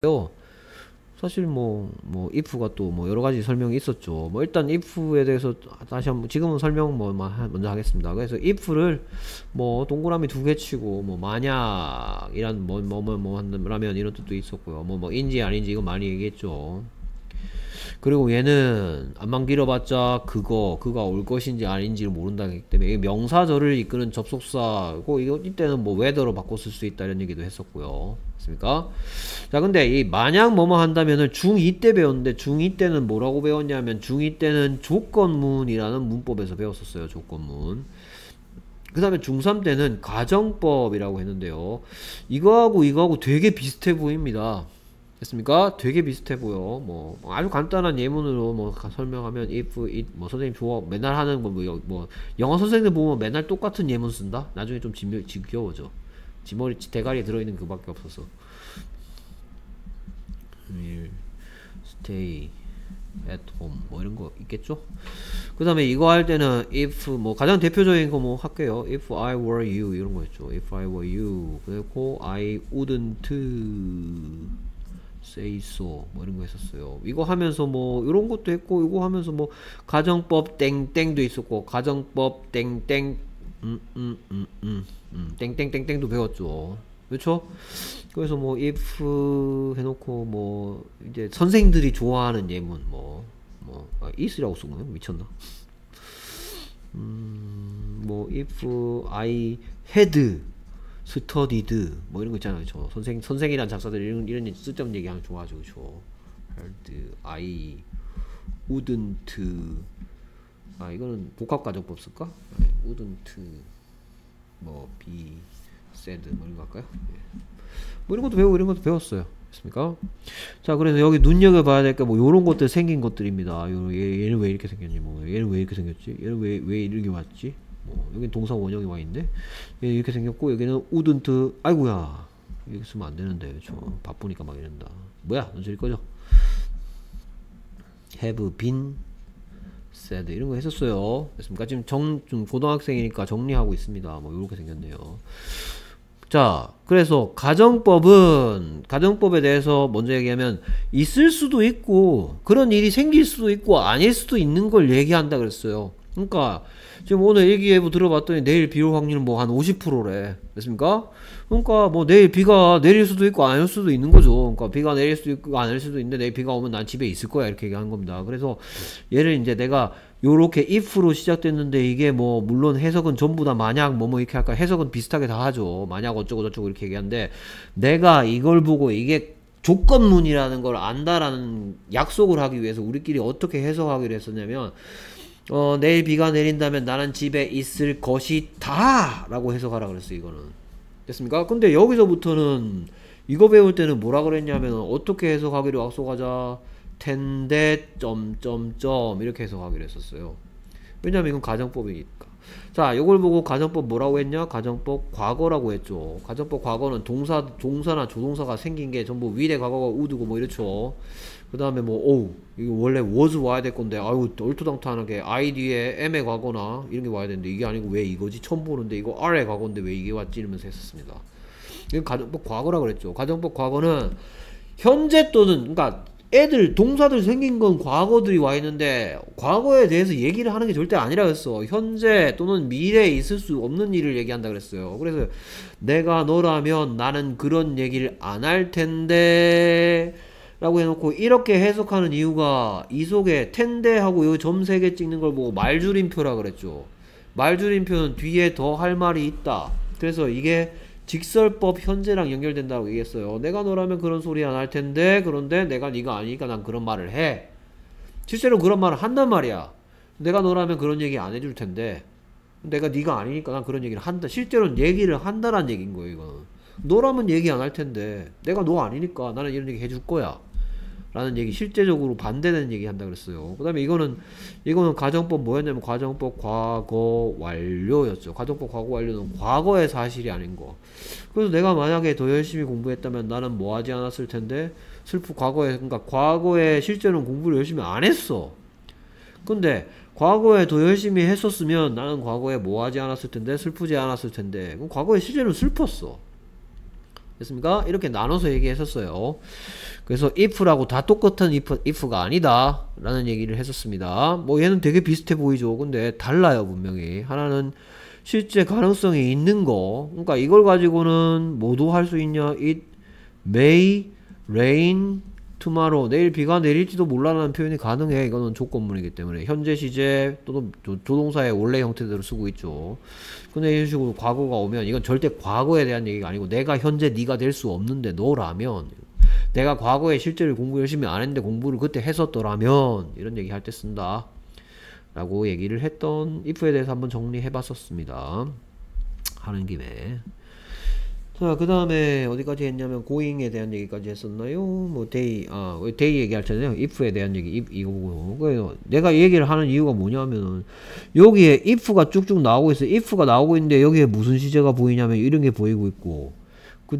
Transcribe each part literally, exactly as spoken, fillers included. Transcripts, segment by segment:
사실 뭐, 뭐, if가 또 뭐 여러 가지 설명이 있었죠. 뭐, 일단 if에 대해서 다시 한번, 지금은 설명 뭐, 먼저 하겠습니다. 그래서 if를 뭐, 동그라미 두 개 치고, 뭐, 만약, 이란 뭐, 뭐, 뭐, 뭐, 한다면 이런 뜻도 있었고요. 뭐, 뭐, 인지 아닌지 이거 많이 얘기했죠. 그리고 얘는 안만 길어봤자 그거 그가 올 것인지 아닌지를 모른다기 때문에 명사절을 이끄는 접속사고 이거 이때는 뭐 whether로 바꿔 쓸 수 있다 이런 얘기도 했었고요. 맞습니까? 자 근데 이 만약 뭐뭐 한다면은 중이 때 배웠는데 중이 때는 뭐라고 배웠냐면 중이 때는 조건문이라는 문법에서 배웠었어요. 조건문. 그 다음에 중삼 때는 가정법이라고 했는데요. 이거하고 이거하고 되게 비슷해 보입니다. 됐습니까? 되게 비슷해 보여. 뭐 아주 간단한 예문으로 뭐 설명하면 if, it, 뭐 선생님 좋아 맨날 하는 거 뭐, 뭐 영어 선생님들 보면 맨날 똑같은 예문 쓴다? 나중에 좀 지겨, 지겨워져. 지머리 대가리에 들어있는 그밖에 없어서. stay at home 뭐 이런 거 있겠죠? 그 다음에 이거 할 때는 if 뭐 가장 대표적인 거 뭐 할게요. if I were you 이런 거 있죠. if I were you 그리고 I wouldn't say so 뭐 이런 거 했었어요. 이거 하면서 뭐 이런 것도 했고 이거 하면서 뭐 가정법 땡땡도 있었고 가정법 땡땡 음 음 음 음 음 땡땡땡땡도 배웠죠. 그렇죠? 그래서 뭐 if 해놓고 뭐 이제 선생들이 좋아하는 예문 뭐 뭐 아, is라고 쓴 거예요? 미쳤나? 음 뭐 if I had studied 뭐 이런 거 있잖아요. 저 선생 선생이란 작사들 이런 이런 쓸데없는 얘기하면 좋아하죠. 그렇죠? had I wouldn't 아 이거는 복합가정법 쓸까? wouldn't 뭐 be said 뭐 이런 거 할까요? 예. 뭐 이런 것도 배우고 이런 것도 배웠어요. 됐습니까? 자 그래서 여기 눈여겨봐야 될 게 뭐 요런 것들 생긴 것들입니다. 요, 얘, 얘는 왜 이렇게 생겼니? 뭐 얘는 왜 이렇게 생겼지? 얘는 왜 왜 이렇게 왔지? 뭐 여긴 동사 원형이 와 있네. 얘 이렇게 생겼고 여기는 wouldn't 아이고야 이렇게 쓰면 안 되는데 그렇죠? 바쁘니까 막 이런다. 뭐야? 넌 저리 꺼져. have been said 이런 거 했었어요. 됐습니까? 지금 정, 좀 고등학생이니까 정리하고 있습니다. 뭐 요렇게 생겼네요. 자, 그래서 가정법은 가정법에 대해서 먼저 얘기하면 있을 수도 있고 그런 일이 생길 수도 있고 아닐 수도 있는 걸 얘기한다 그랬어요. 그러니까 지금 오늘 일기예보 들어봤더니 내일 비 올 확률은 뭐 한 오십 퍼센트래. 됐습니까? 그러니까 뭐 내일 비가 내릴 수도 있고 안 올 수도 있는 거죠. 그러니까 비가 내릴 수도 있고 안 내릴 수도 있는데 내일 비가 오면 난 집에 있을 거야 이렇게 얘기하는 겁니다. 그래서 얘를 이제 내가 요렇게 if로 시작됐는데 이게 뭐 물론 해석은 전부 다 만약 뭐뭐 이렇게 할까 해석은 비슷하게 다 하죠. 만약 어쩌고 저쩌고 이렇게 얘기하는데 내가 이걸 보고 이게 조건문이라는 걸 안다라는 약속을 하기 위해서 우리끼리 어떻게 해석하기로 했었냐면 어 내일 비가 내린다면 나는 집에 있을 것이다 라고 해석하라 그랬어요. 이거는 됐습니까? 근데 여기서부터는 이거 배울 때는 뭐라 그랬냐면 어떻게 해석하기로 약속하자 텐데 점점점 이렇게 해석하기로 했었어요. 왜냐면 이건 가정법이니까. 자 요걸 보고 가정법 뭐라고 했냐? 가정법 과거라고 했죠. 가정법 과거는 동사, 동사나 조동사가 생긴 게 전부 위대 과거가 would고 뭐 이렇죠. 그 다음에 뭐 오우 이거 원래 was 와야 될 건데 아유 얼토당토하게 I 뒤에 am의 과거나 이런 게 와야 되는데 이게 아니고 왜 이거지? 처음 보는데 이거 are의 과거인데 왜 이게 왔지? 이러면서 했었습니다. 이건 가정법 과거라 그랬죠. 가정법 과거는 현재 또는 그러니까 애들 동사들 생긴 건 과거들이 와 있는데 과거에 대해서 얘기를 하는 게 절대 아니라 그랬어. 현재 또는 미래에 있을 수 없는 일을 얘기한다 그랬어요. 그래서 내가 너라면 나는 그런 얘기를 안 할 텐데 라고 해놓고 이렇게 해석하는 이유가 이 속에 텐데 하고 여기 점 세 개 찍는 걸 보고 말줄임표라 그랬죠. 말줄임표는 뒤에 더 할 말이 있다. 그래서 이게 직설법 현재랑 연결된다고 얘기했어요. 내가 너라면 그런 소리 안 할 텐데 그런데 내가 네가 아니니까 난 그런 말을 해. 실제로 그런 말을 한단 말이야. 내가 너라면 그런 얘기 안 해줄 텐데 내가 네가 아니니까 난 그런 얘기를 한다. 실제로는 얘기를 한다란 얘기인 거예요. 이거는 너라면 얘기 안 할 텐데 내가 너 아니니까 나는 이런 얘기 해줄 거야 라는 얘기, 실제적으로 반대되는 얘기 한다 그랬어요. 그 다음에 이거는 이거는 가정법 뭐였냐면 가정법 과거 완료였죠. 가정법 과거 완료는 과거의 사실이 아닌 거. 그래서 내가 만약에 더 열심히 공부했다면 나는 뭐 하지 않았을 텐데 슬프 과거에 그러니까 과거에 실제로는 공부를 열심히 안 했어. 근데 과거에 더 열심히 했었으면 나는 과거에 뭐 하지 않았을 텐데 슬프지 않았을 텐데 그럼 과거에 실제로는 슬펐어. 됐습니까? 이렇게 나눠서 얘기했었어요. 그래서 if라고 다 똑같은 if, if가 아니다 라는 얘기를 했었습니다. 뭐 얘는 되게 비슷해 보이죠. 근데 달라요 분명히. 하나는 실제 가능성이 있는 거, 그러니까 이걸 가지고는 뭐도 할 수 있냐. It may rain tomorrow, 내일 비가 내릴지도 몰라라는 표현이 가능해. 이거는 조건문이기 때문에 현재 시제 또는 조동사의 원래 형태대로 쓰고 있죠. 근데 이런 식으로 과거가 오면 이건 절대 과거에 대한 얘기가 아니고 내가 현재 네가 될 수 없는데 너라면, 내가 과거에 실제로 공부 열심히 안 했는데 공부를 그때 했었더라면, 이런 얘기 할 때 쓴다 라고 얘기를 했던 if에 대해서 한번 정리해 봤었습니다. 하는 김에. 자, 그 다음에 어디까지 했냐면 going에 대한 얘기까지 했었나요? 뭐 day, 아 day 얘기할 텐데요. if에 대한 얘기, if 이거 보고. 그래서 내가 얘기를 하는 이유가 뭐냐면은 여기에 if가 쭉쭉 나오고 있어요. if가 나오고 있는데 여기에 무슨 시제가 보이냐면 이런 게 보이고 있고, 그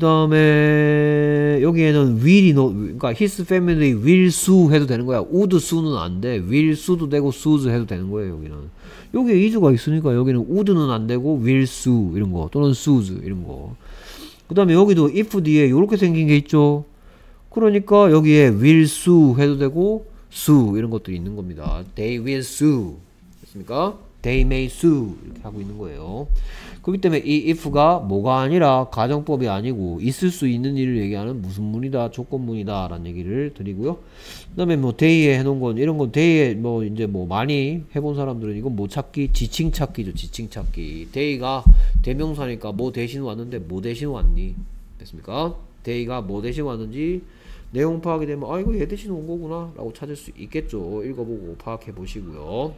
다음에 여기에는 will이 넣, 그러니까 his family will sue 해도 되는 거야. would sue는 안 돼. will sue도 되고 sues 해도 되는 거예요. 여기는 여기에 is가 있으니까 여기는 would는 안 되고 will sue 이런 거 또는 sues 이런 거. 그 다음에 여기도 if 뒤에 요렇게 생긴 게 있죠. 그러니까 여기에 will sue 해도 되고 sue 이런 것들이 있는 겁니다. They will sue 됐습니까? They may sue 이렇게 하고 있는 거예요. 그렇기 때문에 이 if가 뭐가 아니라 가정법이 아니고 있을 수 있는 일을 얘기하는 무슨 문이다, 조건문이다 라는 얘기를 드리고요. 그 다음에 뭐 day에 해놓은 건 이런 건 day에 뭐 이제 뭐 많이 해본 사람들은 이건 뭐 찾기, 지칭 찾기죠. 지칭 찾기. day가 대명사니까 뭐 대신 왔는데 뭐 대신 왔니? 됐습니까? day가 뭐 대신 왔는지 내용 파악이 되면 아 이거 얘 대신 온 거구나 라고 찾을 수 있겠죠. 읽어보고 파악해 보시고요.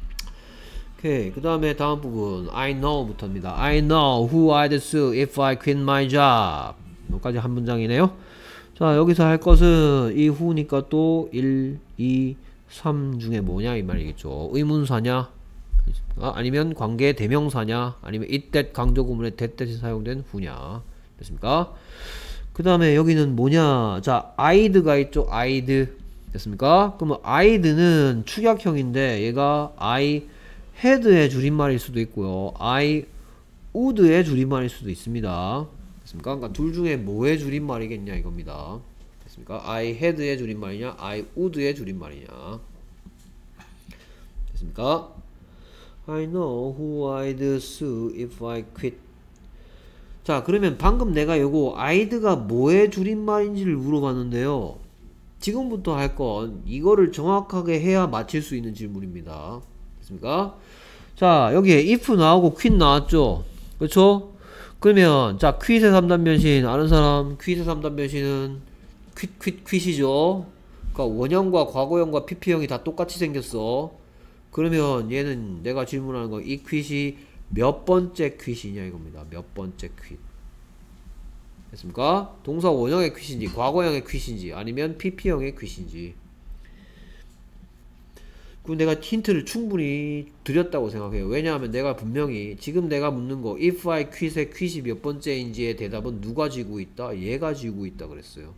오케이. 그 다음에 다음 부분 I know 부터입니다. I know who I'd sue if I quit my job. 여기까지 한 문장이네요. 자, 여기서 할 것은 이 who니까 또 일, 이, 삼 중에 뭐냐 이 말이겠죠. 의문사냐, 아, 아니면 관계 대명사냐, 아니면 it that 강조 구문에 that that이 사용된 who냐. 됐습니까? 그 다음에 여기는 뭐냐. 자, I'd가 있죠. I'd. 됐습니까? 그러면 I'd는 축약형인데 얘가 I had의 줄임말일 수도 있고요. I would의 줄임말일 수도 있습니다. 됐습니까? 그러니까 둘 중에 뭐의 줄임말이겠냐 이겁니다. 됐습니까? I had의 줄임말이냐, I would의 줄임말이냐. 됐습니까? I know who I'd sue if I quit. 자, 그러면 방금 내가 요거 I'd가 뭐의 줄임말인지를 물어봤는데요. 지금부터 할 건 이거를 정확하게 해야 맞힐 수 있는 질문입니다. 됐습니까? 자, 여기에 if 나오고 quit 나왔죠. 그렇죠? 그러면 자, quit의 삼 단 변신 아는 사람? quit의 삼 단 변신은 quit, quit, quit이죠. 그러니까 원형과 과거형과 피피형이 다 똑같이 생겼어. 그러면 얘는 내가 질문하는 거 이 quit이 몇 번째 quit이냐 이겁니다. 몇 번째 quit. 됐습니까? 동사 원형의 quit인지 과거형의 quit인지 아니면 피피형의 quit인지. 그럼 내가 힌트를 충분히 드렸다고 생각해요. 왜냐하면 내가 분명히 지금 내가 묻는 거 if I quit의 quit이 몇 번째인지의 대답은 누가 지고 있다? 얘가 지고 있다 그랬어요.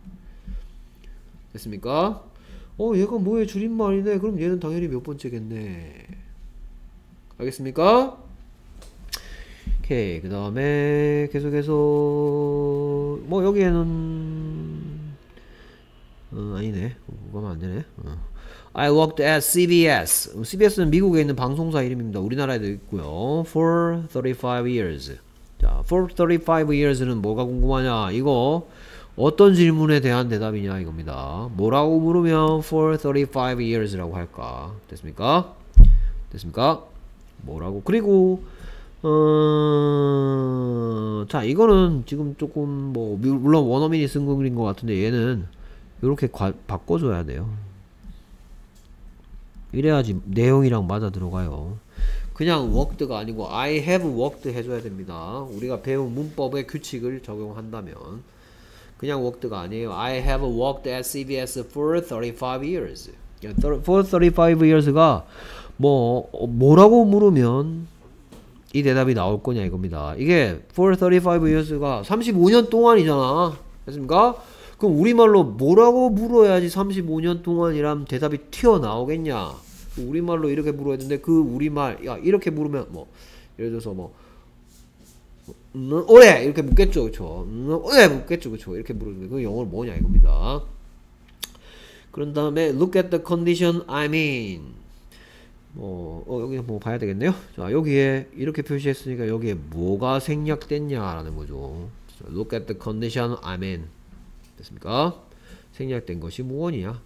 됐습니까? 어 얘가 뭐의 줄임말이네. 그럼 얘는 당연히 몇 번째겠네. 알겠습니까? 오케이. 그 다음에 계속해서 뭐 여기에는 어 아니네. 그거면 안되네. 어. I worked at 씨비에스. 씨비에스는 미국에 있는 방송사 이름입니다. 우리나라에도 있고요. For thirty-five years. 자, for thirty-five years는 뭐가 궁금하냐? 이거 어떤 질문에 대한 대답이냐 이겁니다. 뭐라고 물으면 for thirty-five years라고 할까? 됐습니까? 됐습니까? 뭐라고? 그리고 어... 자, 이거는 지금 조금 뭐 물론 원어민이 쓴 글인 것 같은데 얘는 이렇게 바꿔줘야 돼요. 이래야지 내용이랑 맞아 들어가요. 그냥 worked가 아니고 I have worked 해줘야 됩니다. 우리가 배운 문법의 규칙을 적용한다면 그냥 worked가 아니에요. I have worked at 씨비에스 for thirty-five years. for thirty-five years가 뭐 뭐라고 물으면 이 대답이 나올 거냐 이겁니다. 이게 for thirty-five years가 삼십오 년 동안이잖아. 됐습니까? 그럼 우리말로 뭐라고 물어야지 삼십오 년 동안이라면 대답이 튀어나오겠냐. 우리말로 이렇게 물어야 되는데 그 우리말 야 이렇게 물으면 뭐 예를 들어서 뭐 음, 오래 이렇게 묻겠죠, 그렇죠? 음, 오래 묻겠죠, 그렇죠? 이렇게 물어보면 그 영어로 뭐냐 이겁니다. 그런 다음에 look at the condition I'm in. 뭐, 어, 여기 뭐 봐야 되겠네요. 자, 여기에 이렇게 표시했으니까 여기에 뭐가 생략됐냐라는 거죠. 자, look at the condition I'm in. 됐습니까? 생략된 것이 무엇이냐?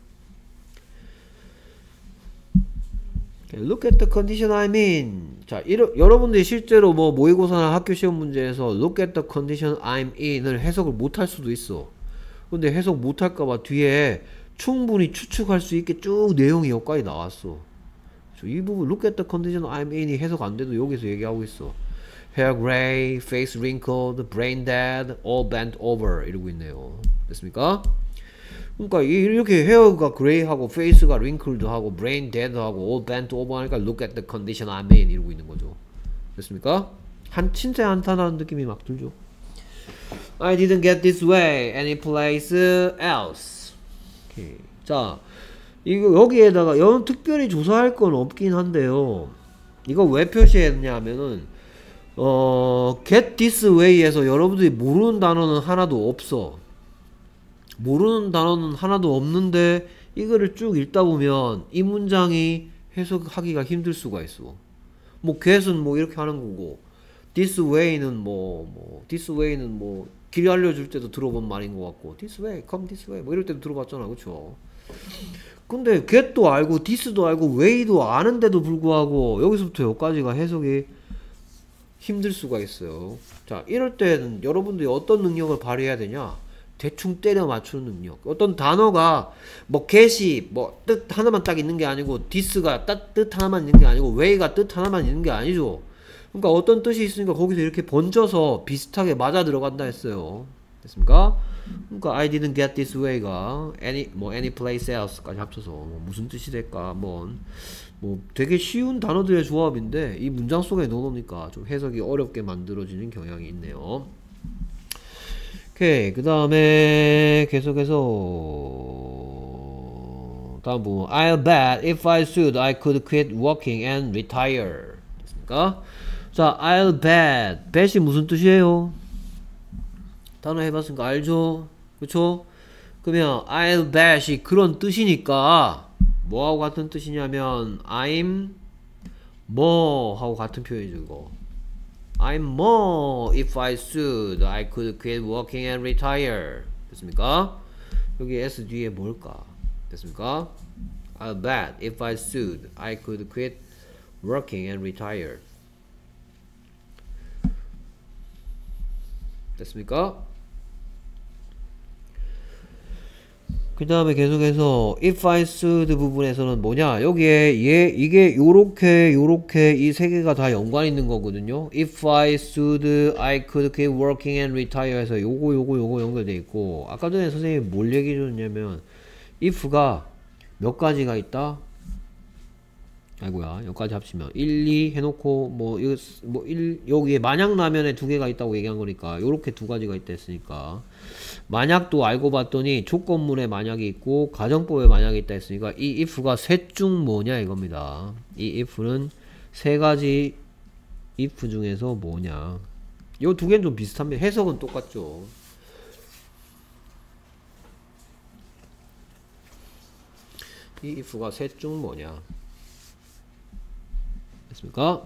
Look at the condition I'm in. 자, 이러, 여러분들이 실제로 뭐 모의고사나 학교 시험 문제에서 look at the condition I'm in을 해석을 못할 수도 있어. 근데 해석 못할까봐 뒤에 충분히 추측할 수 있게 쭉 내용이 여기까지 나왔어. 이 부분 look at the condition I'm in이 해석 안 돼도 여기서 얘기하고 있어. Hair gray, face wrinkled, brain dead, all bent over 이러고 있네요. 됐습니까? 그러니까 이렇게 헤어가 그레이하고 페이스가 링클드하고 브레인 데드하고 all bent over 하니까 look at the condition I'm in 이러고 있는 거죠. 됐습니까? 한 진짜 한탄하는 느낌이 막 들죠. I didn't get this way anyplace else. 오케이. 자, 이거 여기에다가 연 특별히 조사할 건 없긴 한데요. 이거 왜 표시했냐면은 어 get this way에서 여러분들이 모르는 단어는 하나도 없어. 모르는 단어는 하나도 없는데 이거를 쭉 읽다 보면 이 문장이 해석하기가 힘들 수가 있어. 뭐 get은 뭐 이렇게 하는 거고 this way는 뭐, 뭐 this way는 뭐 길 알려줄 때도 들어본 말인 것 같고 this way, come this way 뭐 이럴 때도 들어봤잖아, 그쵸? 근데 get도 알고 this도 알고 way도 아는데도 불구하고 여기서부터 여기까지가 해석이 힘들 수가 있어요. 자, 이럴 때는 여러분들이 어떤 능력을 발휘해야 되냐? 대충 때려 맞추는 능력. 어떤 단어가 뭐 get이 뭐 뜻 하나만 딱 있는 게 아니고 this가 딱 뜻 하나만 있는 게 아니고 way가 뜻 하나만 있는 게 아니죠. 그러니까 어떤 뜻이 있으니까 거기서 이렇게 번져서 비슷하게 맞아 들어간다 했어요. 됐습니까? 그러니까 I didn't get this way가 any 뭐 any place else까지 합쳐서 뭐 무슨 뜻이 될까? 뭐, 뭐 되게 쉬운 단어들의 조합인데 이 문장 속에 넣어놓으니까 좀 해석이 어렵게 만들어지는 경향이 있네요. 오케이, 그 다음에 계속해서 다음 부분 I'll bet if I should I could quit working and retire. 됐습니까? 자, I'll bet. bet이 무슨 뜻이에요? 단어 해봤으니까 알죠? 그쵸? 그러면 I'll bet이 그런 뜻이니까 뭐하고 같은 뜻이냐면 I'm more 하고 같은 표현이죠, 이거. I'm more if I should I could quit working and retire. 됐습니까? 여기 S 뒤에 뭘까? 됐습니까? I'll bet if I should I could quit working and retire. 됐습니까? 그 다음에 계속해서 if I should 부분에서는 뭐냐, 여기에 얘 이게 요렇게 요렇게 이 세 개가 다 연관 있는 거거든요. if I should I could keep working and retire 해서 요거 요거 요거 연결돼 있고, 아까 전에 선생님이 뭘 얘기해 줬냐면 if가 몇 가지가 있다? 아이고야, 여기까지 합치면 일, 이 해놓고 뭐 이거 뭐 일 여기에 만약라면에 두 개가 있다고 얘기한 거니까 요렇게 두 가지가 있다 했으니까 만약도 알고 봤더니 조건문에 만약이 있고 가정법에 만약이 있다 했으니까 이 if가 셋 중 뭐냐 이겁니다. 이 if는 세 가지 if 중에서 뭐냐. 요 두 개는 좀 비슷합니다. 해석은 똑같죠. 이 if가 셋 중 뭐냐. 됐습니까?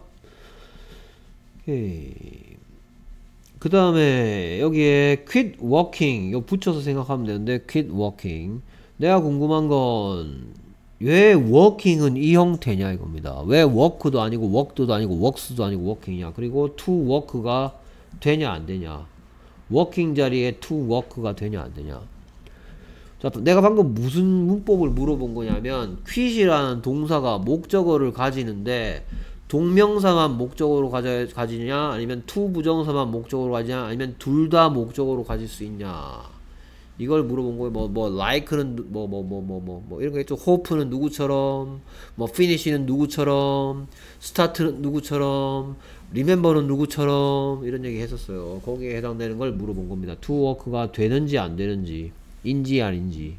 그 다음에 여기에 quit working 이거 붙여서 생각하면 되는데 quit working, 내가 궁금한 건 왜 working은 이 형태냐 이겁니다. 왜 work도 아니고 work도 아니고 works도 아니고 working이냐, 그리고 to work가 되냐 안 되냐, working 자리에 to work가 되냐 안 되냐. 자, 내가 방금 무슨 문법을 물어본 거냐면 quit이라는 동사가 목적어를 가지는데 동명사만 목적어로 가져, 가지냐 아니면 to 부정사만 목적어로 가지냐 아니면 둘 다 목적어로 가질 수 있냐, 이걸 물어본 거예요. 뭐, 뭐, like는 뭐, 뭐, 뭐, 뭐, 뭐, 뭐, 이런 거 있죠. hope는 누구처럼, 뭐, finish는 누구처럼, start는 누구처럼, remember는 누구처럼, 이런 얘기 했었어요. 거기에 해당되는 걸 물어본 겁니다. to work가 되는지 안 되는지, 인지 아닌지.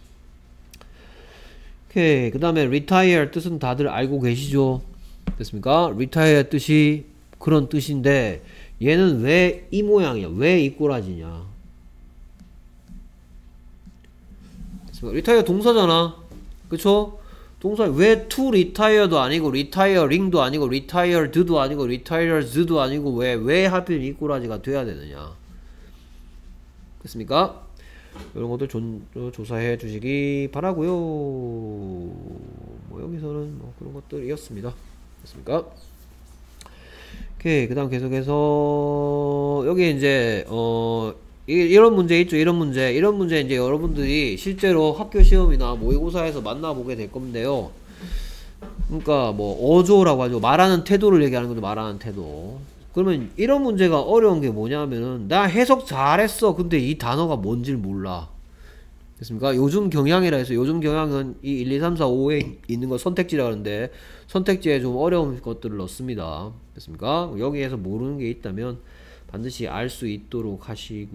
오케이. 그 다음에 retire 뜻은 다들 알고 계시죠? 됐습니까? retire 뜻이 그런 뜻인데 얘는 왜 이 모양이야? 왜 이 꼬라지냐? retire 동사잖아. 그쵸? 동사 왜 to retire도 아니고 retiring도 아니고 retired도 아니고 retireds도 아니고 왜 왜 하필 이 꼬라지가 돼야 되느냐? 됐습니까? 이런 것들 조, 조사해 주시기 바라고요. 뭐 여기서는 뭐 그런 것들이었습니다. 됐습니까? 오케이. 그 다음 계속해서 여기 이제 어 이, 이런 문제 있죠. 이런 문제 이런 문제 이제 여러분들이 실제로 학교 시험이나 모의고사에서 만나보게 될 건데요. 그러니까 뭐 어조라고 하죠. 말하는 태도를 얘기하는 거죠. 말하는 태도. 그러면 이런 문제가 어려운 게 뭐냐면은 나 해석 잘했어. 근데 이 단어가 뭔지를 몰라. 됐습니까? 요즘 경향이라 해서 요즘 경향은 이 일, 이, 삼, 사, 오에 있는 거 선택지라 하는데 선택지에 좀 어려운 것들을 넣습니다. 됐습니까? 여기에서 모르는 게 있다면 반드시 알 수 있도록 하시고요.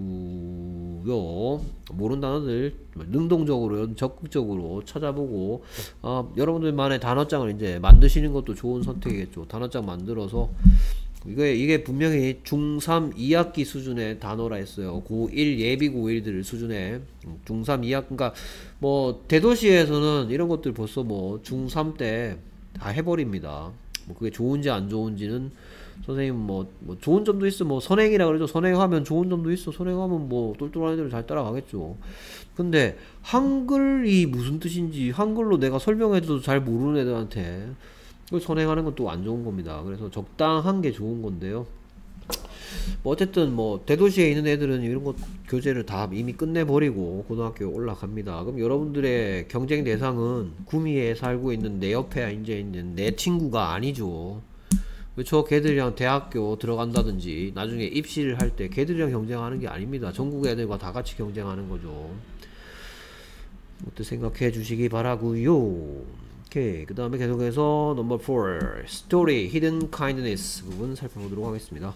모르는 단어들 능동적으로 적극적으로 찾아보고 어, 여러분들만의 단어장을 이제 만드시는 것도 좋은 선택이겠죠. 단어장 만들어서 이게, 이게 분명히 중삼 이 학기 수준의 단어라 했어요. 고일 예비 고일들 수준의 중삼 이 학기, 그러니까 뭐 대도시에서는 이런 것들 벌써 뭐 중삼 때 다 해버립니다. 뭐 그게 좋은지 안 좋은지는 선생님 뭐, 뭐 좋은 점도 있어. 뭐 선행이라 그러죠. 선행하면 좋은 점도 있어. 선행하면 뭐 똘똘한 애들 잘 따라가겠죠. 근데 한글이 무슨 뜻인지 한글로 내가 설명해줘도 잘 모르는 애들한테 선행하는 건 또 안 좋은 겁니다. 그래서 적당한 게 좋은 건데요. 뭐 어쨌든 뭐 대도시에 있는 애들은 이런 것 교재를 다 이미 끝내버리고 고등학교에 올라갑니다. 그럼 여러분들의 경쟁 대상은 구미에 살고 있는 내 옆에 앉아 있는 내 친구가 아니죠. 그렇죠? 걔들이랑 대학교 들어간다든지 나중에 입시를 할 때 걔들이랑 경쟁하는 게 아닙니다. 전국 애들과 다 같이 경쟁하는 거죠. 그것도 생각해 주시기 바라고요. 오케이. 그 다음에 계속해서 넘버 사 스토리 히든 카인드니스 부분 살펴보도록 하겠습니다.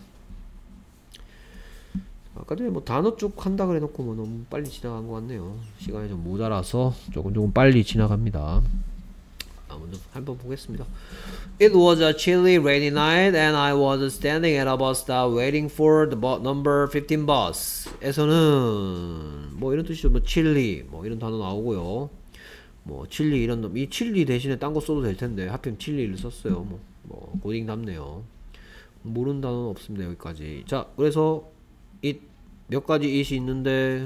아까 전에 뭐 단어 쭉 한다 그래 놓고 뭐 너무 빨리 지나간 것 같네요. 시간이 좀 모자라서 조금 조금 빨리 지나갑니다. 아, 먼저 한번 보겠습니다. It was a chilly rainy night and I was standing at a bus stop waiting for the number fifteen bus. 에서는 뭐 이런 뜻이죠. 뭐 chilly 뭐 이런 단어 나오고요. 뭐 칠리 이런 놈, 이 칠리 대신에 딴 거 써도 될 텐데 하필 칠리를 썼어요. 뭐, 뭐 고딩 답네요. 모르는 단어는 없습니다. 여기까지. 자, 그래서 이 몇 가지 it이 있는데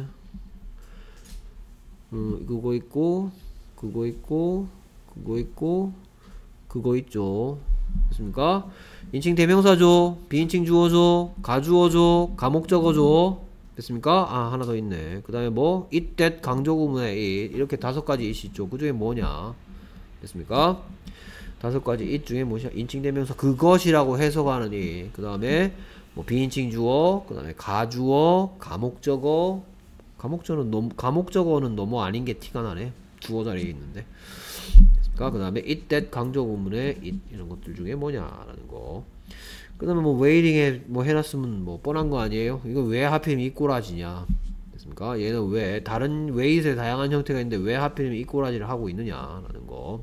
음, 그거 있고 그거 있고 그거 있고 그거 있죠. 됐습니까? 인칭 대명사죠. 비인칭 주어죠. 가주어죠. 가목적어죠. 됐습니까? 아, 하나 더 있네. 그 다음에 뭐 it, that, 강조구문의 it 이렇게 다섯 가지 it이 있죠. 그 중에 뭐냐? 됐습니까? 다섯 가지 it 중에 뭐냐? 인칭 대명사 그것이라고 해석하는 it. 그 다음에 뭐 비인칭 주어, 그 다음에 가주어, 가목적어. 가목적어는 너무 가목적어는 너무 아닌 게 티가 나네. 주어 자리에 있는데. 됐습니까? 그 다음에 it, that, 강조구문의 it 이런 것들 중에 뭐냐라는 거. 그 다음에 뭐 웨이링에 뭐 해놨으면 뭐 뻔한 거 아니에요? 이거 왜 하필 이 꼬라지냐? 됐습니까? 얘는 왜 다른 웨이트의 다양한 형태가 있는데 왜 하필 이 꼬라지를 하고 있느냐라는 거.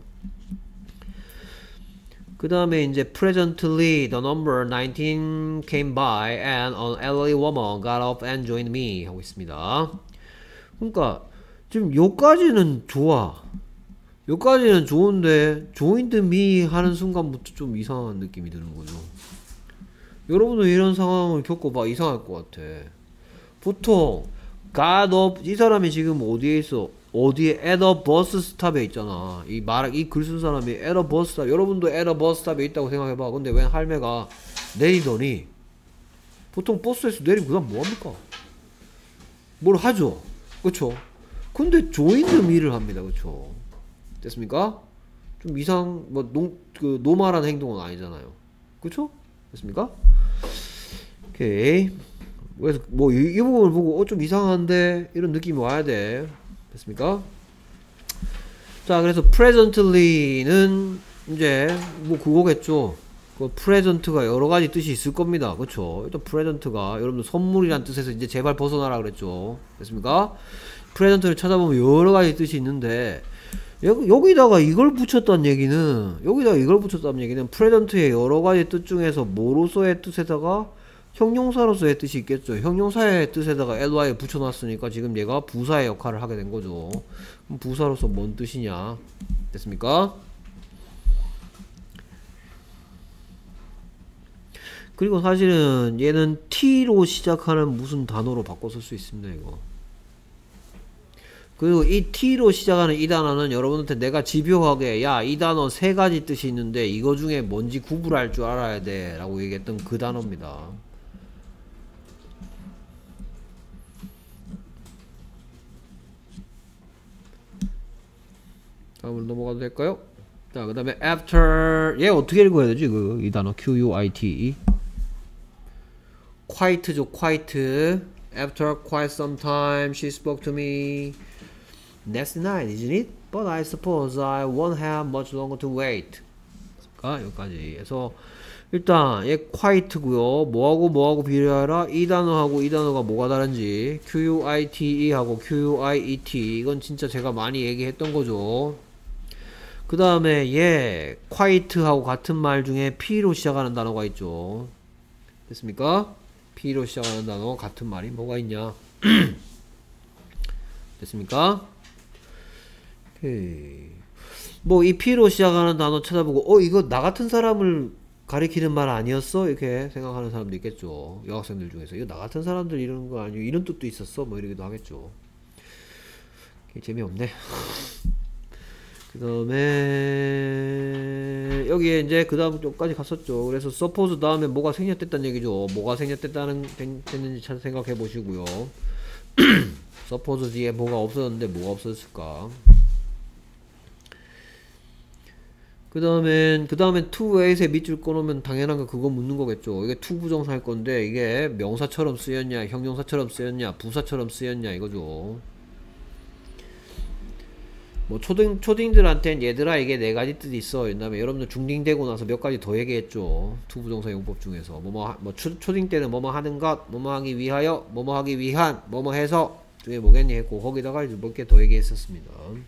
그 다음에 이제 presently the number nineteen came by and an elderly woman got up and joined me 하고 있습니다. 그러니까 지금 요까지는 좋아. 요까지는 좋은데 joined me 하는 순간부터 좀 이상한 느낌이 드는 거죠. 여러분도 이런 상황을 겪어봐. 이상할 것 같아. 보통 got up 이 사람이 지금 어디에 있어? 어디에 at a bus stop에 있잖아. 이 말, 이 글 쓴 사람이 at a bus stop. 여러분도 at a bus stop에 있다고 생각해봐. 근데 왜 할매가 내리더니 보통 버스에서 내리고 그 다음 뭐합니까? 뭘 하죠? 그쵸? 근데 join me를 합니다. 그쵸? 됐습니까? 좀 이상 뭐 농, 그 노말한 행동은 아니잖아요. 그쵸? 됐습니까? 오케이. 그래서 뭐 이 부분을 보고 어 좀 이상한데 이런 느낌이 와야 돼. 됐습니까? 자, 그래서 presently는 이제 뭐 그거겠죠. 그 present가 여러 가지 뜻이 있을 겁니다. 그렇죠? 일단 present가 여러분들 선물이란 뜻에서 이제 제발 벗어나라 그랬죠. 됐습니까? present를 찾아보면 여러 가지 뜻이 있는데 여기, 여기다가 이걸 붙였다는 얘기는 여기다가 이걸 붙였다는 얘기는 present의 여러 가지 뜻 중에서 뭐로서의 뜻에다가 형용사로서의 뜻이 있겠죠. 형용사의 뜻에다가 ly 붙여놨으니까 지금 얘가 부사의 역할을 하게 된 거죠. 그럼 부사로서 뭔 뜻이냐? 됐습니까? 그리고 사실은 얘는 t로 시작하는 무슨 단어로 바꿔 쓸 수 있습니다. 이거. 그리고 이 t로 시작하는 이 단어는 여러분한테 내가 집요하게 야 이 단어 세 가지 뜻이 있는데 이거 중에 뭔지 구분할 줄 알아야 돼 라고 얘기했던 그 단어입니다. 다음으로 넘어가도 될까요? 자, 그 다음에 after 얘 어떻게 읽어야 되지? 그, 이 단어 Q-U-I-T quite죠. quite after quite some time she spoke to me next night, isn't it? But I suppose I won't have much longer to wait. 아, 여기까지 해서 일단 얘 quite고요. 뭐하고 뭐하고 비례하라. 이 단어하고 이 단어가 뭐가 다른지 Q-U-I-T-E 하고 Q-U-I-E-T 이건 진짜 제가 많이 얘기했던 거죠. 그 다음에 얘 quite하고 같은 말 중에 P로 시작하는 단어가 있죠. 됐습니까? P로 시작하는 단어 같은 말이 뭐가 있냐? 됐습니까? 뭐 이 P로 시작하는 단어 찾아보고 어 이거 나 같은 사람을 가리키는 말 아니었어? 이렇게 생각하는 사람도 있겠죠. 여학생들 중에서 이거 나 같은 사람들 이러는 거 아니고 이런 뜻도 있었어? 뭐 이러기도 하겠죠. 재미없네. 그 다음에 여기에 이제 그 다음 쪽까지 갔었죠. 그래서 suppose 다음에 뭐가 생략됐다는 얘기죠. 뭐가 생략됐다는 됐는지 잘 생각해 보시고요. suppose 뒤에 뭐가 없어졌는데 뭐가 없어졌을까? 그 다음엔 그 다음엔 to wait에 밑줄 꺼놓으면 당연한 거 그거 묻는 거겠죠. 이게 to 부정사일 건데 이게 명사처럼 쓰였냐 형용사처럼 쓰였냐 부사처럼 쓰였냐 이거죠. 뭐 초등, 초딩들한텐 얘들아 이게 네 가지 뜻이 있어. 그다음에 여러분들 중딩 되고 나서 몇 가지 더 얘기했죠. 투 부정사 용법 중에서 뭐뭐 뭐 초, 초딩 때는 뭐뭐 하는 것, 뭐뭐 하기 위하여, 뭐뭐 하기 위한, 뭐뭐 해서 중에 뭐겠니 했고 거기다가 이제 몇 개 더 얘기했었습니다.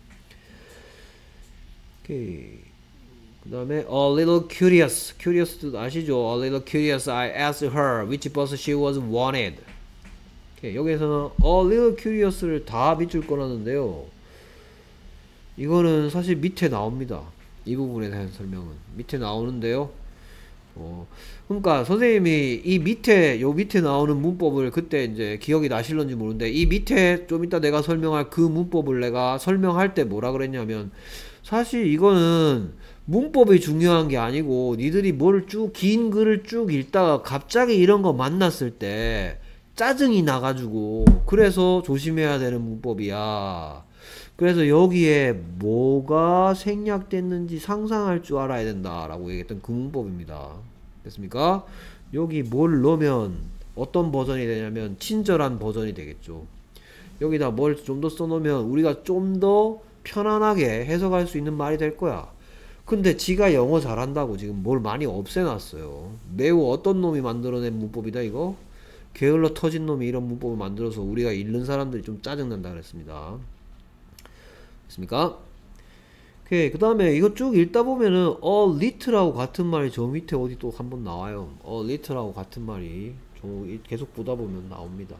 오케이. 그 다음에 a little curious, curious 뜻 아시죠? A little curious, I asked her which bus she was wanted. 오케이. 여기에서는 a little curious를 다 밑줄 꺼놨는데요. 이거는 사실 밑에 나옵니다. 이 부분에 대한 설명은 밑에 나오는데요. 어, 그러니까 선생님이 이 밑에 요 밑에 나오는 문법을 그때 이제 기억이 나실런지 모르는데 이 밑에 좀 이따 내가 설명할 그 문법을 내가 설명할 때 뭐라 그랬냐면 사실 이거는 문법이 중요한 게 아니고 니들이 뭘 쭉 긴 글을 쭉 읽다가 갑자기 이런 거 만났을 때 짜증이 나가지고 그래서 조심해야 되는 문법이야. 그래서 여기에 뭐가 생략됐는지 상상할 줄 알아야 된다라고 얘기했던 그 문법입니다. 됐습니까? 여기 뭘 넣으면 어떤 버전이 되냐면 친절한 버전이 되겠죠. 여기다 뭘 좀 더 써놓으면 우리가 좀 더 편안하게 해석할 수 있는 말이 될 거야. 근데 지가 영어 잘한다고 지금 뭘 많이 없애놨어요. 매우 어떤 놈이 만들어낸 문법이다 이거? 게을러 터진 놈이 이런 문법을 만들어서 우리가 읽는 사람들이 좀 짜증난다 그랬습니다. 됐습니까? 오케이. 그 다음에 이거 쭉 읽다 보면은 a little하고 같은 말이 저 밑에 어디 또 한번 나와요. a little하고 같은 말이 계속 보다 보면 나옵니다.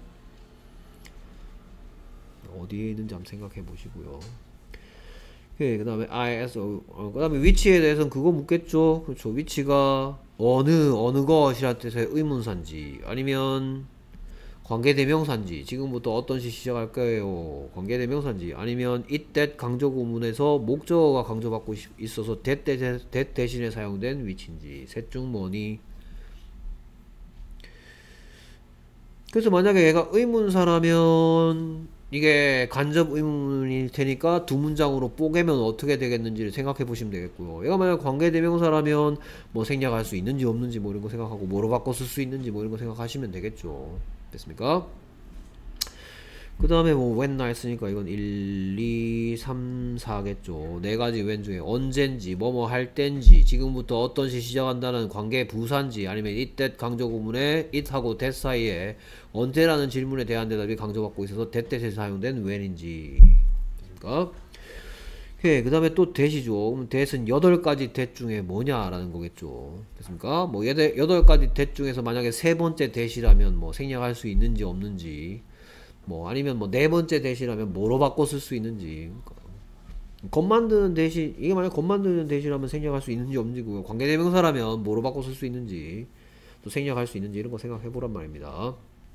어디에 있는지 한번 생각해 보시고요. 오케이. 그 다음에 I, S, 어, 그 다음에 which에 대해서는 그거 묻겠죠. 그렇죠. which가 어느 어느 것이란 뜻의 의문사인지 아니면 관계대명사인지 지금부터 어떤 시 시작할 거예요. 관계대명사인지 아니면 it that 강조구문에서 목적어가 강조받고 있어서 that, that, that 대신에 사용된 which인지 셋 중 뭐니. 그래서 만약에 얘가 의문사라면 이게 간접 의문일 테니까 두 문장으로 뽀개면 어떻게 되겠는지를 생각해 보시면 되겠고요. 얘가 만약 관계대명사라면 뭐 생략할 수 있는지 없는지 뭐 이런 거 생각하고 뭐로 바꿔 쓸 수 있는지 뭐 이런 거 생각하시면 되겠죠. 됐습니까? 그 다음에 뭐 when 나 했으니까 이건 일, 이, 삼, 사겠죠. 네 가지 when 중에 언젠지, 뭐뭐 할 땐지, 지금부터 어떤 시 시작한다는 관계 부사인지, 아니면 it, that 강조 구문에 it하고 that 사이에 언제라는 질문에 대한 대답이 강조받고 있어서 that, that에 사용된 when인지. 됐습니까? 오케이. 그 다음에 또 대시죠. 그럼 대는 여덟 가지 대 중에 뭐냐라는 거겠죠. 됐습니까? 뭐 여덟, 여덟 가지 대 중에서 만약에 세 번째 대시라면 뭐 생략할 수 있는지 없는지, 뭐 아니면 뭐 네 번째 대시라면 뭐로 바꿔 쓸 수 있는지. 겉 만드는 대시, 이게 만약 겉 만드는 대시라면 생략할 수 있는지 없는지, 관계대명사라면 뭐로 바꿔 쓸 수 있는지, 또 생략할 수 있는지 이런 거 생각해 보란 말입니다.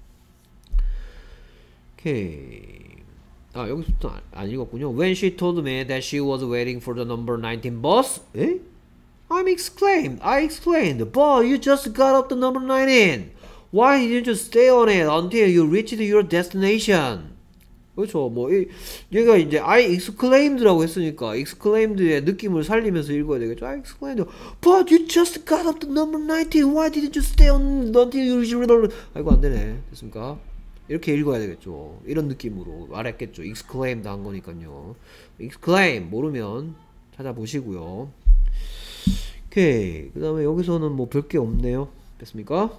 오케이. 아, 여기서부터 안 읽었군요. When she told me that she was waiting for the number nineteen bus, 에? I'm exclaimed. I exclaimed, but you just got up the number nineteen. Why didn't you stay on it until you reached your destination? 그렇죠. 뭐 이, 얘가 이제 I exclaimed라고 했으니까 exclaimed의 느낌을 살리면서 읽어야 되겠죠. I exclaimed, but you just got up the number nineteen. Why didn't you stay on until you reached your... 아이고 안 되네. 됐습니까? 이렇게 읽어야 되겠죠. 이런 느낌으로 말했겠죠. exclaimed 한 거니까요. exclaim 모르면 찾아보시고요. 오케이. 그 다음에 여기서는 뭐 별 게 없네요. 됐습니까?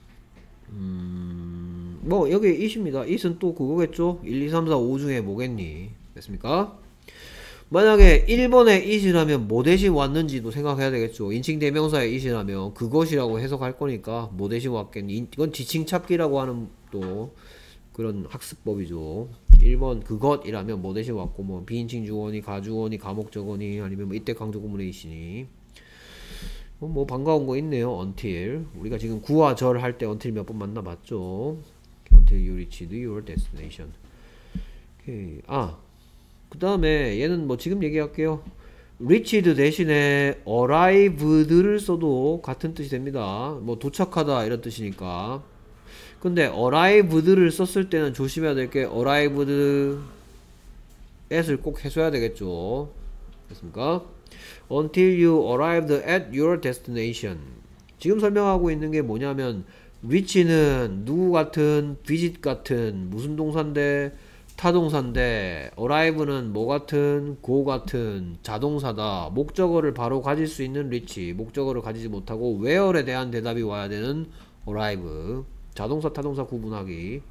음, 뭐 여기 it입니다. it은 또 그거겠죠. 일, 이, 삼, 사, 오 중에 뭐겠니? 됐습니까? 만약에 일 번에 it이라면 뭐 대신 왔는지도 생각해야 되겠죠. 인칭 대명사의 it이라면 그것이라고 해석할 거니까 뭐 대신 왔겠니? 이건 지칭 찾기라고 하는 또 그런 학습법이죠. 일 번 그것이라면 뭐 대신 왔고, 뭐 비인칭 주어니 가주어니 가목적어니 아니면 뭐 이때 강조 구문의 it이니 뭐, 뭐 반가운 거 있네요. until 우리가 지금 구와 절 할 때 until 몇 번 만나봤죠. until you reach your destination. 오케이. 아, 그 다음에 얘는 뭐 지금 얘기할게요. reached 대신에 arrived를 써도 같은 뜻이 됩니다. 뭐 도착하다 이런 뜻이니까. 근데 arrived를 썼을 때는 조심해야 될 게 arrived at을 꼭 해줘야 되겠죠. 됐습니까? Until you arrived at your destination. 지금 설명하고 있는 게 뭐냐면 reach는 누구 같은, visit 같은 무슨 동사인데 타동사인데, arrive는 뭐 같은, go 같은 자동사다. 목적어를 바로 가질 수 있는 reach, 목적어를 가지지 못하고 where에 대한 대답이 와야 되는 arrive. 자동사 타동사 구분하기.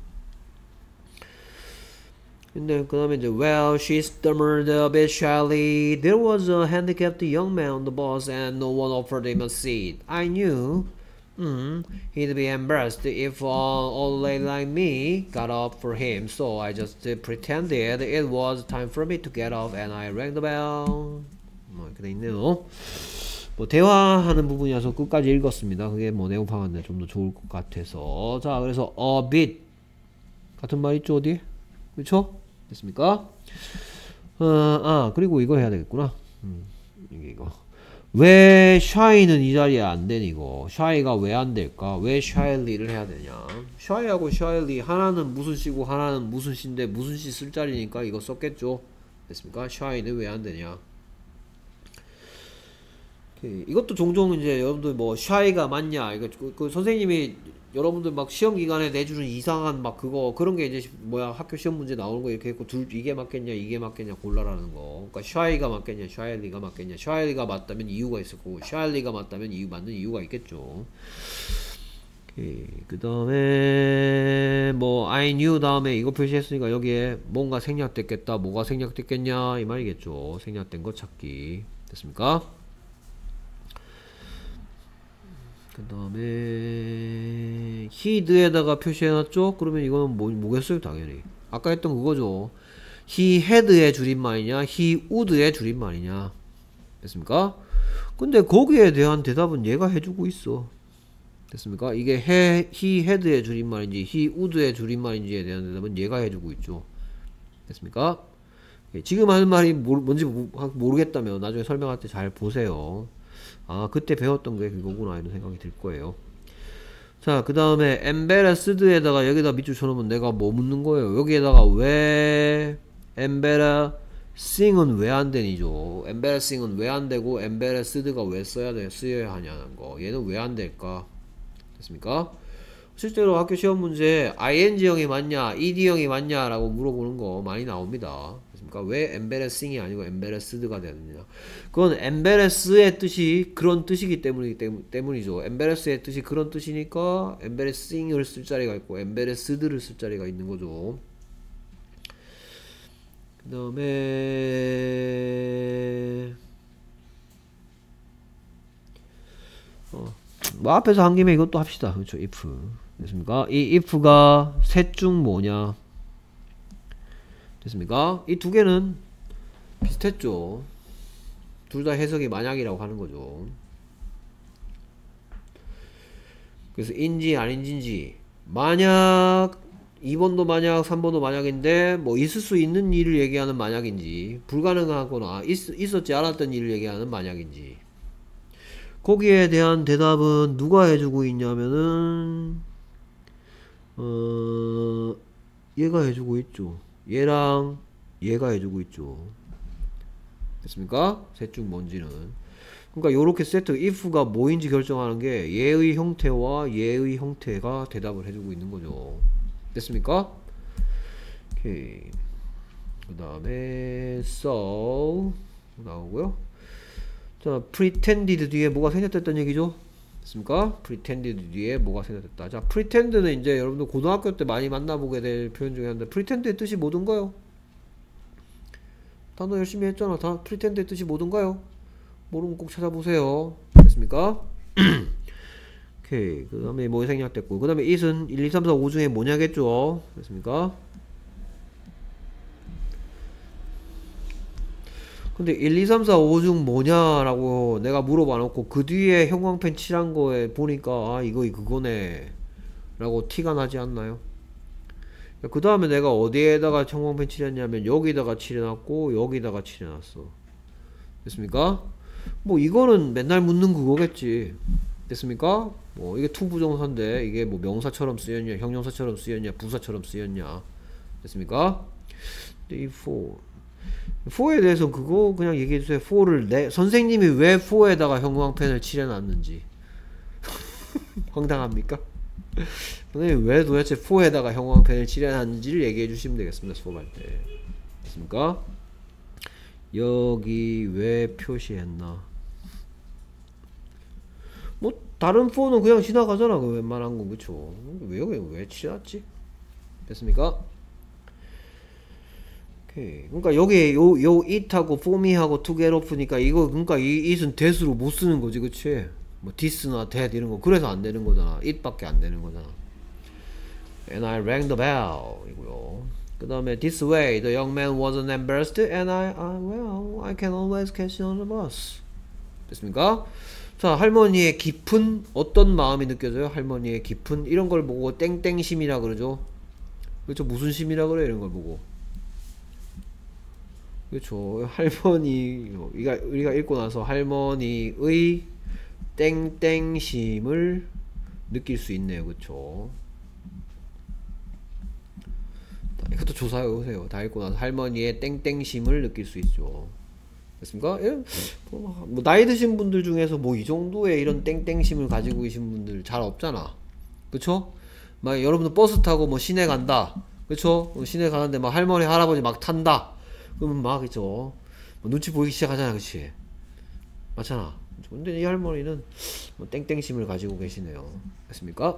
근데 그 다음에 이제 well she stammered a bit shyly. There was a handicapped young man on the bus and no one offered him a seat. I knew mm, he'd be embarrassed if an old lady like me got up for him, so I just pretended it was time for me to get off and I rang the bell. 뭐 이렇게 돼 있네요. 뭐 대화하는 부분이라서 끝까지 읽었습니다. 그게 뭐 내용 파악하는데 좀 더 좋을 것 같아서. 자, 그래서 a bit 같은 말 있죠 어디? 그렇죠? 됐습니까? 어, 아 그리고 이거 해야 되겠구나. 음, 이게 이거 왜 shy는 이 자리에 안 되니? 이거 shy가 왜 안 될까? 왜 shyly를 해야 되냐? shy하고 shyly 하나는 무슨 시고 하나는 무슨 시인데 무슨 시 쓸 자리니까 이거 썼겠죠? 됐습니까? shy는 왜 안 되냐? 이것도 종종 이제 여러분들 뭐 shy가 맞냐 이거 그, 그 선생님이 여러분들 막 시험 기간에 내주는 이상한 막 그거 그런 게 이제 뭐야 학교 시험 문제 나오는 거 이렇게 했고 둘 이게 맞겠냐 이게 맞겠냐 골라라는 거. 그러니까 shy가 맞겠냐 shyly가 맞겠냐. shyly가 맞다면 이유가 있을 거고 shyly가 맞다면 이유 맞는 이유가 있겠죠. 그 다음에 뭐 I knew 다음에 이거 표시했으니까 여기에 뭔가 생략됐겠다. 뭐가 생략됐겠냐 이 말이겠죠. 생략된 거 찾기. 됐습니까? 그 다음에 he'd에다가 표시해놨죠? 그러면 이거는 뭐, 뭐겠어요? 당연히 아까 했던 그거죠. he had의 줄임말이냐 he would의 줄임말이냐. 됐습니까? 근데 거기에 대한 대답은 얘가 해주고 있어. 됐습니까? 이게 he, he had의 줄임말인지 he would의 줄임말인지에 대한 대답은 얘가 해주고 있죠. 됐습니까? 지금 하는 말이 뭔지 모르겠다면 나중에 설명할 때 잘 보세요. 아 그때 배웠던 게 그거구나 이런 생각이 들 거예요. 자 그 다음에 embarrassed에다가 여기다 밑줄 쳐놓으면 내가 뭐 묻는 거예요. 여기에다가 왜 embarrassing은 왜 안 되니죠. embarrassing은 왜 안 되고 embarrassed가 왜 써야 돼 쓰여야 하냐는 거. 얘는 왜 안 될까. 됐습니까? 실제로 학교 시험 문제 ing형이 맞냐 ed형이 맞냐 라고 물어보는 거 많이 나옵니다. 그러니까 왜 embarrassing이 아니고 embarrassed가 되느냐. 그건 embarrass의 뜻이 그런 뜻이기 때문이, 때문이죠. embarrass의 뜻이 그런 뜻이니까 embarrassing을 쓸 자리가 있고 embarrassed를 쓸 자리가 있는 거죠. 그 다음에 뭐 앞에서 한 김에 이것도 합시다. 그렇죠. if 됐습니까? 이 if가 셋 중 뭐냐 됐습니까? 이 두 개는 비슷했죠. 둘 다 해석이 만약이라고 하는 거죠. 그래서 인지 아닌지 만약 이 번도 만약 삼 번도 만약인데 뭐 있을 수 있는 일을 얘기하는 만약인지 불가능하거나 있, 있었지 않았던 일을 얘기하는 만약인지 거기에 대한 대답은 누가 해주고 있냐면은 어 얘가 해주고 있죠. 얘랑 얘가 해주고 있죠. 됐습니까? 셋 중 뭔지는. 그러니까 요렇게 세트 if가 뭐인지 결정하는 게 얘의 형태와 얘의 형태가 대답을 해주고 있는 거죠. 됐습니까? 오케이. 그 다음에 so 나오고요. 자, pretended 뒤에 뭐가 생략됐다는 얘기죠? 됐습니까? pretended 뒤에 뭐가 생략됐다. 자, pretend는 이제 여러분들 고등학교 때 많이 만나보게 될 표현 중에 하나인데 pretend의 뜻이 뭐든가요? 단어 열심히 했잖아. 다 pretend의 뜻이 뭐든가요? 모르면 꼭 찾아보세요. 됐습니까? 오케이. 그 다음에 뭐 생략됐고 그 다음에 it은 일, 이, 삼, 사, 오 중에 뭐냐겠죠? 됐습니까? 근데 일, 이, 삼, 사, 오 중 뭐냐라고 내가 물어봐 놓고 그 뒤에 형광펜 칠한 거에 보니까 아 이거 그거네 라고 티가 나지 않나요? 그 다음에 내가 어디에다가 형광펜 칠했냐면 여기다가 칠해놨고 여기다가 칠해놨어. 됐습니까? 뭐 이거는 맨날 묻는 그거겠지. 됐습니까? 뭐 이게 투부정사인데 이게 뭐 명사처럼 쓰였냐 형용사처럼 쓰였냐 부사처럼 쓰였냐. 됐습니까? 이 for for에 대해서 그거 그냥 얘기해주세요. for를 내 선생님이 왜 for에다가 형광펜을 칠해놨는지. 황당합니까? 선생님이 왜 도대체 for에다가 형광펜을 칠해놨는지를 얘기해주시면 되겠습니다. 수업할 때. 됐습니까? 여기 왜 표시했나? 뭐 다른 for는 그냥 지나가잖아. 그 웬만한 거 그쵸? 왜 여기 왜 칠해놨지? 됐습니까? 오케이. 그러니까 여기 요, 요 it하고 for me하고 to get off니까 이거 그러니까 이 it은 that으로 못 쓰는 거지, 그치? 뭐 this나 that 이런 거 그래서 안 되는 거잖아. it밖에 안 되는 거잖아. And I rang the bell 이고요. 그 다음에 this way the young man wasn't embarrassed and I, I well I can always catch on the bus. 됐습니까? 자, 할머니의 깊은 어떤 마음이 느껴져요? 할머니의 깊은 이런 걸 보고 땡땡심이라 그러죠. 그렇죠? 무슨 심이라 그래 이런 걸 보고. 그렇죠. 할머니 우리가 우리가 읽고 나서 할머니의 땡땡심을 느낄 수 있네요. 그렇죠. 이것도 조사해 오세요. 다 읽고 나서 할머니의 땡땡심을 느낄 수 있죠. 됐습니까? 예? 뭐 나이 드신 분들 중에서 뭐 이 정도의 이런 땡땡심을 가지고 계신 분들 잘 없잖아. 그쵸? 막 여러분들 버스 타고 뭐 시내 간다. 그쵸? 시내 가는데 막 할머니 할아버지 막 탄다. 그러면 막 그쵸? 뭐 눈치 보이기 시작하잖아. 그치? 맞잖아. 근데 이 할머니는 뭐 땡땡심을 가지고 계시네요. 됐습니까?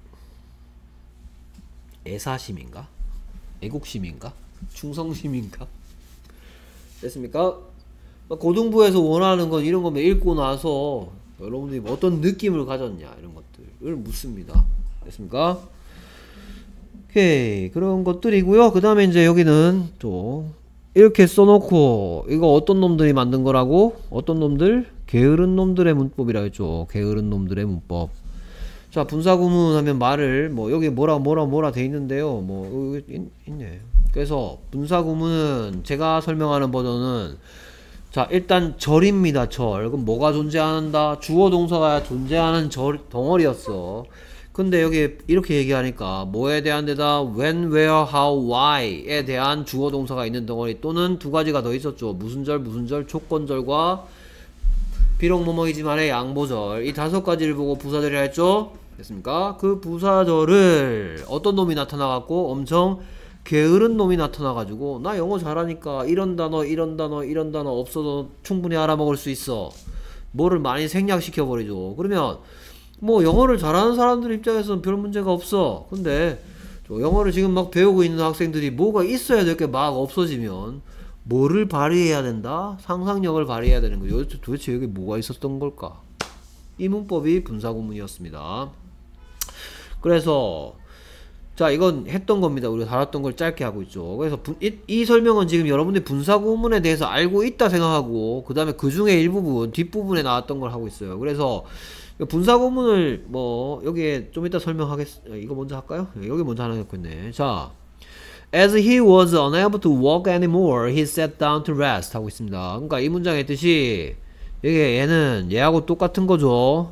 애사심인가? 애국심인가? 충성심인가? 됐습니까? 고등부에서 원하는 건 이런 거면 읽고 나서 여러분들이 어떤 느낌을 가졌냐 이런 것들을 묻습니다. 됐습니까? 오케이. 그런 것들이고요. 그 다음에 이제 여기는 또 이렇게 써놓고 이거 어떤 놈들이 만든 거라고? 어떤 놈들? 게으른 놈들의 문법이라 했죠. 게으른 놈들의 문법. 자, 분사구문 하면 말을 뭐 여기 뭐라 뭐라 뭐라 돼 있는데요. 뭐 있, 있네. 그래서 분사구문은 제가 설명하는 버전은 자, 일단 절입니다. 절. 그럼 뭐가 존재한다? 주어 동사가 존재하는 절 덩어리였어. 근데 여기 이렇게 얘기하니까 뭐에 대한 대답? when, where, how, why에 대한 주어 동사가 있는 덩어리 또는 두 가지가 더 있었죠. 무슨 절, 무슨 절, 조건절과 비록 뭐뭐이지만의 양보절. 이 다섯 가지를 보고 부사절이라 했죠. 됐습니까? 그 부사절을 어떤 놈이 나타나갖고 엄청 게으른 놈이 나타나가지고 나 영어 잘하니까 이런 단어 이런 단어 이런 단어 없어도 충분히 알아먹을 수 있어. 뭐를 많이 생략시켜버리죠. 그러면 뭐 영어를 잘하는 사람들 입장에서는 별 문제가 없어. 근데 영어를 지금 막 배우고 있는 학생들이 뭐가 있어야 될 게 막 없어지면 뭐를 발휘해야 된다? 상상력을 발휘해야 되는 거죠. 도대체 여기 뭐가 있었던 걸까? 이 문법이 분사구문이었습니다. 그래서 자, 이건 했던 겁니다. 우리가 다뤘던 걸 짧게 하고 있죠. 그래서 분, 이, 이 설명은 지금 여러분들이 분사구문에 대해서 알고 있다 생각하고 그 다음에 그 중에 일부분 뒷부분에 나왔던 걸 하고 있어요. 그래서 분사구문을 뭐 여기에 좀 이따 설명하겠. 이거 먼저 할까요? 여기 먼저 하나 했겠네. 자, as he was unable to walk anymore, he sat down to rest 하고 있습니다. 그러니까 이 문장의 뜻이 여기 얘는 얘하고 똑같은 거죠.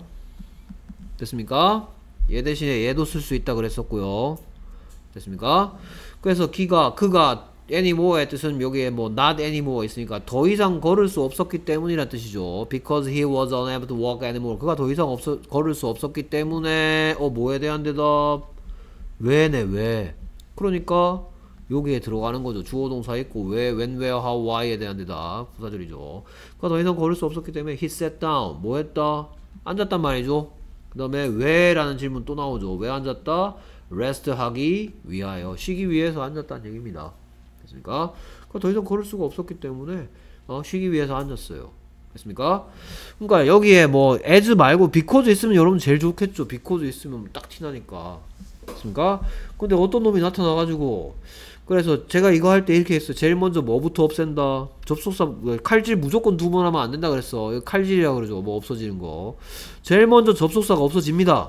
됐습니까? 얘 대신에 얘도 쓸 수 있다 그랬었고요. 됐습니까? 그래서 기가 그가 anymore의 뜻은 여기에 뭐 not anymore 있으니까 더 이상 걸을 수 없었기 때문이란 뜻이죠. because he was unable to walk anymore. 그가 더 이상 없어, 걸을 수 없었기 때문에 어 뭐에 대한 대답? 왜네 왜. 그러니까 여기에 들어가는 거죠. 주어 동사 있고 왜, when, where, how, why에 대한 대답 부사절이죠. 그가 더 이상 걸을 수 없었기 때문에 he sat down. 뭐 했다? 앉았단 말이죠. 그 다음에 왜 라는 질문 또 나오죠. 왜 앉았다? rest 하기 위하여, 쉬기 위해서 앉았다는 얘기입니다. 됐습니까? 더 이상 걸을 수가 없었기 때문에 어, 쉬기 위해서 앉았어요. 됐습니까? 그러니까 여기에 뭐 as 말고 because 있으면 여러분 제일 좋겠죠. because 있으면 딱 티나니까. 됐습니까? 근데 어떤 놈이 나타나가지고 그래서 제가 이거 할 때 이렇게 했어요. 제일 먼저 뭐부터 없앤다? 접속사 칼질 무조건 두 번 하면 안 된다 그랬어. 칼질이라 그러죠. 뭐 없어지는 거. 제일 먼저 접속사가 없어집니다.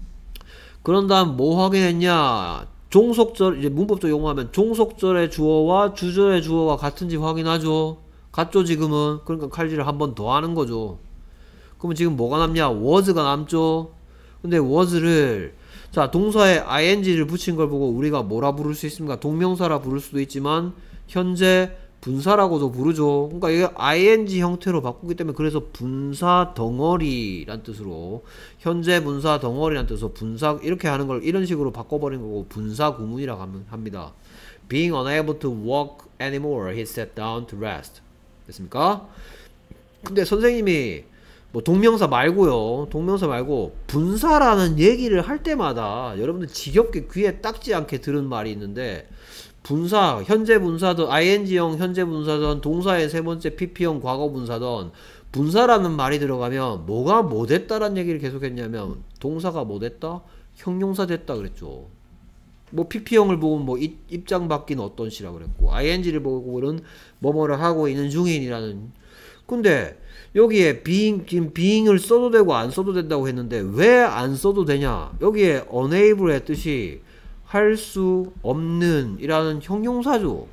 그런 다음 뭐 확인했냐? 종속절, 이제 문법적 용어하면 종속절의 주어와 주절의 주어가 같은지 확인하죠. 같죠 지금은. 그러니까 칼질을 한 번 더 하는 거죠. 그러면 지금 뭐가 남냐? was가 남죠. 근데 was를 자 동사에 ing를 붙인 걸 보고 우리가 뭐라 부를 수 있습니까? 동명사라 부를 수도 있지만 현재 분사라고도 부르죠. 그러니까 이게 ing 형태로 바꾸기 때문에 그래서 분사 덩어리란 뜻으로 현재 분사 덩어리란 뜻으로 분사 이렇게 하는 걸 이런 식으로 바꿔버린 거고 분사 구문이라고 합니다. Being unable to walk anymore, he sat down to rest. 됐습니까? 근데 선생님이 뭐 동명사 말고요. 동명사 말고 분사라는 얘기를 할 때마다 여러분들 지겹게 귀에 닦지 않게 들은 말이 있는데 분사, 현재 분사든 ing형 현재 분사든 동사의 세 번째 pp형 과거 분사든 분사라는 말이 들어가면 뭐가 뭐 됐다라는 얘기를 계속 했냐면 동사가 뭐 됐다? 형용사 됐다 그랬죠. 뭐 pp형을 보고 뭐 입, 입장 바뀐 어떤 시라 그랬고 ing를 보고는 뭐뭐를 하고 있는 중인이라는. 근데 여기에 being, 지금 being을 써도 되고 안 써도 된다고 했는데 왜 안 써도 되냐? 여기에 unable의 뜻이 할 수 없는 이라는 형용사죠.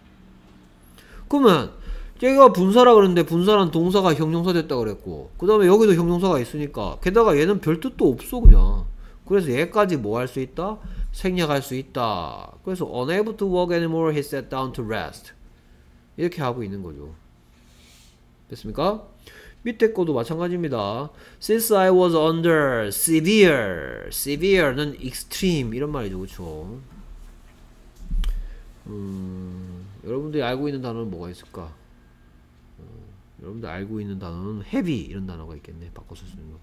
그러면 얘가 분사라 그랬는데 분사란 동사가 형용사 됐다 그랬고 그 다음에 여기도 형용사가 있으니까 게다가 얘는 별 뜻도 없어 그냥. 그래서 얘까지 뭐 할 수 있다? 생략할 수 있다. 그래서 unable to walk anymore, he sat down to rest. 이렇게 하고 있는 거죠. 됐습니까? 밑에 거도 마찬가지입니다. Since I was under severe, severe는 extreme 이런 말이죠, 그렇죠? 음, 여러분들이 알고 있는 단어는 뭐가 있을까? 어, 여러분들 알고 있는 단어는 heavy 이런 단어가 있겠네. 바꿔서 쓰는 거.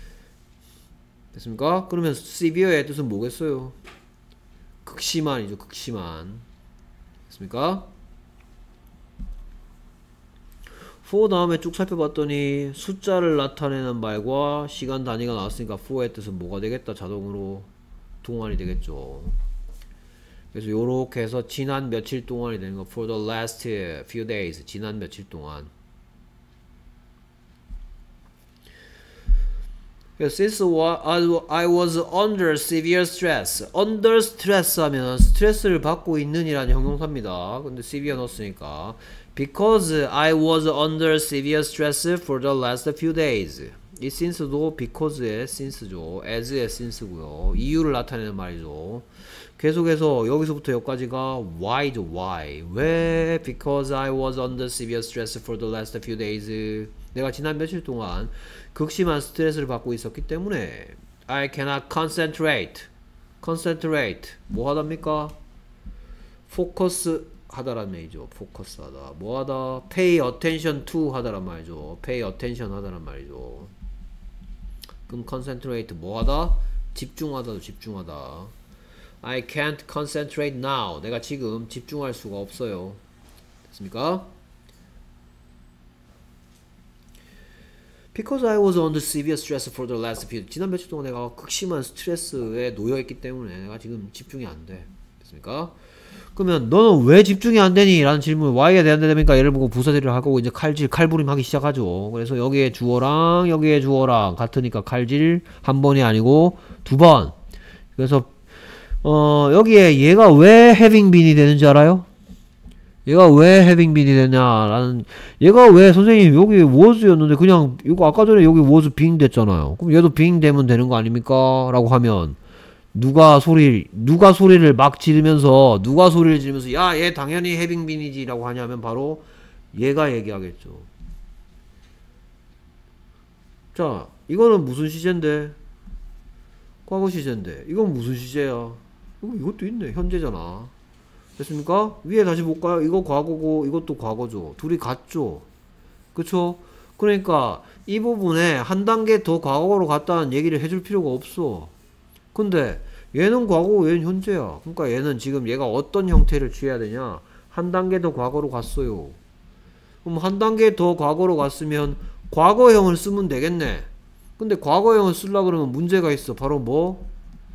됐습니까? 그러면 severe의 뜻은 뭐겠어요? 극심한이죠, 극심한. 됐습니까? for 다음에 쭉 살펴봤더니 숫자를 나타내는 말과 시간 단위가 나왔으니까 for의 뜻은 뭐가 되겠다? 자동으로 동안이 되겠죠. 그래서 요렇게 해서 지난 며칠 동안이 되는 거 for the last few days 지난 며칠 동안. Since I was under severe stress. under stress 하면 스트레스를 받고 있는 이라는 형용사입니다. 근데 severe 넣었으니까 Because I was under severe stress for the last few days. 이 since도 because의 since죠. as의 since고요. 이유를 나타내는 말이죠. 계속해서 여기서부터 여기까지가 why죠. why. 왜? Because I was under severe stress for the last few days. 내가 지난 며칠 동안 극심한 스트레스를 받고 있었기 때문에 I cannot concentrate. concentrate. 뭐 하답니까? focus 하다란 말이죠. focus 하다. 뭐 하다? pay attention to 하다란 말이죠. pay attention 하다란 말이죠. 그럼 concentrate 뭐 하다? 집중하다도 집중하다. I can't concentrate now. 내가 지금 집중할 수가 없어요. 됐습니까? Because I was under severe stress for the last few. 지난 며칠 동안 내가 극심한 스트레스에 놓여있기 때문에 내가 지금 집중이 안 돼. 됐습니까? 그러면 너는 왜 집중이 안 되니? 라는 질문 Why에 대한 대답이니까 얘를 보고 부사들을 하고 이제 칼질, 칼부림 하기 시작하죠. 그래서 여기에 주어랑 여기에 주어랑 같으니까 칼질 한 번이 아니고 두 번. 그래서 어 여기에 얘가 왜 having been이 되는지 알아요? 얘가 왜 having been이 되냐라는, 얘가 왜 선생님 여기 was였는데 그냥 이거 아까 전에 여기 was being 됐잖아요. 그럼 얘도 being 되면 되는 거 아닙니까? 라고 하면 누가 소리 누가 소리를 막 지르면서 누가 소리를 지르면서 야 얘 당연히 having been이지 라고 하냐면 바로 얘가 얘기하겠죠. 자 이거는 무슨 시제인데? 과거 시제인데 이건 무슨 시제야? 이거, 이것도 있네. 현재잖아. 됐습니까? 위에 다시 볼까요? 이거 과거고 이것도 과거죠. 둘이 같죠. 그쵸? 그러니까 이 부분에 한 단계 더 과거로 갔다는 얘기를 해줄 필요가 없어. 근데 얘는 과거고 얘는 현재야. 그러니까 얘는 지금 얘가 어떤 형태를 취해야 되냐? 한 단계 더 과거로 갔어요. 그럼 한 단계 더 과거로 갔으면 과거형을 쓰면 되겠네. 근데 과거형을 쓰려고 그러면 문제가 있어. 바로 뭐?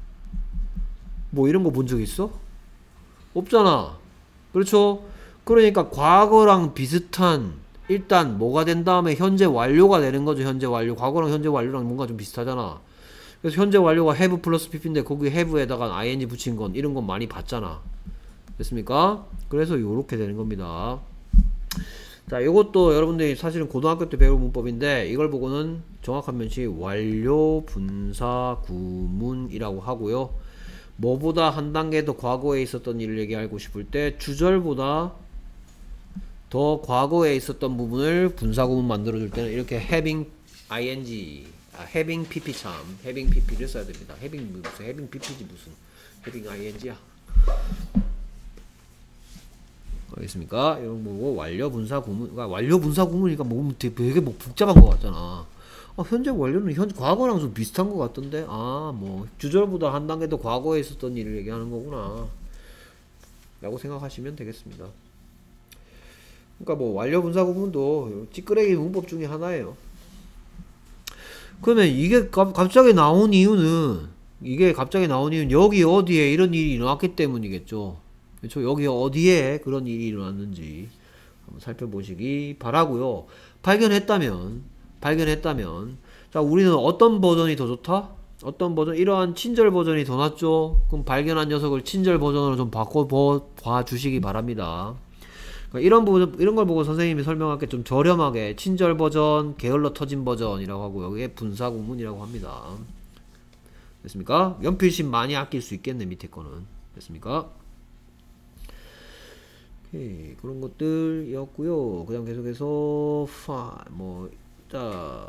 뭐 이런 거 본 적 있어? 없잖아. 그렇죠? 그러니까 과거랑 비슷한 일단 뭐가 된 다음에 현재 완료가 되는 거죠. 현재 완료. 과거랑 현재 완료랑 뭔가 좀 비슷하잖아. 그래서 현재 완료가 have 플러스 pp인데 거기 have에다가 ing 붙인 건 이런 건 많이 봤잖아. 됐습니까? 그래서 요렇게 되는 겁니다. 자, 요것도 여러분들이 사실은 고등학교 때 배울 문법인데 이걸 보고는 정확한 명칭이 완료 분사 구문이라고 하고요. 뭐보다 한 단계 더 과거에 있었던 일을 얘기하고 싶을 때 주절보다 더 과거에 있었던 부분을 분사구문 만들어줄 때는 이렇게 having ing, 아, having pp 참 having pp를 써야 됩니다. having 무슨 having pp지 무슨 having ing야. 알겠습니까? 이런 거고 완료 분사 구문, 그러니까 완료 분사 구문이니까 뭐 되게 뭐 복잡한 것 같잖아. 아, 현재 완료는 현 과거랑 좀 비슷한 것 같던데. 아, 뭐 주절보다 한 단계 더 과거에 있었던 일을 얘기하는 거구나 라고 생각하시면 되겠습니다. 그러니까 뭐 완료 분사 구문도 찌끄레기 문법 중에 하나예요. 그러면 이게 가, 갑자기 나온 이유는 이게 갑자기 나온 이유는 여기 어디에 이런 일이 일어났기 때문이겠죠. 그렇죠? 여기 어디에 그런 일이 일어났는지 한번 살펴보시기 바라고요. 발견했다면 발견했다면 자 우리는 어떤 버전이 더 좋다? 어떤 버전? 이러한 친절 버전이 더 낫죠? 그럼 발견한 녀석을 친절 버전으로 좀 바꿔 봐 주시기 바랍니다. 그러니까 이런 부분, 이런 걸 보고 선생님이 설명할게 좀 저렴하게 친절 버전, 게을러 터진 버전이라고 하고 여기에 분사 구문이라고 합니다. 됐습니까? 연필심 많이 아낄 수 있겠네 밑에 거는. 됐습니까? 오케이, 그런 것들이었고요. 그다음 계속해서 파, 뭐, 자,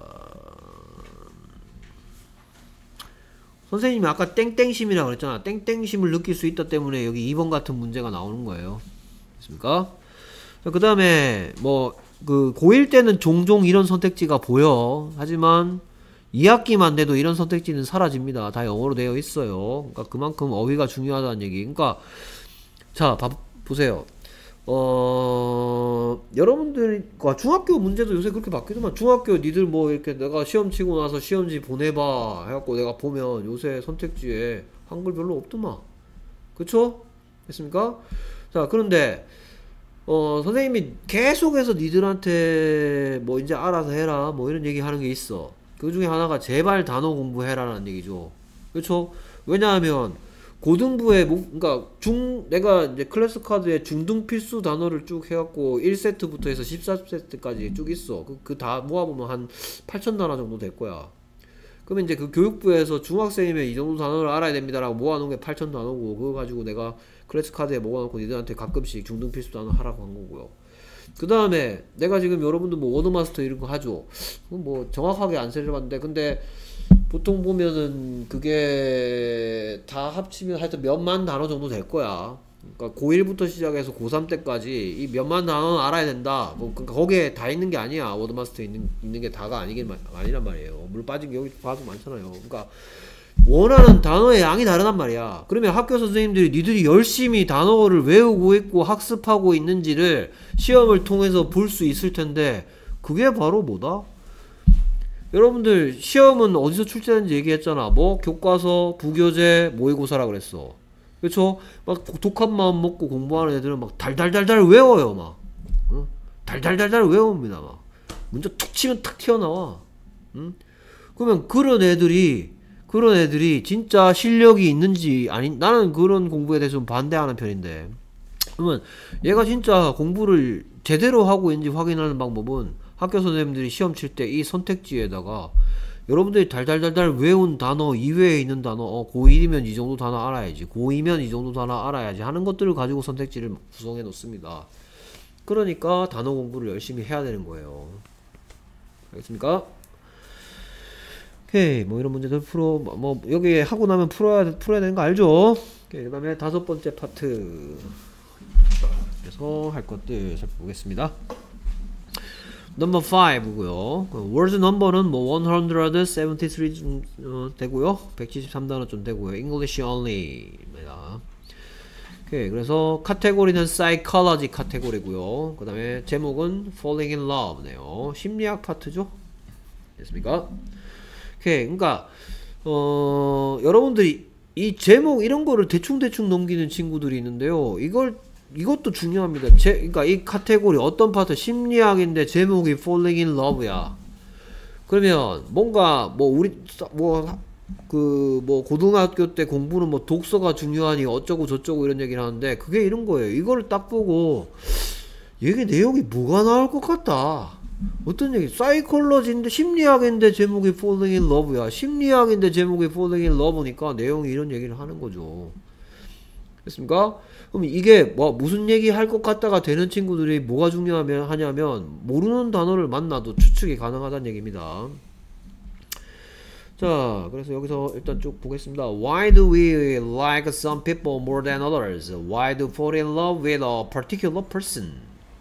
선생님이 아까 땡땡심이라고 그랬잖아. 땡땡심을 느낄 수 있다 때문에 여기 이 번 같은 문제가 나오는 거예요. 됐습니까? 그 다음에 뭐 그 고일 때는 종종 이런 선택지가 보여. 하지만 이 학기만 돼도 이런 선택지는 사라집니다. 다 영어로 되어 있어요. 그러니까 그만큼 어휘가 중요하다는 얘기. 그러니까 자, 봐, 보세요. 어, 여러분들과 중학교 문제도 요새 그렇게 바뀌더만. 중학교 니들 뭐 이렇게 내가 시험 치고 나서 시험지 보내봐 해갖고 내가 보면 요새 선택지에 한글 별로 없더만. 그쵸? 됐습니까? 자, 그런데 어, 선생님이 계속해서 니들한테 뭐 이제 알아서 해라 뭐 이런 얘기 하는 게 있어. 그 중에 하나가 제발 단어 공부해라라는 얘기죠. 그쵸? 왜냐하면 고등부에 뭐, 그러니까 중 내가 이제 클래스 카드에 중등 필수 단어를 쭉 해갖고 일 세트부터 해서 십사 세트까지 쭉 있어. 그 그 다 모아보면 한 팔천 단어 정도 될 거야. 그러면 이제 그 교육부에서 중학생이면 이 정도 단어를 알아야 됩니다라고 모아놓은 게 팔천 단어고 그거 가지고 내가 클래스 카드에 모아놓고 니들한테 가끔씩 중등 필수 단어 하라고 한 거고요. 그 다음에 내가 지금 여러분들 뭐 워드마스터 이런 거 하죠. 뭐 정확하게 안 세려봤는데 근데 보통 보면은 그게 다 합치면 하여튼 몇만 단어 정도 될 거야. 그러니까 고일부터 시작해서 고삼 때까지 이 몇만 단어는 알아야 된다. 뭐 그러니까 거기에 다 있는 게 아니야. 워드마스터에 있는, 있는 게 다가 아니긴 아니란 말이에요. 물 빠진 게 여기 봐도 많잖아요. 그러니까 원하는 단어의 양이 다르단 말이야. 그러면 학교 선생님들이 니들이 열심히 단어를 외우고 있고 학습하고 있는지를 시험을 통해서 볼 수 있을 텐데 그게 바로 뭐다? 여러분들 시험은 어디서 출제하는지 얘기했잖아. 뭐 교과서, 부교재, 모의고사라 그랬어. 그쵸? 막 독한 마음 먹고 공부하는 애들은 막 달달달달 외워요. 막 응? 달달달달 외웁니다. 막 문제 툭 치면 탁 튀어나와. 응? 그러면 그런 애들이 그런 애들이 진짜 실력이 있는지 아니, 나는 그런 공부에 대해서 좀 반대하는 편인데, 그러면 얘가 진짜 공부를 제대로 하고 있는지 확인하는 방법은 학교 선생님들이 시험 칠 때 이 선택지에다가 여러분들이 달달달달 외운 단어 이외에 있는 단어, 어, 고일이면 이 정도 단어 알아야지, 고이면 이 정도 단어 알아야지 하는 것들을 가지고 선택지를 구성해 놓습니다. 그러니까 단어 공부를 열심히 해야 되는 거예요. 알겠습니까? 오케이, 뭐 이런 문제들 풀어, 뭐 여기 하고 나면 풀어야 풀어야 되는 거 알죠? 오케이, 그다음에 다섯 번째 파트 그래서 할 것들 살펴보겠습니다. 넘버 파이브고요. words 넘버는 뭐 백칠십삼 좀 어, 되고요. 백칠십삼 단어 좀 되고요. English only입니다. 오케이, 그래서 카테고리는 psychology 카테고리고요. 그 다음에 제목은 falling in love네요. 심리학 파트죠. 됐습니까? 오케이, 그러니까 어 여러분들이 이 제목 이런 거를 대충대충 넘기는 친구들이 있는데요. 이걸 이것도 중요합니다. 제, 그러니까 이 카테고리 어떤 파트 심리학인데 제목이 falling in love야. 그러면 뭔가 뭐 우리 뭐 그 뭐 고등학교 때 공부는 뭐 독서가 중요하니 어쩌고 저쩌고 이런 얘기를 하는데 그게 이런 거예요. 이거를 딱 보고 이게 내용이 뭐가 나올 것 같다. 어떤 얘기? 사이콜로지인데 심리학인데 제목이 falling in love야. 심리학인데 제목이 falling in love니까 내용이 이런 얘기를 하는 거죠. 됐습니까? 그럼 이게 뭐 무슨 얘기 할 것 같다가 되는 친구들이 뭐가 중요하면 하냐면 모르는 단어를 만나도 추측이 가능하다는 얘기입니다. 자, 그래서 여기서 일단 쭉 보겠습니다. Why do we like some people more than others? Why do we fall in love with a particular person?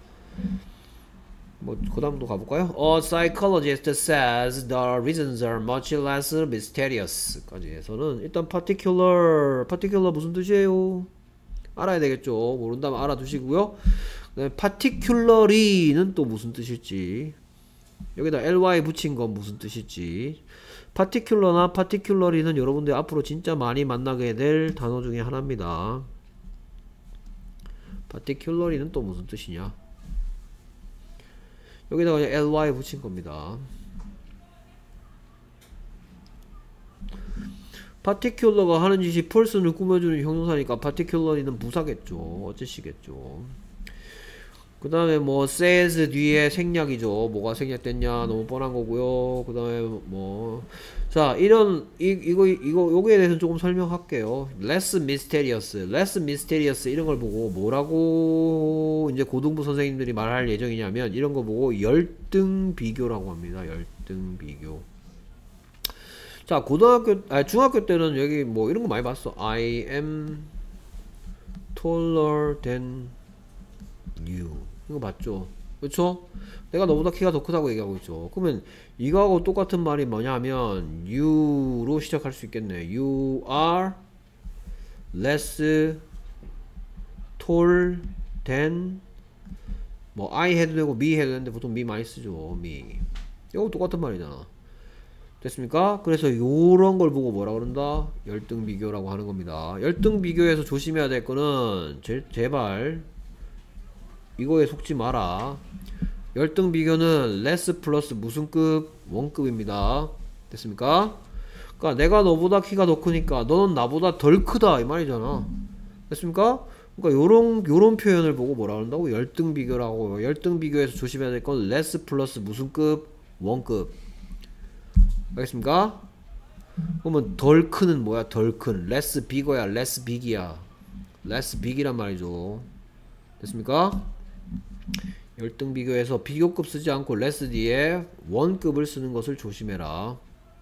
뭐 그 다음도 가볼까요? A psychologist says the reasons are much less mysterious 까지 해서는 일단 particular, particular 무슨 뜻이에요? 알아야 되겠죠. 모른다면 알아두시고요. particularly는 또 무슨 뜻일지, 여기다 ly 붙인 건 무슨 뜻일지. particular나 particularly는 여러분들 앞으로 진짜 많이 만나게 될 단어 중에 하나입니다. particularly는 또 무슨 뜻이냐, 여기다가 그냥 ly 붙인 겁니다. particular가 하는 짓이 person을 꾸며주는 형용사니까 particularly는 부사겠죠. 어째시겠죠. 그 다음에 뭐 says 뒤에 생략이죠. 뭐가 생략됐냐 너무 뻔한 거고요. 그 다음에 뭐 자 이런 이, 이거 이거 요거에 대해서 조금 설명할게요. less mysterious, less mysterious 이런 걸 보고 뭐라고 이제 고등부 선생님들이 말할 예정이냐면 이런 거 보고 열등 비교라고 합니다. 열등 비교. 자, 고등학교, 아, 중학교 때는 여기 뭐 이런 거 많이 봤어. I am taller than you. 이거 맞죠? 그쵸? 내가 너보다 키가 더 크다고 얘기하고 있죠. 그러면 이거하고 똑같은 말이 뭐냐면 you로 시작할 수 있겠네. You are less tall than 뭐 I 해도 되고 me 해도 되는데 보통 me 많이 쓰죠. me. 이거 똑같은 말이잖아. 됐습니까? 그래서 요런 걸 보고 뭐라 그런다? 열등 비교라고 하는 겁니다. 열등 비교에서 조심해야 될 거는 제, 제발 이거에 속지 마라. 열등 비교는 less 플러스 무슨 급? 원급입니다. 됐습니까? 그러니까 내가 너보다 키가 더 크니까 너는 나보다 덜 크다 이 말이잖아. 됐습니까? 그러니까 요런 요런 표현을 보고 뭐라 그런다고? 열등 비교라고. 열등 비교에서 조심해야 될 건 less 플러스 무슨 급? 원급. 알겠습니까? 그러면 덜 큰은 뭐야? 덜 큰. less bigger야, less big이야. less big이란 말이죠. 됐습니까? 열등 비교에서 비교급 쓰지 않고 less 뒤에 원급을 쓰는 것을 조심해라.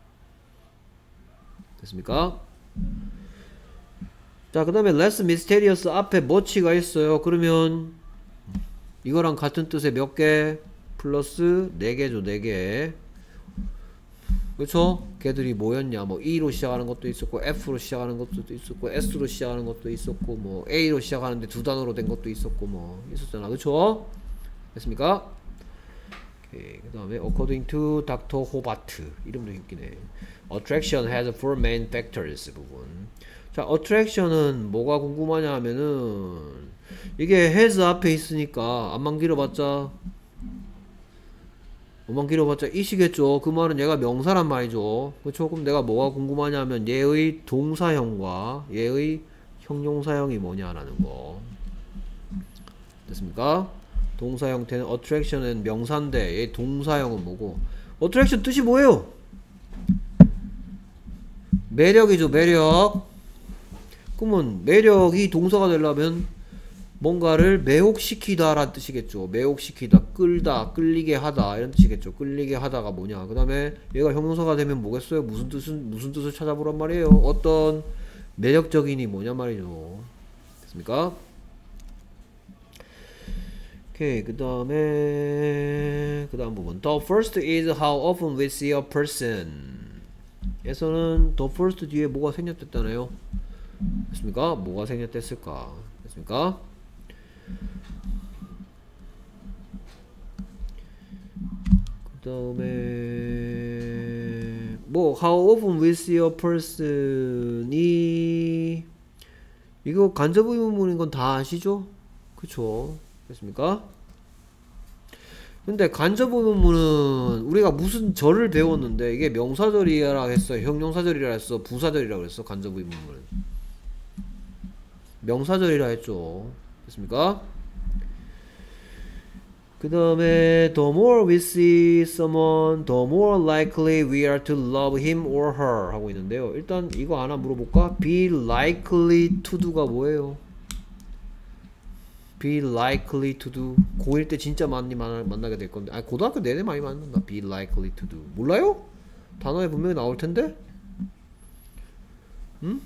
됐습니까? 자, 그 다음에 less mysterious 앞에 much가 있어요. 그러면 이거랑 같은 뜻의 몇 개? 플러스 네 개죠. 네 개. 그쵸? 걔들이 뭐였냐? 뭐 E로 시작하는 것도 있었고 F로 시작하는 것도 있었고 S로 시작하는 것도 있었고 뭐 A로 시작하는데 두 단어로 된 것도 있었고 뭐 있었잖아. 그쵸? 됐습니까? 그 다음에 according to 닥터 호바트 이름도 웃기네. attraction has four main factors 부분. 자, attraction은 뭐가 궁금하냐 하면은 이게 has 앞에 있으니까 안만 길어봤자 안만 길어봤자 이시겠죠. 그 말은 얘가 명사란 말이죠. 그렇죠? 그럼 내가 뭐가 궁금하냐 하면 얘의 동사형과 얘의 형용사형이 뭐냐라는 거. 됐습니까? 동사 형태는 attraction은 명사인데 얘 동사형은 뭐고, attraction 뜻이 뭐예요? 매력이죠. 매력. 그러면 매력이 동사가 되려면 뭔가를 매혹시키다 라는 뜻이겠죠. 매혹시키다, 끌다, 끌리게 하다 이런 뜻이겠죠. 끌리게 하다가 뭐냐. 그 다음에 얘가 형용사가 되면 뭐겠어요? 무슨 뜻은 무슨 뜻을 찾아보란 말이에요. 어떤 매력적인이 뭐냐 말이죠. 됐습니까? 오케이. 그 다음에 그 다음 부분. The first is how often we see a person. 에서는 the first 뒤에 뭐가 생략됐다네요. 됐습니까? 뭐가 생략됐을까? 됐습니까? 그 다음에 뭐 how often we see a person이 이거 간접 의문문인 건 다 아시죠? 그쵸? 됐습니까? 근데 간접 의문문은 우리가 무슨 절을 배웠는데 이게 명사절이라 했어, 형용사절이라 했어, 부사절이라 그랬어. 간접 의문문은 명사절이라 했죠. 됐습니까? 그 다음에 the more we see someone, the more likely we are to love him or her 하고 있는데요. 일단 이거 하나 물어볼까? be likely to do가 뭐예요? be likely to do. 고일 때 진짜 많이 만나, 만나게 될 건데, 아니 고등학교 내내 많이 만난다. be likely to do 몰라요? 단어에 분명히 나올 텐데. 응?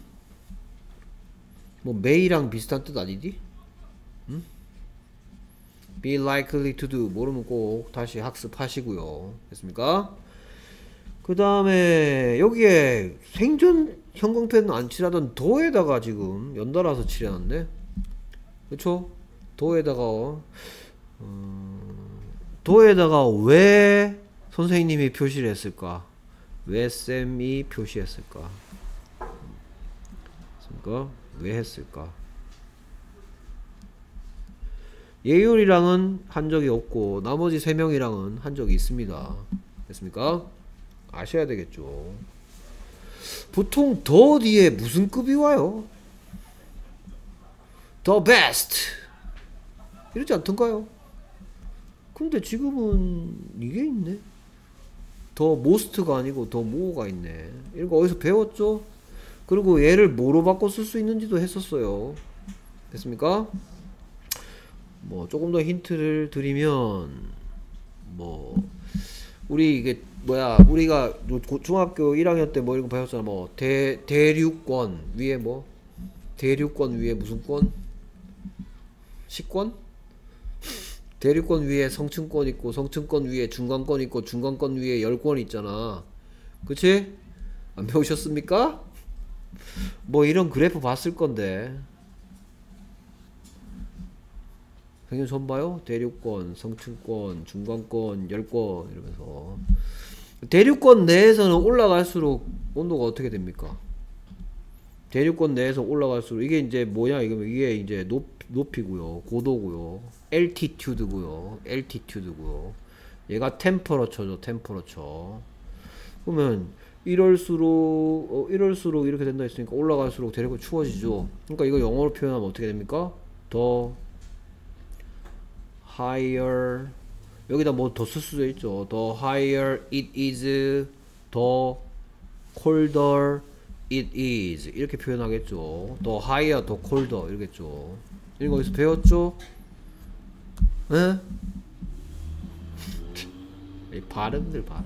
뭐 may랑 비슷한 뜻 아니지? 응? be likely to do 모르면 꼭 다시 학습하시고요. 됐습니까? 그 다음에 여기에 생존 형광펜 안 칠하던 더에다가 지금 연달아서 칠해놨네. 그쵸? 도에다가 어, 도에다가 왜 선생님이 표시를 했을까? 왜 쌤이 표시했을까? 그러니까 왜 했을까? 예율이랑은 한 적이 없고 나머지 세 명이랑은 한 적이 있습니다. 됐습니까? 아셔야 되겠죠. 보통 더 뒤에 무슨 급이 와요? The best 이러지 않던가요? 근데 지금은 이게 있네. 더 most가 아니고 더 more가 있네. 이런 거 어디서 배웠죠? 그리고 얘를 뭐로 바꿔 쓸 수 있는지도 했었어요. 됐습니까? 뭐 조금 더 힌트를 드리면 뭐 우리 이게 뭐야 우리가 중학교 일 학년 때 뭐 이런 거 배웠잖아. 뭐 대, 대륙권 위에 뭐 대륙권 위에 무슨 권? 시권? 대륙권 위에 성층권 있고 성층권 위에 중간권 있고 중간권 위에 열권 있잖아. 그치? 안 배우셨습니까? 뭐 이런 그래프 봤을 건데. 선생님 처음 봐요? 대륙권, 성층권, 중간권, 열권 이러면서. 대륙권 내에서는 올라갈수록 온도가 어떻게 됩니까? 대륙권 내에서 올라갈수록 이게 이제 뭐냐 이거 이게 이제 높 높이고요, 고도고요, altitude고요, altitude고요. 얘가 템퍼러처죠, 템퍼러처. 그러면 이럴수록 어, 이럴수록 이렇게 된다 했으니까 올라갈수록 대륙은 추워지죠. 그러니까 이거 영어로 표현하면 어떻게 됩니까? 더 higher 여기다 뭐 더 쓸 수도 있죠. The higher it is, the colder it is 이렇게 표현하겠죠. The higher, the colder 이러겠죠. 이거 어디서 배웠죠? 에? 이 발음들 봐라.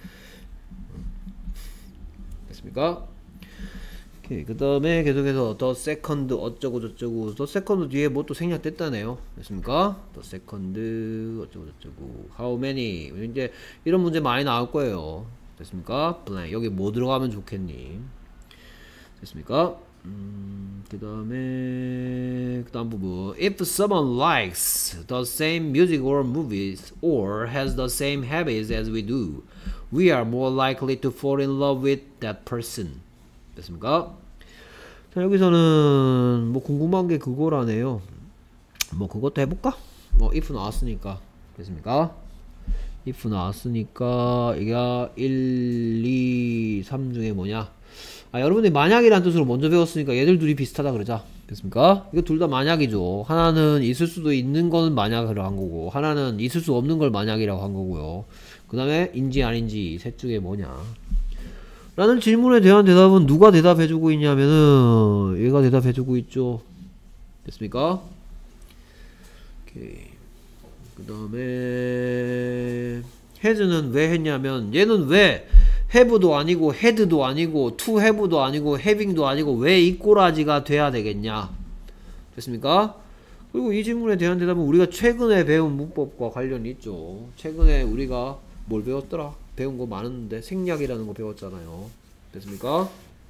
됐습니까? 오케이. 그 다음에 계속해서 the second 어쩌고 저쩌고 the second 뒤에 뭐 또 생략됐다네요. 됐습니까? the second 어쩌고 저쩌고 how many 이제 이런 문제 많이 나올 거예요. 됐습니까? blank 여기 뭐 들어가면 좋겠니? 됐습니까? 음, 그 다음에 그 다음 부분 If someone likes the same music or movies or has the same habits as we do, we are more likely to fall in love with that person. 됐습니까? 자, 여기서는 뭐 궁금한 게 그거라네요. 뭐 그것도 해볼까? 뭐 if 나왔으니까. 됐습니까? if 나왔으니까 이게 일, 이, 삼 중에 뭐냐? 아, 여러분들이 만약이라는 뜻으로 먼저 배웠으니까 얘들 둘이 비슷하다 그러자. 됐습니까? 이거 둘 다 만약이죠. 하나는 있을 수도 있는 건 만약으로 한 거고, 하나는 있을 수 없는 걸 만약이라고 한 거고요. 그 다음에 인지 아닌지 셋 중에 뭐냐? 라는 질문에 대한 대답은 누가 대답해주고 있냐면은 얘가 대답해주고 있죠. 됐습니까? 오케이. 그 다음에 has는 왜 했냐면 얘는 왜 have도 아니고 had도 아니고 to have도 아니고 having도 아니고 왜 이 꼬라지가 돼야 되겠냐. 됐습니까? 그리고 이 질문에 대한 대답은 우리가 최근에 배운 문법과 관련이 있죠. 최근에 우리가 뭘 배웠더라? 배운 거 많은데 생략이라는 거 배웠잖아요. 됐습니까?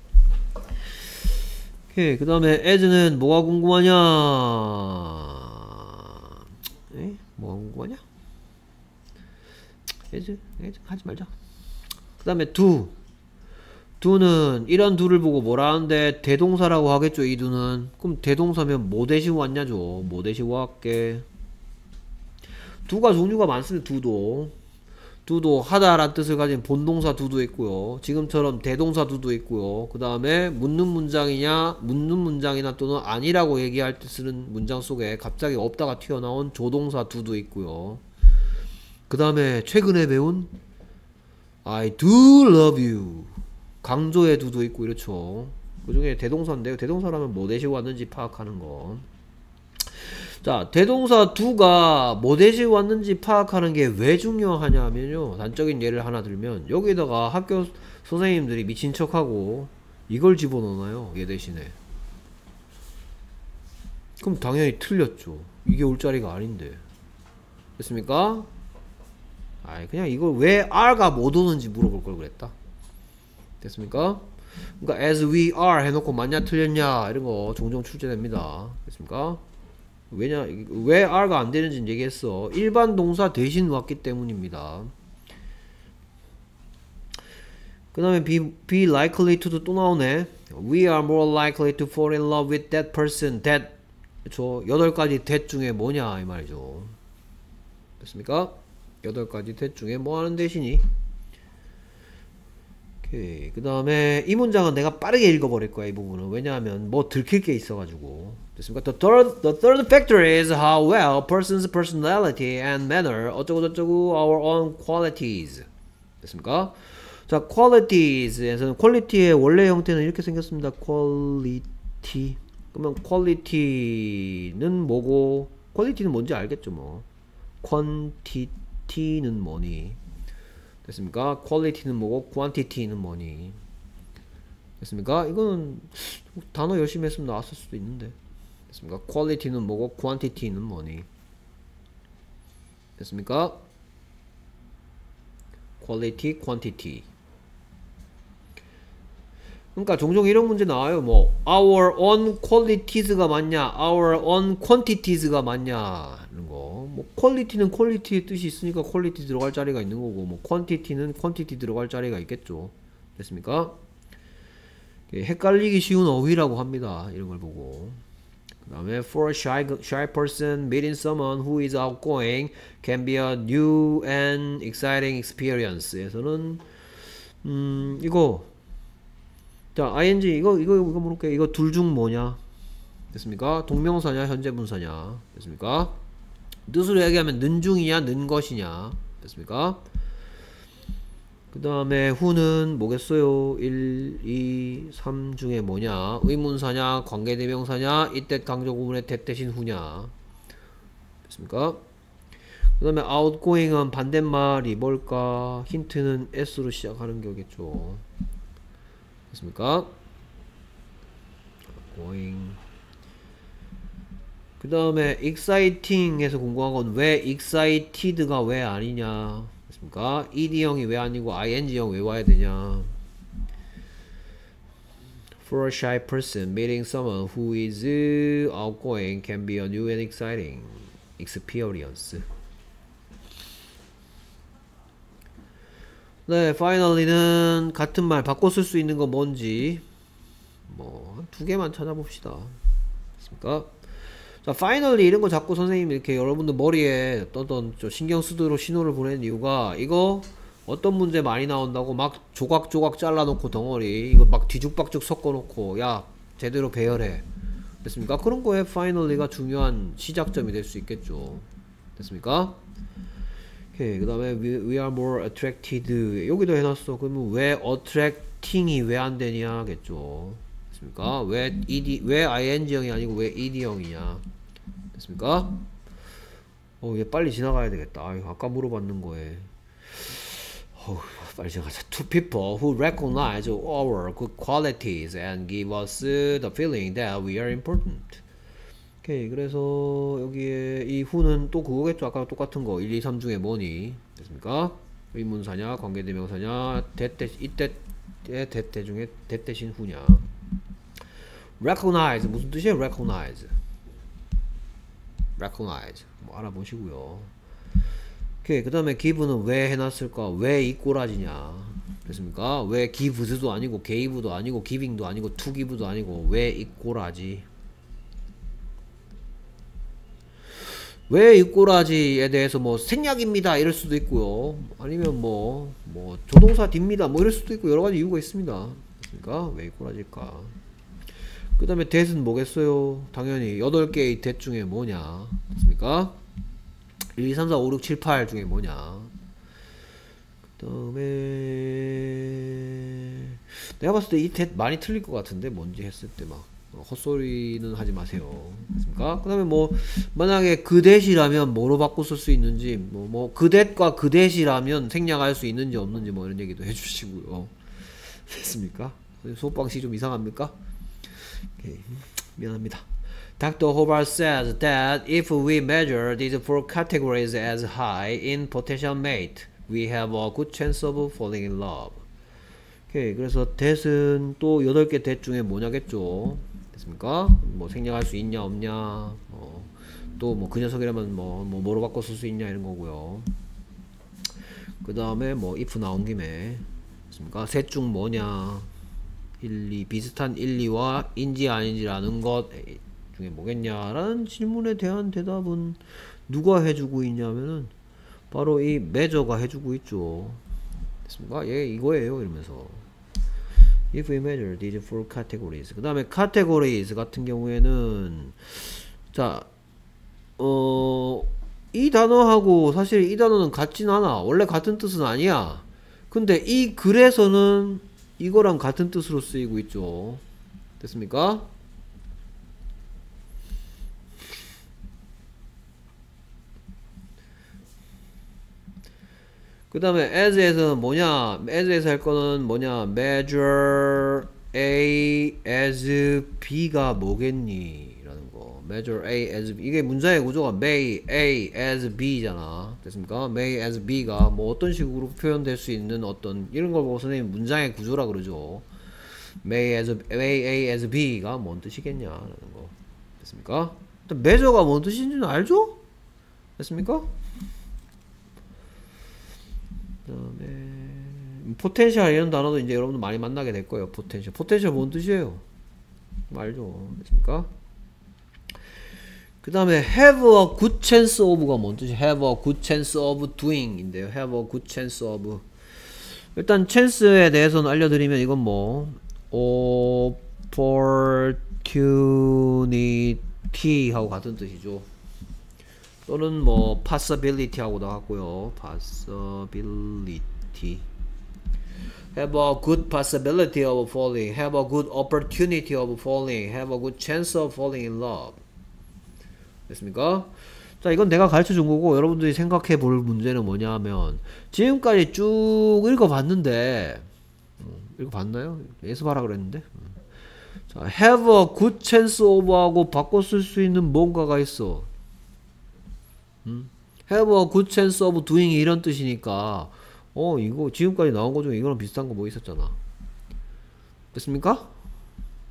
오케이. 그 다음에 as는 뭐가 궁금하냐? 에? 뭐가 궁금하냐? as? as? 하지 말자. 그 다음에 do. do는 이런 do를 보고 뭐라 하는데 대동사라고 하겠죠. 이 do는. 그럼 대동사면 뭐 대시고 왔냐죠. 뭐 대시고 할게. do가 종류가 많습니다. do도. do도 하다라는 뜻을 가진 본동사 do도 있고요. 지금처럼 대동사 do도 있고요. 그 다음에 묻는 문장이냐 묻는 문장이나 또는 아니라고 얘기할 때 쓰는 문장 속에 갑자기 없다가 튀어나온 조동사 do도 있고요. 그 다음에 최근에 배운 I do love you 강조의 do도 있고 이렇죠. 그 중에 대동사인데요. 대동사라면 뭐 대시고 왔는지 파악하는 거. 자, 대동사 do가 뭐 대시고 왔는지 파악하는 게 왜 중요하냐면요. 단적인 예를 하나 들면 여기다가 학교 선생님들이 미친 척하고 이걸 집어넣어놔요. 얘 대신에. 그럼 당연히 틀렸죠. 이게 올 자리가 아닌데. 됐습니까? 아이, 그냥 이걸 왜 R가 못 오는지 물어볼 걸 그랬다. 됐습니까? 그러니까 as we are 해놓고 맞냐 틀렸냐 이런 거 종종 출제됩니다. 됐습니까? 왜냐, 왜 R가 안 되는지 얘기했어. 일반 동사 대신 왔기 때문입니다. 그 다음에 be, be likely to도 또 나오네. We are more likely to fall in love with that person. that. 그쵸. 여덟 가지 that 중에 뭐냐 이 말이죠. 됐습니까? 여덟 가지 that 중에 뭐 하는 대신이? 오케이. 그 다음에 이 문장은 내가 빠르게 읽어버릴 거야. 이 부분은. 왜냐하면 뭐 들킬 게 있어가지고. 됐습니까? The third, the third factor is how well a person's personality and manner 어쩌고저쩌고 our own qualities. 됐습니까? 자, qualities에서는 quality의 원래 형태는 이렇게 생겼습니다. quality. 그러면 quality는 뭐고 quality는 뭔지 알겠죠 뭐. quantity는 뭐니? 됐습니까? quality는 뭐고 quantity는 뭐니? 됐습니까? 이거는 단어 열심히 했으면 나왔을 수도 있는데. 됐습니까? quality는 뭐고 quantity는 뭐니? 됐습니까? quality, quantity. 그러니까 종종 이런 문제 나와요. 뭐 our own qualities가 맞냐, our own quantities가 맞냐 이런 거. 뭐 quality는 quality의 뜻이 있으니까 quality 들어갈 자리가 있는 거고, 뭐 quantity는 quantity 들어갈 자리가 있겠죠. 됐습니까? 헷갈리기 쉬운 어휘라고 합니다. 이런 걸 보고. 그 다음에 for a shy, shy person, meeting someone who is outgoing can be a new and exciting experience. 에서는 음 이거 자 ing 이거 이거 이거 물을게. 이거 둘 중 뭐냐? 됐습니까? 동명사냐 현재 분사냐? 됐습니까? 뜻으로 얘기하면 는 중이냐 는 것이냐? 됐습니까? 그 다음에 who는 뭐겠어요? 일, 이, 삼 중에 뭐냐? 의문사냐? 관계대명사냐? 이때 강조구문의 that 대신 who냐? 됐습니까? 그 다음에 outgoing은 반대말이 뭘까? 힌트는 s로 시작하는 거겠죠. 됐습니까? outgoing. 그 다음에 exciting에서 궁금한 건 왜 excited가 왜 아니냐? 됐습니까? ed형이 왜 아니고 ing형 왜 와야 되냐? For a shy person, meeting someone who is uh, outgoing can be a new and exciting experience. 네, finally는 같은 말 바꿔 쓸 수 있는 건 뭔지 뭐 두 개만 찾아봅시다. 그러니까 자, finally 이런 거 자꾸 선생님이 이렇게 여러분들 머리에 어떤 좀 신경 쓰도록 신호를 보내는 이유가 이거 어떤 문제 많이 나온다고 막 조각조각 잘라놓고 덩어리 이거 막 뒤죽박죽 섞어놓고 야 제대로 배열해 됐습니까? 그런 거에 finally가 중요한 시작점이 될 수 있겠죠. 됐습니까? 오케이, 그 다음에 we, we are more attracted 여기도 해놨어. 그러면 왜 attracting이 왜 안 되냐겠죠. 됐습니까? 왜 ed 왜 ing형이 아니고 왜 ed형이냐. 됐습니까? 어, 얘 빨리 지나가야 되겠다. 아, 아까 물어봤는 거에. 어우, 빨리 지나가자. To people who recognize our good qualities and give us the feeling that we are important. 오케이, 그래서 여기에 이 who는 또 그거겠죠. 아까 똑같은 거. 일, 이, 삼 중에 뭐니? 됐습니까? 의문사냐, 관계대명사냐, 대대, 이때 대대 중에 대 대신 who냐. recognize 무슨 뜻이에요? recognize recognize 뭐 알아보시고요. 오케이, 그 다음에 give는 왜 해놨을까? 왜 이 꼬라지냐. 됐습니까? 왜 give도 아니고 gave도 아니고 giving도 아니고 to give도 아니고 왜 이 꼬라지. 왜 이 꼬라지에 대해서 뭐 생략입니다 이럴 수도 있고요. 아니면 뭐 뭐 조동사 딥니다 뭐 이럴 수도 있고 여러가지 이유가 있습니다. 됐습니까? 왜 이 꼬라질까? 그 다음에 that은 뭐겠어요? 당연히 여덟 개의 that 중에 뭐냐. 됐습니까? 일, 이, 삼, 사, 오, 육, 칠, 팔 중에 뭐냐. 그 다음에 내가 봤을 때 이 that 많이 틀릴 것 같은데 뭔지 했을 때 막 헛소리는 하지 마세요. 됐습니까? 그 다음에 뭐 만약에 그 that이라면 뭐로 바꿔 쓸 수 있는지 뭐 뭐 그 that과 그 that이라면 생략할 수 있는지 없는지 뭐 이런 얘기도 해주시고요. 됐습니까? 수업 방식이 좀 이상합니까? 오케이. 미안합니다. Doctor Hobart says that if we measure these four categories as high in potential mate, we have a good chance of falling in love. 오케이. 그래서 that은 또 여덟 개 that 중에 뭐냐겠죠. 됐습니까? 뭐 생략할 수 있냐 없냐, 어, 또 뭐 그 녀석이라면 뭐, 뭐 뭐로 바꿔 쓸 수 있냐 이런 거고요. 그 다음에 뭐 if 나온 김에 됐습니까? 셋 중 뭐냐. 일, 이 비슷한 일, 이와 인지 아닌지라는 것 중에 뭐겠냐라는 질문에 대한 대답은 누가 해주고 있냐면은 바로 이 measure가 해주고 있죠. 됐습니까? 얘 이거예요 이러면서 if we measure these four categories 그 다음에 categories 같은 경우에는 자 어 이 단어하고 사실 이 단어는 같진 않아. 원래 같은 뜻은 아니야. 근데 이 글에서는 이거랑 같은 뜻으로 쓰이고 있죠. 됐습니까? 그 다음에 as에서는 뭐냐? as에서 할 거는 뭐냐? measure A as B가 뭐겠니? 라는 거. measure A as B. 이게 문장의 구조가 may A as B잖아. 됐습니까? may as B가 뭐 어떤 식으로 표현될 수 있는 어떤 이런 걸 보고 선생님 문장의 구조라 그러죠. may as may A as B가 뭔 뜻이겠냐? 라는 거. 됐습니까? 일단 measure가 뭔 뜻인지는 알죠? 됐습니까? 그다음에 포텐셜 이런 단어도 이제 여러분들 많이 만나게 될 거예요. 포텐셜. 포텐셜 뭔 뜻이에요? 알죠? 됐습니까? 그 다음에 have a good chance of가 뭔 뜻이에요? have a good chance of doing 인데요. have a good chance of 일단 chance에 대해서는 알려드리면 이건 뭐 opportunity 하고 같은 뜻이죠. 또는 뭐 possibility 하고도 같고요. possibility have a good possibility of falling, have a good opportunity of falling, have a good chance of falling in love. 됐습니까? 자, 이건 내가 가르쳐 준 거고 여러분들이 생각해 볼 문제는 뭐냐 하면 지금까지 쭉 읽어봤는데 음, 읽어봤나요? 예습하라 그랬는데 음. 자, have a good chance of 하고 바꿔 쓸 수 있는 뭔가가 있어. 음? have a good chance of doing 이런 뜻이니까 어 이거 지금까지 나온 거 중에 이거랑 비슷한 거 뭐 있었잖아. 됐습니까?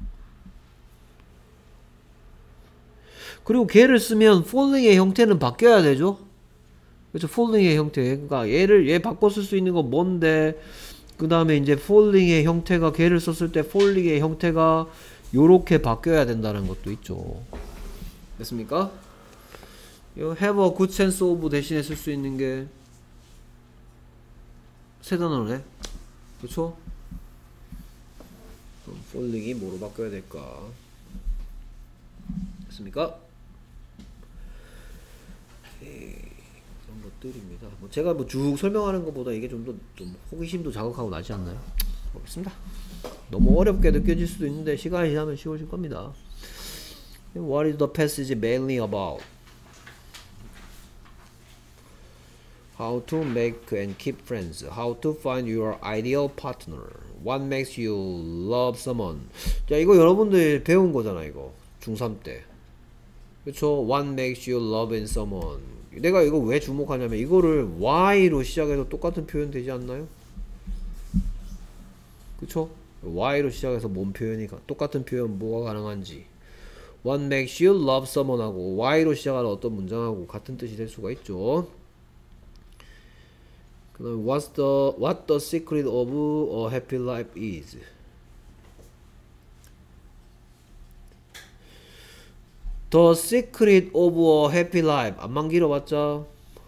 그리고 걔를 쓰면 falling의 형태는 바뀌어야 되죠. 그렇죠. falling의 형태. 그러니까 얘를 얘 바꿔 쓸 수 있는 건 뭔데, 그 다음에 이제 falling의 형태가 걔를 썼을 때 falling의 형태가 요렇게 바뀌어야 된다는 것도 있죠. 됐습니까? 요 have a good sense of 대신에 쓸 수 있는 게 세 단어네. 그쵸? 그럼 falling이 뭐로 바뀌어야 될까? 됐습니까? 네, 그런 것들입니다. 뭐 제가 뭐 쭉 설명하는 것보다 이게 좀 더 좀 호기심도 자극하고 나지 않나요? 모르겠습니다. 너무 어렵게 느껴질 수도 있는데 시간이 지나면 쉬워질 겁니다. What is the passage mainly about? How to make and keep friends. How to find your ideal partner. What makes you love someone. 자, 이거 여러분들 배운 거잖아, 이거. 중삼 때. 그쵸? What makes you love in someone. 내가 이거 왜 주목하냐면 이거를 why로 시작해서 똑같은 표현 되지 않나요? 그쵸? why로 시작해서 뭔 표현이 똑같은 표현 뭐가 가능한지. What makes you love someone 하고 why로 시작하는 어떤 문장하고 같은 뜻이 될 수가 있죠. 그 다음에 what's the, what the secret of a happy life is. The secret of a happy life. 안만 길어봤자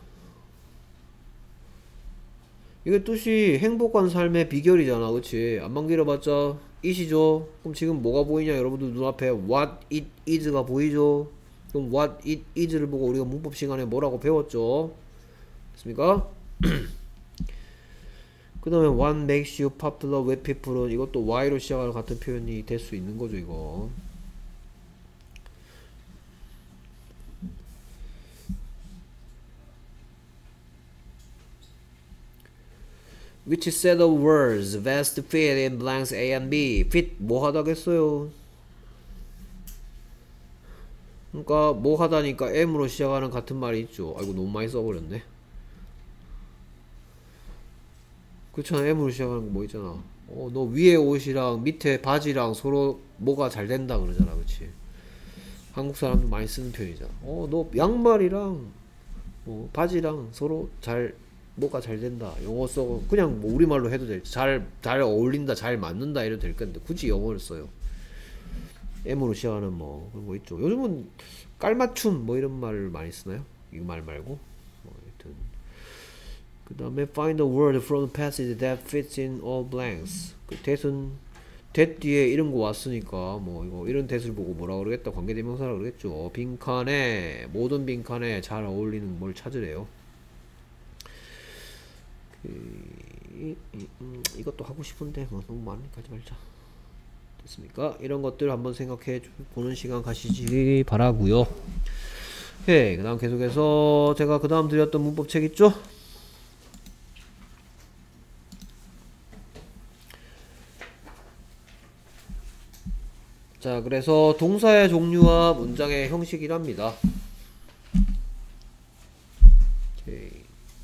이게 뜻이 행복한 삶의 비결이잖아. 그치? 안만 길어봤자 it이죠. 그럼 지금 뭐가 보이냐 여러분들 눈앞에 what it is가 보이죠. 그럼 what it is를 보고 우리가 문법 시간에 뭐라고 배웠죠. 됐습니까? 그 다음에 what makes you popular with people은 이것도 why로 시작하는 같은 표현이 될 수 있는 거죠. 이거 Which set of words best fit in blanks A and B? fit 뭐 하다겠어요? 그러니까 뭐 하다니까 M으로 시작하는 같은 말이 있죠. 아이고 너무 많이 써버렸네. 그렇잖아. M으로 시작하는 거 뭐 있잖아. 어, 너 위에 옷이랑 밑에 바지랑 서로 뭐가 잘 된다 그러잖아. 그치? 한국 사람들 많이 쓰는 표현이잖아. 어, 너 양말이랑 뭐 바지랑 서로 잘 뭐가 잘 된다. 영어 써 그냥 뭐 우리말로 해도 될. 잘, 잘 어울린다, 잘 맞는다 이래도 될 건데 굳이 영어를 써요. M으로 시작하는 뭐 그런 거 있죠. 요즘은 깔맞춤 뭐 이런 말을 많이 쓰나요? 이 말 말고. 뭐 하여튼 그 다음에 find a word from the passage that fits in all blanks. 그 that은 that 뒤에 이런 거 왔으니까 뭐 이거 이런 that을 보고 뭐라 그러겠다. 관계대명사라 그러겠죠. 빈칸에 모든 빈칸에 잘 어울리는 뭘 찾으래요. 이, 이, 음, 이것도 하고 싶은데 뭐 너무 많이 가지 말자. 됐습니까? 이런 것들 한번 생각해 보는 시간 가시기 바라고요. 예, 그 다음 계속해서 제가 그 다음 드렸던 문법 책 있죠? 자, 그래서 동사의 종류와 문장의 형식이랍니다. 오케이.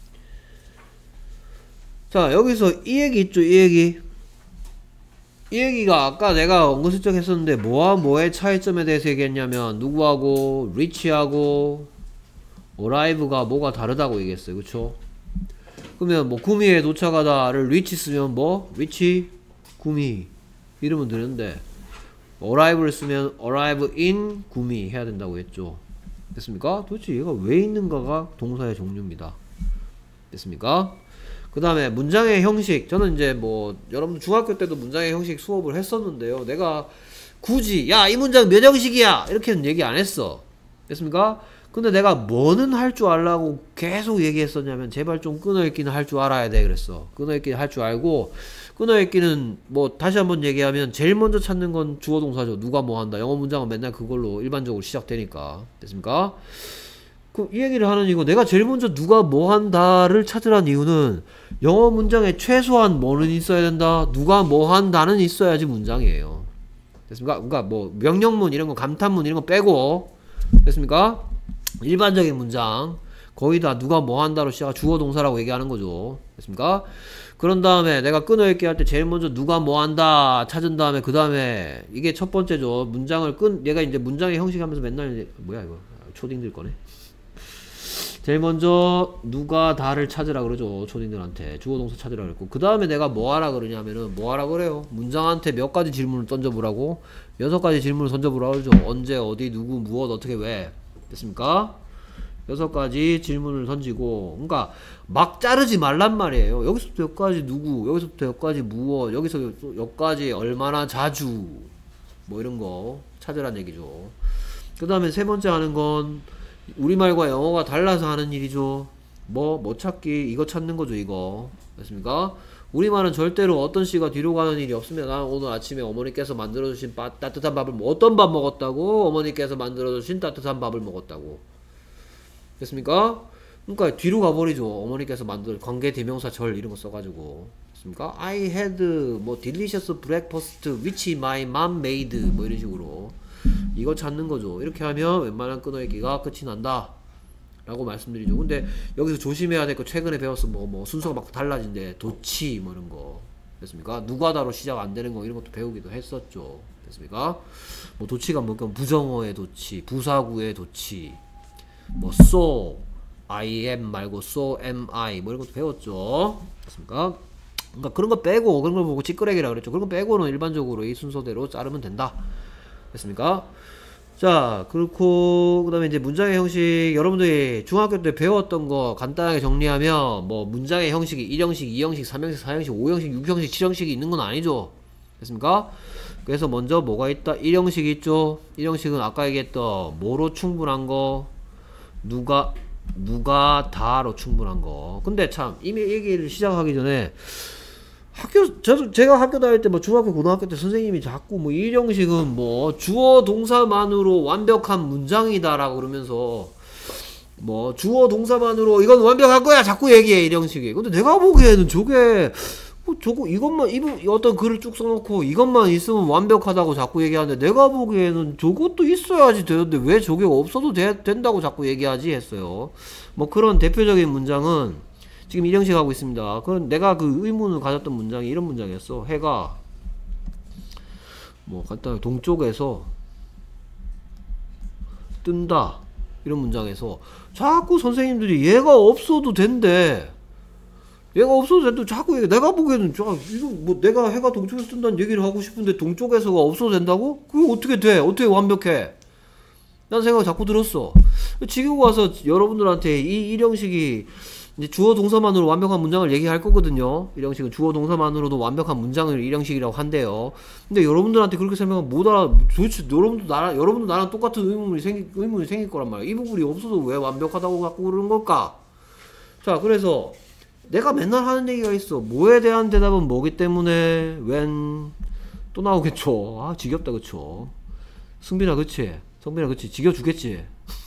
자, 여기서 이 얘기 있죠, 이 얘기. 이 얘기가 아까 내가 은근슬쩍 했었는데 뭐와 뭐의 차이점에 대해서 얘기했냐면 누구하고 reach하고 arrive가 뭐가 다르다고 얘기했어요. 그쵸? 그러면 뭐 구미에 도착하다를 reach 쓰면 뭐? reach 구미 이러면 되는데 arrive를 쓰면 arrive in 구미 해야 된다고 했죠. 됐습니까? 도대체 얘가 왜 있는가가 동사의 종류입니다. 됐습니까? 그 다음에 문장의 형식. 저는 이제 뭐 여러분 중학교 때도 문장의 형식 수업을 했었는데요. 내가 굳이 야 이 문장 몇 형식이야 이렇게는 얘기 안 했어. 됐습니까? 근데 내가 뭐는 할 줄 알라고 계속 얘기했었냐면 제발 좀 끊어읽기는 할 줄 알아야 돼 그랬어. 끊어읽기는 할 줄 알고 끊어읽기는 뭐 다시 한번 얘기하면 제일 먼저 찾는 건 주어 동사죠. 누가 뭐 한다. 영어 문장은 맨날 그걸로 일반적으로 시작되니까. 됐습니까? 그 이 얘기를 하는 이거 내가 제일 먼저 누가 뭐 한다를 찾으란 이유는 영어 문장에 최소한 뭐는 있어야 된다. 누가 뭐 한다는 있어야지 문장이에요. 됐습니까? 그러니까 뭐 명령문 이런 거 감탄문 이런 거 빼고 됐습니까? 일반적인 문장 거의 다 누가 뭐 한다로 시작 주어 동사라고 얘기하는 거죠. 됐습니까? 그런 다음에 내가 끊어읽기 할 때 제일 먼저 누가 뭐 한다 찾은 다음에 그 다음에 이게 첫 번째죠. 문장을 끈 얘가 이제 문장의 형식 하면서 맨날 이제 뭐야 이거 초딩들 거네. 제일 먼저 누가 다를 찾으라 그러죠. 초딩들한테 주어 동사 찾으라 그랬고, 그 다음에 내가 뭐 하라 그러냐면은 뭐 하라 그래요. 문장한테 몇 가지 질문을 던져보라고, 여섯 가지 질문을 던져보라 그러죠. 언제, 어디, 누구, 무엇, 어떻게, 왜. 됐습니까? 여섯 가지 질문을 던지고, 그러니까 막 자르지 말란 말이에요. 여기서부터 여기까지 누구, 여기서부터 여기까지 무엇, 여기서 여기까지 얼마나 자주, 뭐 이런 거 찾으란 얘기죠. 그 다음에 세 번째 하는 건 우리말과 영어가 달라서 하는 일이죠. 뭐, 뭐 찾기, 이거 찾는 거죠, 이거. 됐습니까? 우리말은 절대로 어떤 씨가 뒤로 가는 일이 없습니다. 난 오늘 아침에 어머니께서 만들어주신 바, 따뜻한 밥을, 어떤 밥 먹었다고? 어머니께서 만들어주신 따뜻한 밥을 먹었다고. 됐습니까? 그러니까 뒤로 가버리죠. 어머니께서 만들, 관계 대명사 절 이런 거 써가지고. 됐습니까? I had 뭐 delicious breakfast which my mom made 뭐 이런 식으로. 이거 찾는 거죠. 이렇게 하면 웬만한 끊어읽기가 끝이 난다 라고 말씀드리죠. 근데 여기서 조심해야 될 거 최근에 배웠어. 뭐, 뭐 순서가 막 달라진대. 도치 뭐 이런 거. 됐습니까? 누가다로 시작 안 되는 거 이런 것도 배우기도 했었죠. 됐습니까? 뭐 도치가 뭐 부정어의 도치, 부사구의 도치, 뭐 so, I am 말고 so am I 뭐 이런 것도 배웠죠. 됐습니까? 그러니까 그런 거 빼고, 그런 걸 보고 찌끄레기라 그랬죠. 그런 거 빼고는 일반적으로 이 순서대로 자르면 된다. 됐습니까? 자, 그렇고 그 다음에 이제 문장의 형식, 여러분들이 중학교 때 배웠던 거 간단하게 정리하면 뭐 문장의 형식이 일 형식, 이 형식, 삼 형식, 사 형식, 오 형식, 육 형식, 칠 형식이 있는 건 아니죠. 됐습니까? 그래서 먼저 뭐가 있다? 일 형식이 있죠. 일 형식은 아까 얘기했던 뭐로 충분한 거, 누가 누가 다로 충분한 거. 근데 참 이미 얘기를 시작하기 전에 학교, 저도, 제가 학교 다닐 때, 뭐, 중학교, 고등학교 때 선생님이 자꾸, 뭐, 일 형식은 뭐, 주어, 동사만으로 완벽한 문장이다라고 그러면서, 뭐, 주어, 동사만으로, 이건 완벽한 거야! 자꾸 얘기해, 일 형식이. 근데 내가 보기에는 저게, 뭐, 저거, 이것만, 이 어떤 글을 쭉 써놓고, 이것만 있으면 완벽하다고 자꾸 얘기하는데, 내가 보기에는 저것도 있어야지 되는데, 왜 저게 없어도 되, 된다고 자꾸 얘기하지? 했어요. 뭐, 그런 대표적인 문장은, 지금 일 형식 하고 있습니다. 그럼 내가 그 의문을 가졌던 문장이 이런 문장이었어. 해가 뭐 간단하게 동쪽에서 뜬다 이런 문장에서 자꾸 선생님들이 얘가 없어도 된대. 얘가 없어도 된다. 자꾸 얘기. 내가 보기에는 저 이거 뭐 내가 해가 동쪽에서 뜬다는 얘기를 하고 싶은데 동쪽에서가 없어도 된다고? 그게 어떻게 돼? 어떻게 완벽해? 난 생각 자꾸 들었어. 지금 와서 여러분들한테 이 일 형식이 이제 주어 동사만으로 완벽한 문장을 얘기할 거거든요. 일 형식은 주어 동사만으로도 완벽한 문장을 일 형식이라고 한대요. 근데 여러분들한테 그렇게 설명하면 못 알아. 도대체 여러분도 나랑 여러분도 나랑 똑같은 의문이 생기 의문이 생길 거란 말이야. 이 부분이 없어도 왜 완벽하다고 갖고 그러는 걸까? 자, 그래서 내가 맨날 하는 얘기가 있어. 뭐에 대한 대답은 뭐기 때문에 when 또 나오겠죠. 아, 지겹다, 그쵸? 승빈아, 그치? 성빈아, 그치? 지겨주겠지?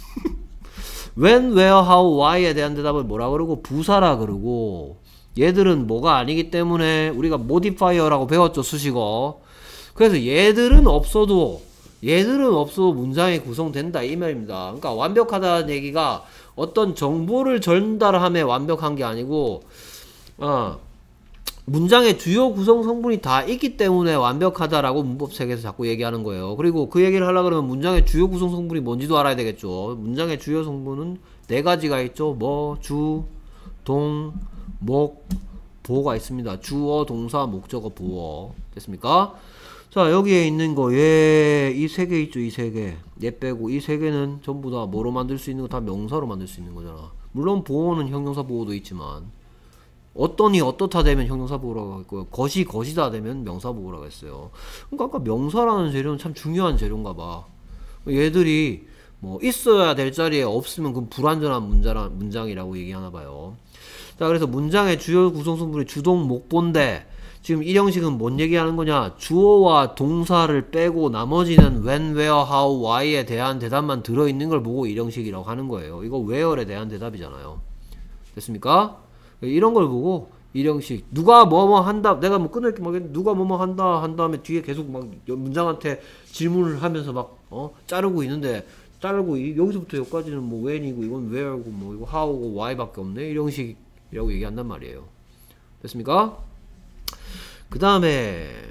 when, where, how, why에 대한 대답을 뭐라 그러고 부사라 그러고, 얘들은 뭐가 아니기 때문에 우리가 modifier라고 배웠죠, 수식어. 그래서 얘들은 없어도 얘들은 없어도 문장이 구성된다 이 말입니다. 그러니까 완벽하다는 얘기가 어떤 정보를 전달함에 완벽한 게 아니고 어, 문장의 주요 구성 성분이 다 있기 때문에 완벽하다라고 문법책에서 자꾸 얘기하는 거예요. 그리고 그 얘기를 하려고 그러면 문장의 주요 구성 성분이 뭔지도 알아야 되겠죠. 문장의 주요 성분은 네 가지가 있죠. 뭐, 주, 동, 목, 보어가 있습니다. 주어, 동사, 목적어, 보어. 됐습니까? 자, 여기에 있는 거, 얘, 이 세 개 있죠, 이 세 개. 얘 빼고, 이 세 개는 전부 다 뭐로 만들 수 있는 거 다 명사로 만들 수 있는 거잖아. 물론 보어는 형용사 보어도 있지만, 어떠니 어떻다 되면 형용사 보어라고 했고요. 것이 것이다 되면 명사 보어라고 했어요. 그러니까 아까 명사라는 재료는 참 중요한 재료인가 봐. 얘들이 뭐 있어야 될 자리에 없으면 그건 불완전한 문자라, 문장이라고 얘기하나 봐요. 자, 그래서 문장의 주요 구성 성분이 주동 목본데 지금 이 형식은 뭔 얘기하는 거냐? 주어와 동사를 빼고 나머지는 when, where, how, why에 대한 대답만 들어있는 걸 보고 이 형식이라고 하는 거예요. 이거 where에 대한 대답이잖아요. 됐습니까? 이런 걸 보고 일 형식 누가 뭐뭐 한다 내가 뭐 끊을게 막 누가 뭐뭐 한다 한 다음에 뒤에 계속 막 문장한테 질문을 하면서 막 어 자르고 있는데 자르고 이, 여기서부터 여기까지는 뭐 when이고 이건 where고 뭐 이거 how고 why밖에 없네 일 형식이라고 얘기한단 말이에요. 됐습니까? 그 다음에 그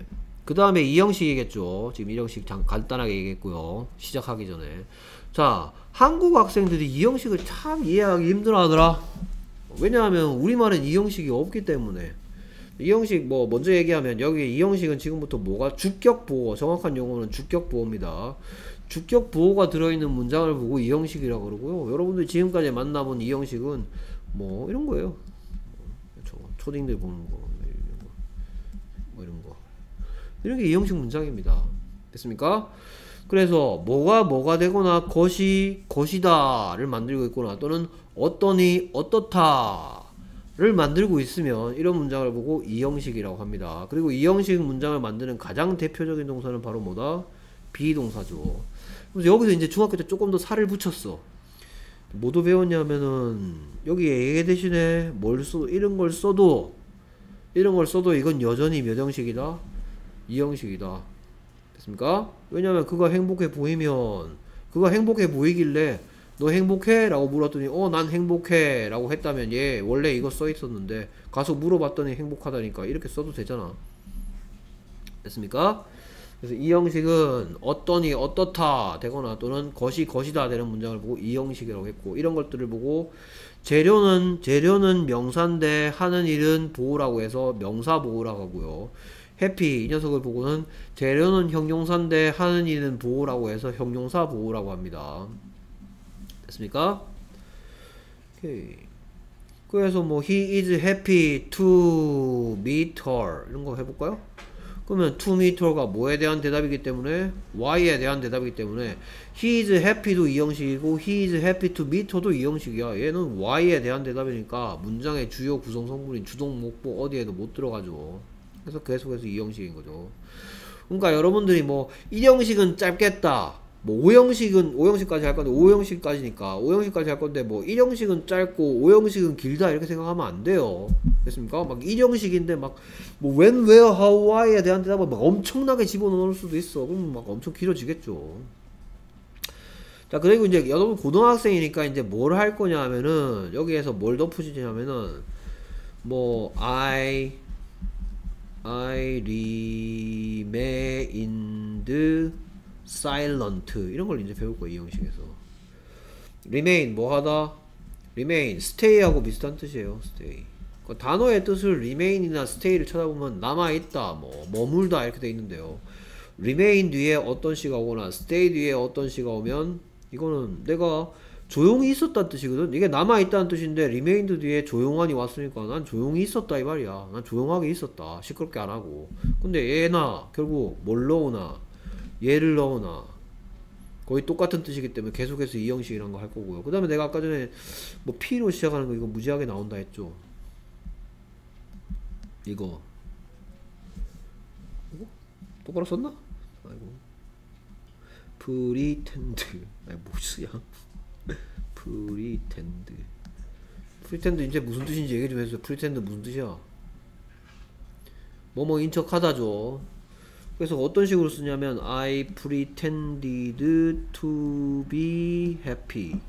그 다음에 이 형식이겠죠. 지금 일 형식 잠 간단하게 얘기했고요. 시작하기 전에. 자, 한국 학생들이 이 형식을 참 이해하기 힘들어 하더라. 왜냐하면 우리말은 이 형식이 없기 때문에. 이 형식 뭐 먼저 얘기하면 여기 이 형식은 지금부터 뭐가 주격 보호, 정확한 용어는 주격 보호입니다. 주격 보호가 들어있는 문장을 보고 이 형식이라고 그러고요. 여러분들이 지금까지 만나본 이 형식은 뭐 이런 거예요. 초딩들 보는 거, 뭐 이런 거, 이런 게 이 형식 문장입니다. 됐습니까? 그래서 뭐가 뭐가 되거나 것이 것이다를 만들고 있거나 또는 어떠니 어떻다를 만들고 있으면 이런 문장을 보고 이 형식이라고 합니다. 그리고 이 형식 문장을 만드는 가장 대표적인 동사는 바로 뭐다? 비동사죠. 그래서 여기서 이제 중학교 때 조금 더 살을 붙였어. 뭐도 배웠냐면은 여기에 얘 대신에 뭘 써, 이런 걸 써도 이런 걸 써도 이건 여전히 몇 형식이다? 이 형식이다. 됐습니까? 왜냐면 그가 행복해 보이면 그가 행복해 보이길래 너 행복해? 라고 물었더니 어 난 행복해 라고 했다면 얘 원래 이거 써 있었는데 가서 물어봤더니 행복하다니까 이렇게 써도 되잖아. 됐습니까? 그래서 이 형식은 어떠니 어떻다 되거나 또는 것이 것이다 되는 문장을 보고 이 형식이라고 했고, 이런 것들을 보고 재료는 재료는 명사인데 하는 일은 보호라고 해서 명사 보호라고 하고요. 해피 이 녀석을 보고는 재료는 형용사인데 하는 일은 보호라고 해서 형용사 보호라고 합니다. 됐습니까? 오케이. 그래서 뭐 he is happy to meet her 이런 거 해볼까요? 그러면 to meet her가 뭐에 대한 대답이기 때문에 why에 대한 대답이기 때문에 he is happy도 이 형식이고 he is happy to meet her도 이 형식이야. 얘는 why에 대한 대답이니까 문장의 주요 구성 성분인 주동 목보 어디에도 못 들어가죠. 그래서 계속해서 이 형식인 거죠. 그러니까 여러분들이 뭐 일 형식은 짧겠다, 뭐 오 형식은 오 형식까지 할 건데 오 형식까지니까 오 형식까지 할 건데 뭐 일 형식은 짧고 오 형식은 길다 이렇게 생각하면 안 돼요. 됐습니까? 막 일 형식인데 막 뭐 when, where, how, why에 대한 대답을 막 엄청나게 집어넣을 수도 있어. 그럼 막 엄청 길어지겠죠. 자, 그리고 이제 여러분 고등학생이니까 이제 뭘 할 거냐 하면은 여기에서 뭘 덧붙이냐면은 뭐 I I remained silent 이런 걸 이제 배울 거예요. 이 형식에서 remain 뭐 하다? remain stay하고 비슷한 뜻이에요. stay 그 단어의 뜻을 remain이나 stay를 찾아보면 남아있다, 뭐 머물다 이렇게 돼 있는데요. remain 뒤에 어떤 시가 오거나 stay 뒤에 어떤 시가 오면 이거는 내가 조용히 있었다는 뜻이거든. 이게 남아있다는 뜻인데 remained 뒤에 조용한이 왔으니까 난 조용히 있었다 이 말이야. 난 조용하게 있었다, 시끄럽게 안 하고. 근데 얘나 결국 뭘 넣으나 얘를 넣으나 거의 똑같은 뜻이기 때문에 계속해서 이 형식이라는 거 할 거고요. 그 다음에 내가 아까 전에 뭐 P로 시작하는 거 이거 무지하게 나온다 했죠. 이거 이거? 똑바로 썼나? 아이고 pretend 아이 뭐쓰야 pretend pretend 이제 무슨 뜻인지 얘기 좀 해주세요. pretend 무슨 뜻이야? 뭐뭐인 척 하다죠. 그래서 어떤 식으로 쓰냐면 I pretended to be happy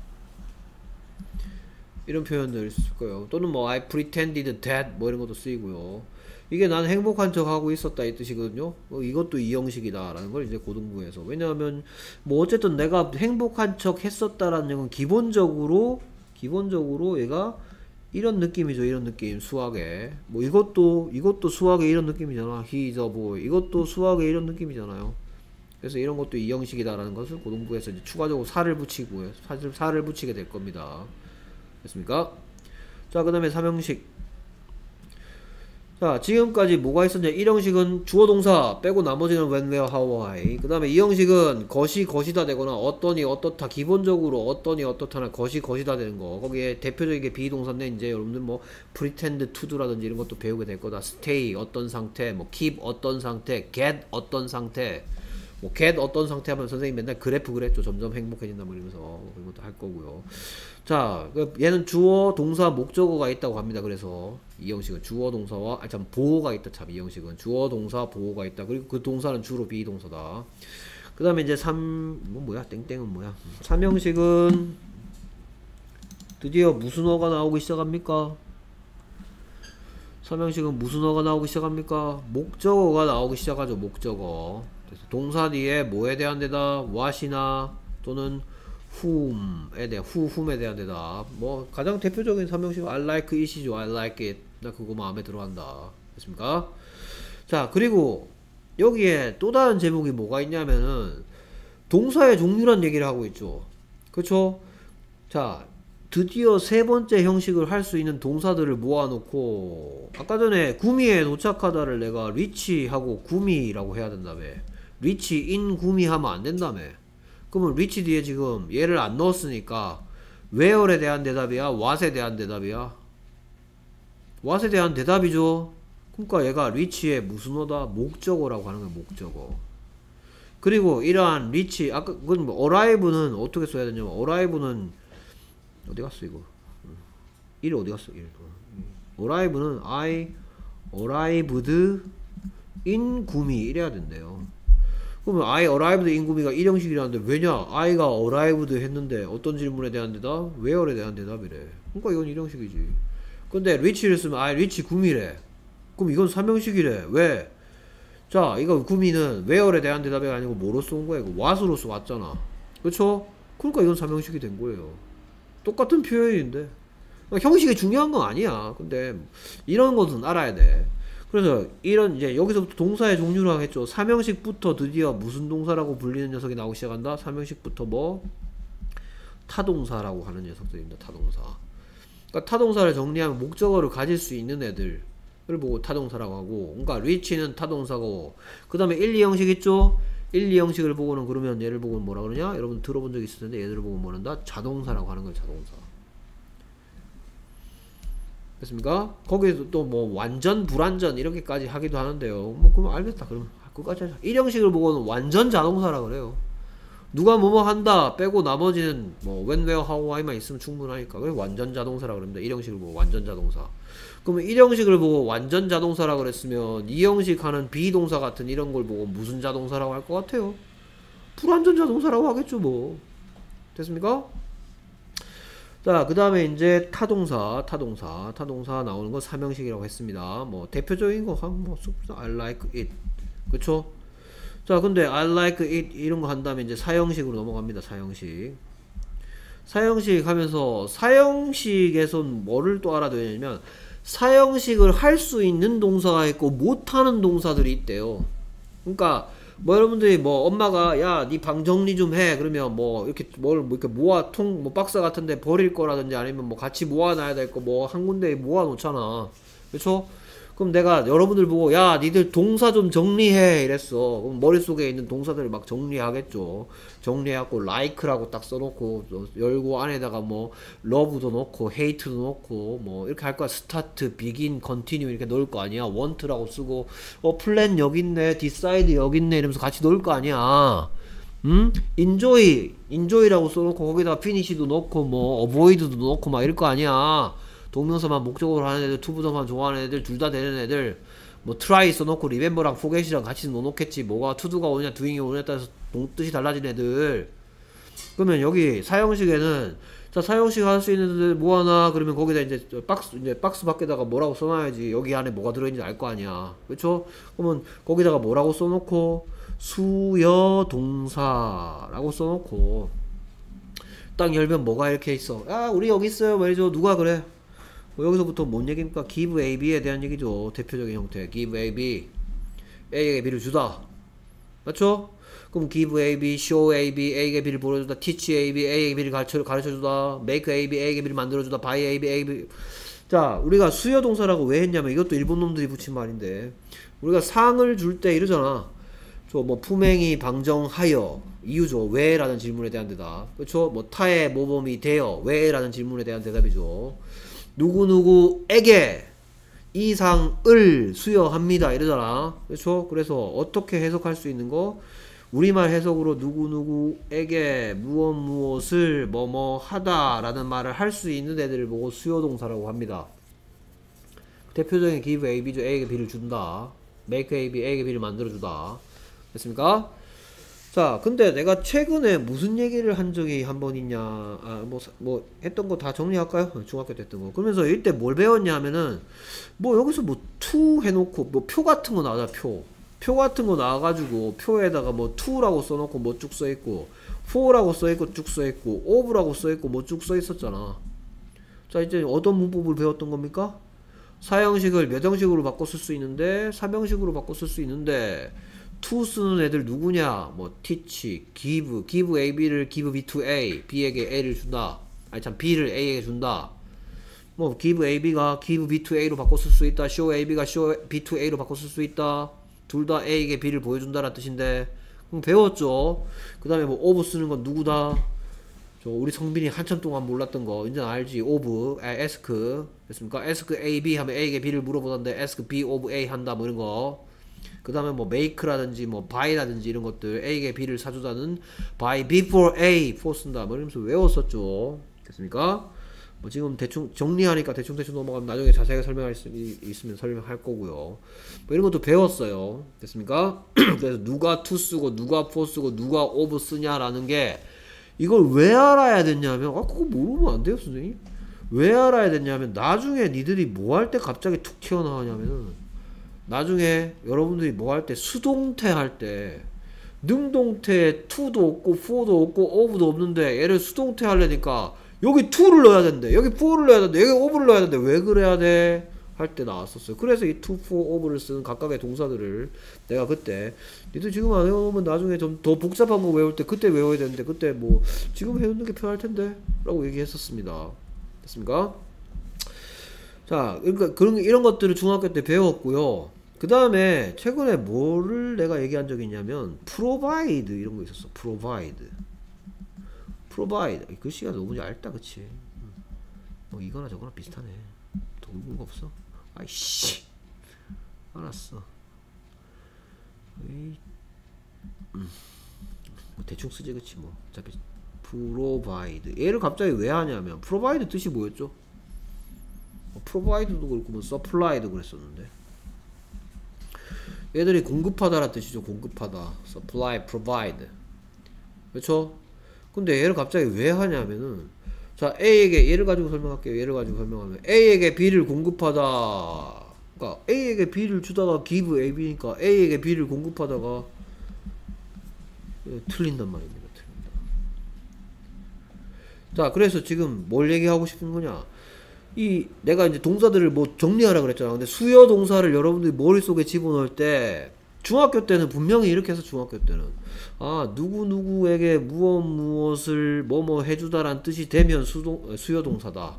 이런 표현들 쓸 거예요. 또는 뭐 I pretended that 뭐 이런 것도 쓰이고요. 이게 난 행복한 척 하고 있었다 이 뜻이거든요. 어, 이것도 이 형식이다 라는 걸 이제 고등부에서, 왜냐하면 뭐 어쨌든 내가 행복한 척 했었다라는 건 기본적으로 기본적으로 얘가 이런 느낌이죠. 이런 느낌. 수학에 뭐 이것도 이것도 수학에 이런 느낌이잖아. he is a boy 이것도 수학에 이런 느낌이잖아요. 그래서 이런 것도 이 형식이다 라는 것을 고등부에서 이제 추가적으로 살을 붙이고요. 사실 살을 붙이게 될 겁니다. 됐습니까? 자, 그 다음에 삼 형식. 자, 지금까지 뭐가 있었냐? 일 형식은 주어 동사 빼고 나머지는 when, where, how, why. 그 다음에 이 형식은 것이 것이다 되거나 어떠니 어떻다, 기본적으로 어떠니 어떻다나 것이 것이다 되는 거. 거기에 대표적인 게 비동사인데 이제 여러분들 뭐 pretend to do라든지 이런 것도 배우게 될 거다. stay 어떤 상태, 뭐 keep 어떤 상태, get 어떤 상태. 뭐 get 어떤 상태 하면 선생님 맨날 그래프 그랬죠. 점점 행복해진다 뭐 이러면서 그런 것도 할 거고요. 자, 얘는 주어, 동사, 목적어가 있다고 합니다. 그래서 이 형식은 주어, 동사와 아 참 보호가 있다. 참 이 형식은 주어, 동사, 보호가 있다. 그리고 그 동사는 주로 비동사다. 그 다음에 이제 삼 뭐 뭐야 땡땡은 뭐야 삼 형식은 드디어 무슨 어가 나오기 시작합니까? 삼형식은 무슨 어가 나오기 시작합니까? 목적어가 나오기 시작하죠. 목적어. 그래서 동사 뒤에 뭐에 대한 대답? what이나 또는 whom에 대한 who, whom에 대한 대답. 뭐 가장 대표적인 삼형식 I like it이죠. I like it. 나 그거 마음에 들어한다. 됐습니까? 자, 그리고 여기에 또 다른 제목이 뭐가 있냐면은 동사의 종류란 얘기를 하고 있죠. 그쵸? 자, 드디어 세 번째 형식을 할 수 있는 동사들을 모아놓고 아까 전에 구미에 도착하다를 내가 reach하고 구미라고 해야 된다며. reach in 구미 하면 안 된다며. 그러면 reach 뒤에 지금 얘를 안 넣었으니까 where에 대한 대답이야? what에 대한 대답이야? what에 대한 대답이죠. 그러니까 얘가 reach의 무슨 어다? 목적어라고 하는 거야. 목적어. 그리고 이러한 reach 아까 그건 뭐 arrive는 어떻게 써야 되냐면 arrive는 어디 갔어 이거? 일 어디 갔어? 일. arrive는 I arrived in 구미 이래야 된대요. 그러면 I arrived in 구미가 일형식이라는데 왜냐? I가 arrived 했는데 어떤 질문에 대한 대답? where에 대한 대답이래. 그러니까 이건 일형식이지. 근데 reach를 쓰면 I reach 구미래. 그럼 이건 삼형식이래. 왜? 자, 이거 구미는 where에 대한 대답이 아니고 뭐로 쏜 거야? 이거 what으로 쏘았잖아. 그쵸? 그러니까 이건 삼형식이 된 거예요. 똑같은 표현인데 형식이 중요한 건 아니야. 근데 이런 것은 알아야 돼. 그래서 이런 이제 여기서부터 동사의 종류라고 했죠. 삼형식부터 드디어 무슨 동사라고 불리는 녀석이 나오기 시작한다. 삼형식부터 뭐 타동사라고 하는 녀석들입니다. 타동사. 그러니까 타동사를 정리하면 목적어를 가질 수 있는 애들을 보고 타동사라고 하고, 그러니까 reach는 타동사고, 그 다음에 일, 이 형식 있죠? 일, 이 형식을 보고는 그러면 얘를 보고는 뭐라 그러냐? 여러분 들어본 적 있을 텐데 얘들을 보고 뭐는 다 자동사라고 하는 거예요. 자동사. 됐습니까? 거기에서 또 뭐 완전 불완전 이렇게까지 하기도 하는데요. 뭐 그러면 알겠다. 그러면 그거까지 하자. 일 형식을 보고는 완전 자동사라 그래요. 누가 뭐뭐 한다 빼고 나머지는 뭐 when, where, how, why만 있으면 충분하니까. 그래서 완전 자동사라 그럽니다. 일 형식을 보고 완전 자동사. 그러면 일 형식을 보고 완전 자동사라 그랬으면 이 형식 하는 비동사 같은 이런 걸 보고 무슨 자동사라고 할 것 같아요? 불완전 자동사라고 하겠죠 뭐. 됐습니까? 자, 그 다음에 이제 타동사, 타동사, 타동사 나오는 건 삼형식이라고 했습니다. 뭐 대표적인 거 한 뭐 I like it, 그쵸? 자, 근데 I like it 이런 거 한 다음에 이제 사형식으로 넘어갑니다. 사형식. 사형식 하면서 사형식에선 뭐를 또 알아둬야 되냐면 사형식을 할 수 있는 동사가 있고 못하는 동사들이 있대요. 그러니까 뭐 여러분들이 뭐 엄마가 야 니 방 정리 좀 해 그러면 뭐 이렇게 뭘 뭐 이렇게 모아 통 뭐 박스 같은데 버릴 거라든지 아니면 뭐 같이 모아놔야 될 거 뭐 한 군데에 모아 놓잖아. 그렇죠? 그럼 내가 여러분들 보고 야 니들 동사 좀 정리해 이랬어. 그럼 머릿속에 있는 동사들을 막 정리하겠죠. 정리해갖고 like라고 딱 써놓고 열고 안에다가 뭐 love도 넣고 hate도 넣고 뭐 이렇게 할 거야. start, begin, continue 이렇게 넣을 거 아니야. want라고 쓰고 어 plan 여기 있네, decide 여기 있네 이러면서 같이 넣을 거 아니야. 음? enjoy, enjoy라고 써놓고 거기다가 finish도 넣고 뭐 avoid도 넣고 막 이럴 거 아니야. 동명사만 목적으로 하는 애들, 투부정만 좋아하는 애들, 둘 다 되는 애들, 뭐 try 써놓고 remember랑 forget이랑 같이 넣어놓겠지. 뭐가 to도가 오냐 doing이 오냐에 따라서 뜻이 달라진 애들. 그러면 여기 사형식에는 자 사형식 할 수 있는 애들 뭐 하나 그러면 거기다 이제 박스 이제 박스 밖에다가 뭐라고 써놔야지. 여기 안에 뭐가 들어있는지 알 거 아니야. 그렇죠? 그러면 거기다가 뭐라고 써놓고 수여 동사라고 써놓고 딱 열면 뭐가 이렇게 있어. 아 우리 여기 있어요 말이죠. 누가 그래? 뭐 여기서부터 뭔 얘기입니까? give A, B에 대한 얘기죠. 대표적인 형태. give A, B. A에게 B를 주다. 맞죠? 그럼 give A, B, show A, B, A에게 B를 보여주다. teach A, B, A에게 B를 가르쳐, 가르쳐주다. make A, B, A에게 B를 만들어주다. buy A, B, A, B. 자, 우리가 수요동사라고 왜 했냐면 이것도 일본 놈들이 붙인 말인데 우리가 상을 줄 때 이러잖아. 저 뭐 품행이 방정하여 이유죠. 왜? 라는 질문에 대한 대답. 그쵸? 뭐 타의 모범이 되어 왜? 라는 질문에 대한 대답이죠. 누구누구에게 이 상을 수여합니다 이러잖아. 그렇죠? 그래서 어떻게 해석할 수 있는 거? 우리말 해석으로 누구누구에게 무엇 무엇을 뭐뭐 하다 라는 말을 할 수 있는 애들을 보고 수요동사라고 합니다. 대표적인 give A, B죠. A에게 B를 준다. make A, B, A에게 B를 만들어주다. 됐습니까? 자, 근데 내가 최근에 무슨 얘기를 한 적이 한 번 있냐, 아, 뭐, 뭐, 했던 거 다 정리할까요? 중학교 때 했던 거. 그러면서 이때 뭘 배웠냐 하면은, 뭐, 여기서 뭐, to 해놓고, 뭐, 표 같은 거 나오자, 표. 표 같은 거 나와가지고, 표에다가 뭐, to라고 써놓고, 뭐 쭉 써있고, for라고 써있고, 쭉 써있고, of라고 써있고, 뭐 쭉 써있었잖아. 자, 이제 어떤 문법을 배웠던 겁니까? 사형식을 몇 형식으로 바꿔 쓸 수 있는데, 삼 형식으로 바꿔 쓸 수 있는데, to 쓰는 애들 누구냐? 뭐 teach, give, give A, B를 give B to A, B에게 A를 준다. 아니 참 B를 A에게 준다. 뭐 give A, B가 give B to A로 바꿔 쓸 수 있다. show A, B가 show B to A로 바꿔 쓸 수 있다. 둘 다 A에게 B를 보여준다라는 뜻인데, 그럼 배웠죠. 그 다음에 뭐 of 쓰는 건 누구다? 저 우리 성빈이 한참 동안 몰랐던 거 이제 알지. of, 아, ask 됐습니까? ask A, B 하면 A에게 B를 물어보던데 ask B of A 한다 뭐 이런 거. 그 다음에 뭐 make라든지 뭐 buy라든지 이런 것들 A에게 B를 사주다는 buy before A for 쓴다 뭐 이러면서 외웠었죠. 됐습니까? 뭐 지금 대충 정리하니까 대충 대충 넘어가면 나중에 자세하게 설명할 수 있으면 설명할 거고요. 뭐 이런 것도 배웠어요. 됐습니까? 그래서 누가 to 쓰고 누가 for 쓰고 누가 of 쓰냐라는 게 이걸 왜 알아야 됐냐면, 아 그거 모르면 안 돼요 선생님. 왜 알아야 됐냐면 나중에 니들이 뭐 할 때 갑자기 툭 튀어나오냐면은, 나중에 여러분들이 뭐 할 때 수동태 할 때 능동태에 to도 없고 for도 없고 of도 없는데 얘를 수동태 하려니까 여기 to를 넣어야 된대, 여기 for를 넣어야 된대, 여기 of를 넣어야 된대. 왜 그래야 돼? 할 때 나왔었어요. 그래서 이 to, for, of를 쓰는 각각의 동사들을 내가 그때 니들 지금 안 외우면 나중에 좀 더 복잡한 거 외울 때 그때 외워야 되는데 그때 뭐 지금 외우는 게 편할 텐데 라고 얘기했었습니다. 됐습니까? 자, 그러니까 그런 이런 것들을 중학교 때 배웠고요. 그 다음에 최근에 뭐를 내가 얘기한 적이 있냐면 provide 이런 거 있었어. provide, provide. 글씨가 너무 얇다, 그치? 뭐 이거나 저거나 비슷하네. 더 굵은 거 없어? 아이씨, 알았어. 에이. 음. 뭐 대충 쓰지, 그치? 뭐 어차피 provide. 얘를 갑자기 왜 하냐면 provide 뜻이 뭐였죠? provide도 그렇고 뭐 supply도 그랬었는데, 얘들이 공급하다라는 뜻이죠. 공급하다. supply, provide. 그렇죠? 근데 얘를 갑자기 왜 하냐면은, 자, A에게, 얘를 가지고 설명할게요. 얘를 가지고 설명하면 A에게 B를 공급하다. 그러니까 A에게 B를 주다가 give A, B니까 A에게 B를 공급하다가 틀린단 말입니다. 틀린다. 자, 그래서 지금 뭘 얘기하고 싶은 거냐? 이 내가 이제 동사들을 뭐 정리하라 그랬잖아. 근데 수요 동사를 여러분들이 머릿속에 집어넣을 때 중학교 때는 분명히 이렇게 해서, 중학교 때는 아 누구누구에게 무엇 무엇을 뭐뭐 해주다라는 뜻이 되면 수동, 수요 동사다.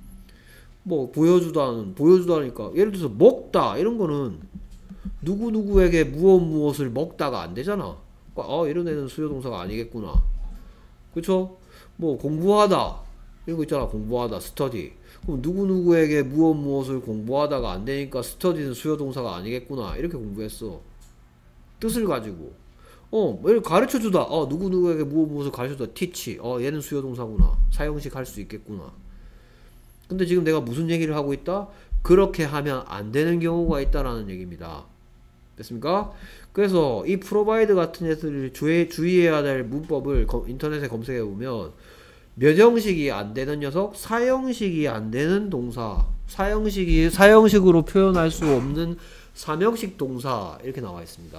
뭐 보여주다는, 보여주다니까 예를 들어서 먹다 이런 거는 누구누구에게 무엇 무엇을 먹다가 안 되잖아. 아 이런 애는 수요 동사가 아니겠구나. 그쵸? 뭐 공부하다 이런 거 있잖아. 공부하다, study. 그럼 누구누구에게 무엇 무엇을 공부하다가 안 되니까 스터디는 수요 동사가 아니겠구나. 이렇게 공부했어. 뜻을 가지고. 어, 얘를 가르쳐 주다. 어, 누구누구에게 무엇 무엇을 가르쳐 주다. teach. 어, 얘는 수요 동사구나. 사형식 할 수 있겠구나. 근데 지금 내가 무슨 얘기를 하고 있다? 그렇게 하면 안 되는 경우가 있다라는 얘기입니다. 됐습니까? 그래서 이 provide 같은 애들을 주의, 주의해야 될 문법을 거, 인터넷에 검색해 보면 몇 형식이 안 되는 녀석, 사형식이 안 되는 동사, 사형식이 사형식으로 표현할 수 없는 삼형식 동사 이렇게 나와 있습니다.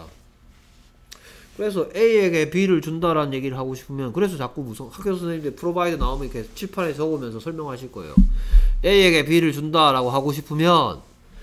그래서 A에게 B를 준다라는 얘기를 하고 싶으면, 그래서 자꾸 무슨 학교 선생님들 provide 나오면 이렇게 칠판에 적으면서 설명하실 거예요. A에게 B를 준다라고 하고 싶으면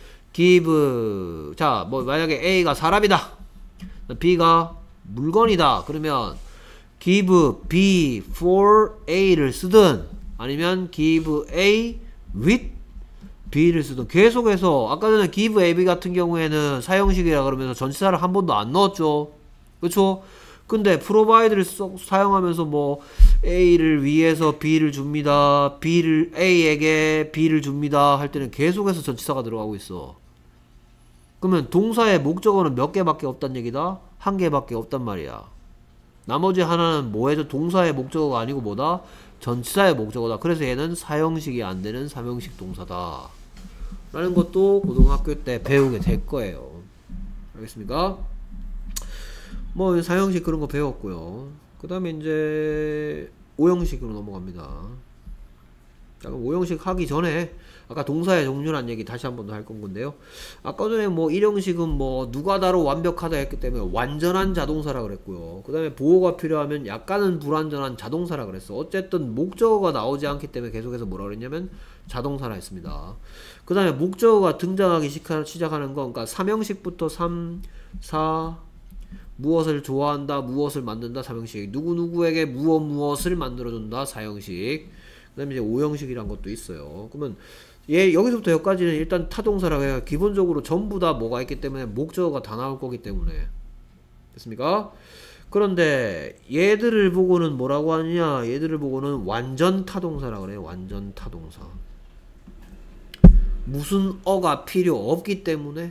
give, 자, 뭐 만약에 A가 사람이다, B가 물건이다, 그러면 give B for A를 쓰든 아니면 give A with B를 쓰든 계속해서, 아까 전에 give A, B 같은 경우에는 사형식이라 그러면서 전치사를 한 번도 안 넣었죠. 그쵸? 근데 provide를 써, 사용하면서 뭐 A를 위해서 B를 줍니다, B를 A에게 B를 줍니다 할 때는 계속해서 전치사가 들어가고 있어. 그러면 동사의 목적어는 몇 개밖에 없단 얘기다? 한 개밖에 없단 말이야. 나머지 하나는 뭐해줘? 동사의 목적어가 아니고 뭐다? 전치사의 목적어다. 그래서 얘는 사형식이 안 되는 삼형식 동사다 라는 것도 고등학교 때 배우게 될 거예요. 알겠습니까? 뭐 사형식 그런 거 배웠고요. 그 다음에 이제 오형식으로 넘어갑니다. 자, 그럼 오형식 하기 전에 아까 동사의 종류란 얘기 다시 한 번 더 할 건데요. 아까 전에 뭐 일형식은 뭐 누가다로 완벽하다 했기 때문에 완전한 자동사라 그랬고요. 그 다음에 보호가 필요하면 약간은 불완전한 자동사라 그랬어. 어쨌든 목적어가 나오지 않기 때문에 계속해서 뭐라 그랬냐면 자동사라 했습니다. 그 다음에 목적어가 등장하기 시작하는 거, 그러니까 삼형식부터 삼, 사, 무엇을 좋아한다, 무엇을 만든다, 삼형식. 누구누구에게 무엇 무엇을 만들어준다, 사형식. 그 다음에 이제 오형식이란 것도 있어요. 그러면 얘 여기서부터 여기까지는 일단 타동사라고 해요. 기본적으로 전부 다 뭐가 있기 때문에 목적어가 다 나올 거기 때문에. 됐습니까? 그런데 얘들을 보고는 뭐라고 하느냐, 얘들을 보고는 완전 타동사라 그래요. 완전 타동사. 무슨 어가 필요 없기 때문에.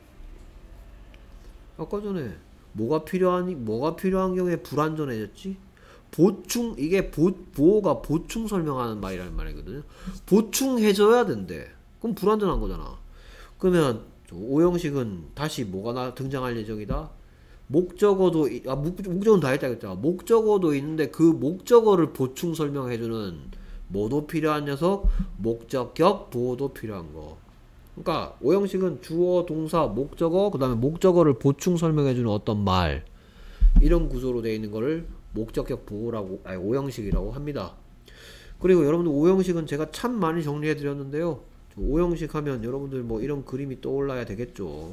아까 전에 뭐가 필요하니, 뭐가 필요한 경우에 불완전해졌지? 보충, 이게 보, 보호가 보충 설명하는 말이라는 말이거든요. 보충해줘야 된대. 그럼 불완전한 거잖아. 그러면 오형식은 다시 뭐가 나, 등장할 예정이다? 목적어도, 아, 목, 목적어는 다 했다 했잖아. 목적어도 있는데 그 목적어를 보충 설명해주는 뭐도 필요한 녀석? 목적격 보호도 필요한 거. 그러니까 오형식은 주어, 동사, 목적어, 그 다음에 목적어를 보충 설명해주는 어떤 말, 이런 구조로 되어 있는 거를 목적격 보호라고, 아니 오형식이라고 합니다. 그리고 여러분들 오형식은 제가 참 많이 정리해 드렸는데요. 오형식 하면 여러분들 뭐 이런 그림이 떠올라야 되겠죠.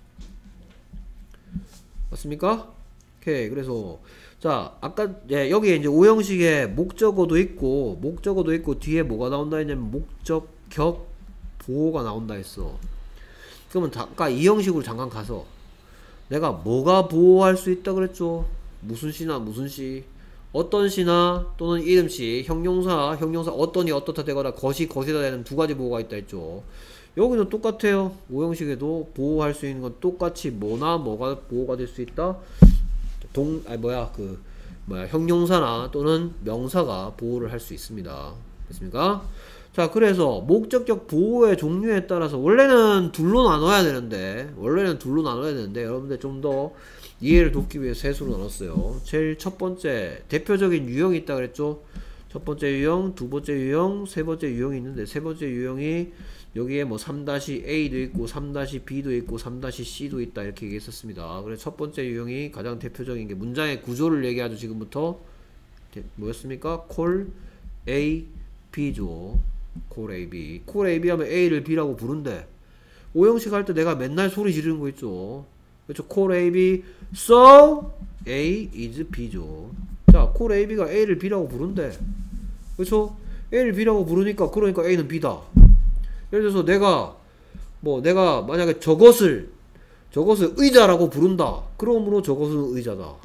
맞습니까? 오케이. 그래서 자, 아까 예, 여기에 이제 오형식에 목적어도 있고 목적어도 있고 뒤에 뭐가 나온다 했냐면 목적격 보호가 나온다 했어. 그러면 아까 이 형식으로 잠깐 가서 내가 뭐가 보호할 수 있다 그랬죠? 무슨 시나 무슨 시, 어떤 시나 또는 이름시, 형용사, 형용사 어떤이 어떻다 되거나 것이 것이다 되는 두 가지 보호가 있다 했죠. 여기는 똑같아요. 오형식에도 보호할 수 있는 건 똑같이 뭐나 뭐가 보호가 될 수 있다. 동, 아니 뭐야 그 뭐야 형용사나 또는 명사가 보호를 할 수 있습니다. 됐습니까? 자, 그래서 목적격 보호의 종류에 따라서 원래는 둘로 나눠야 되는데 원래는 둘로 나눠야 되는데 여러분들 좀 더 이해를 돕기 위해 셋으로 나눴어요. 제일 첫 번째 대표적인 유형이 있다 그랬죠. 첫 번째 유형, 두 번째 유형, 세 번째 유형이 있는데 세 번째 유형이 여기에 뭐 삼 에이도 있고 삼 비도 있고 삼 씨도 있다 이렇게 얘기했었습니다. 그래서 첫 번째 유형이 가장 대표적인 게 문장의 구조를 얘기하죠. 지금부터 뭐였습니까? 콜 A, B죠. 콜 A, B. 콜 A, B 하면 A를 B라고 부른대. 오형식 할 때 내가 맨날 소리 지르는 거 있죠. 그렇죠. 콜 A, B. So A is B죠. 자, 콜 A, B가 A를 B라고 부른대. 그렇죠. A를 B라고 부르니까 그러니까 A는 B다. 예를 들어서 내가 뭐 내가 만약에 저것을 저것을 의자라고 부른다. 그러므로 저것은 의자다.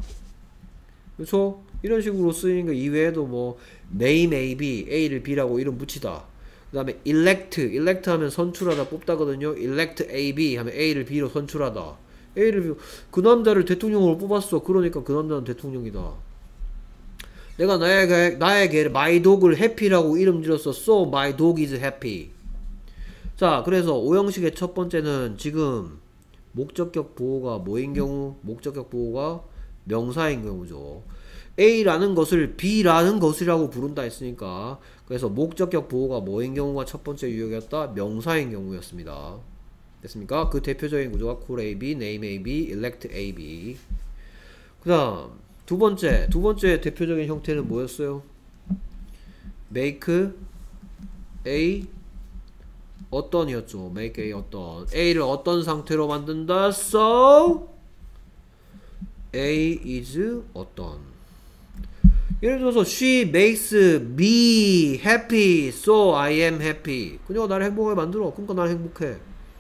그렇죠? 이런 식으로 쓰이는 거 이외에도 뭐 may, may be, A를 B라고 이름 붙이다. 그 다음에 elect, elect 하면 선출하다, 뽑다거든요. elect A, B 하면 A를 B로 선출하다. A를 B, 그 남자를 대통령으로 뽑았어. 그러니까 그 남자는 대통령이다. 내가 나에게, 나에게 my dog을 happy라고 이름 지었어. So my dog is happy. 자, 그래서 오형식의 첫 번째는 지금 목적격 보호가 뭐인 경우? 목적격 보호가 명사인 경우죠. A라는 것을 B라는 것이라고 부른다 했으니까 그래서 목적격 보호가 뭐인 경우가 첫 번째 유형이었다? 명사인 경우였습니다. 됐습니까? 그 대표적인 구조가 call A, B, name A, B, elect A, B. 그 다음 두 번째 두 번째 대표적인 형태는 뭐였어요? make A 어떤이었죠. make A 어떤. A를 어떤 상태로 만든다. So A is 어떤. 예를 들어서 she makes me happy, so I am happy. 그녀가 나를 행복하게 만들어. 그러니까 나는 행복해.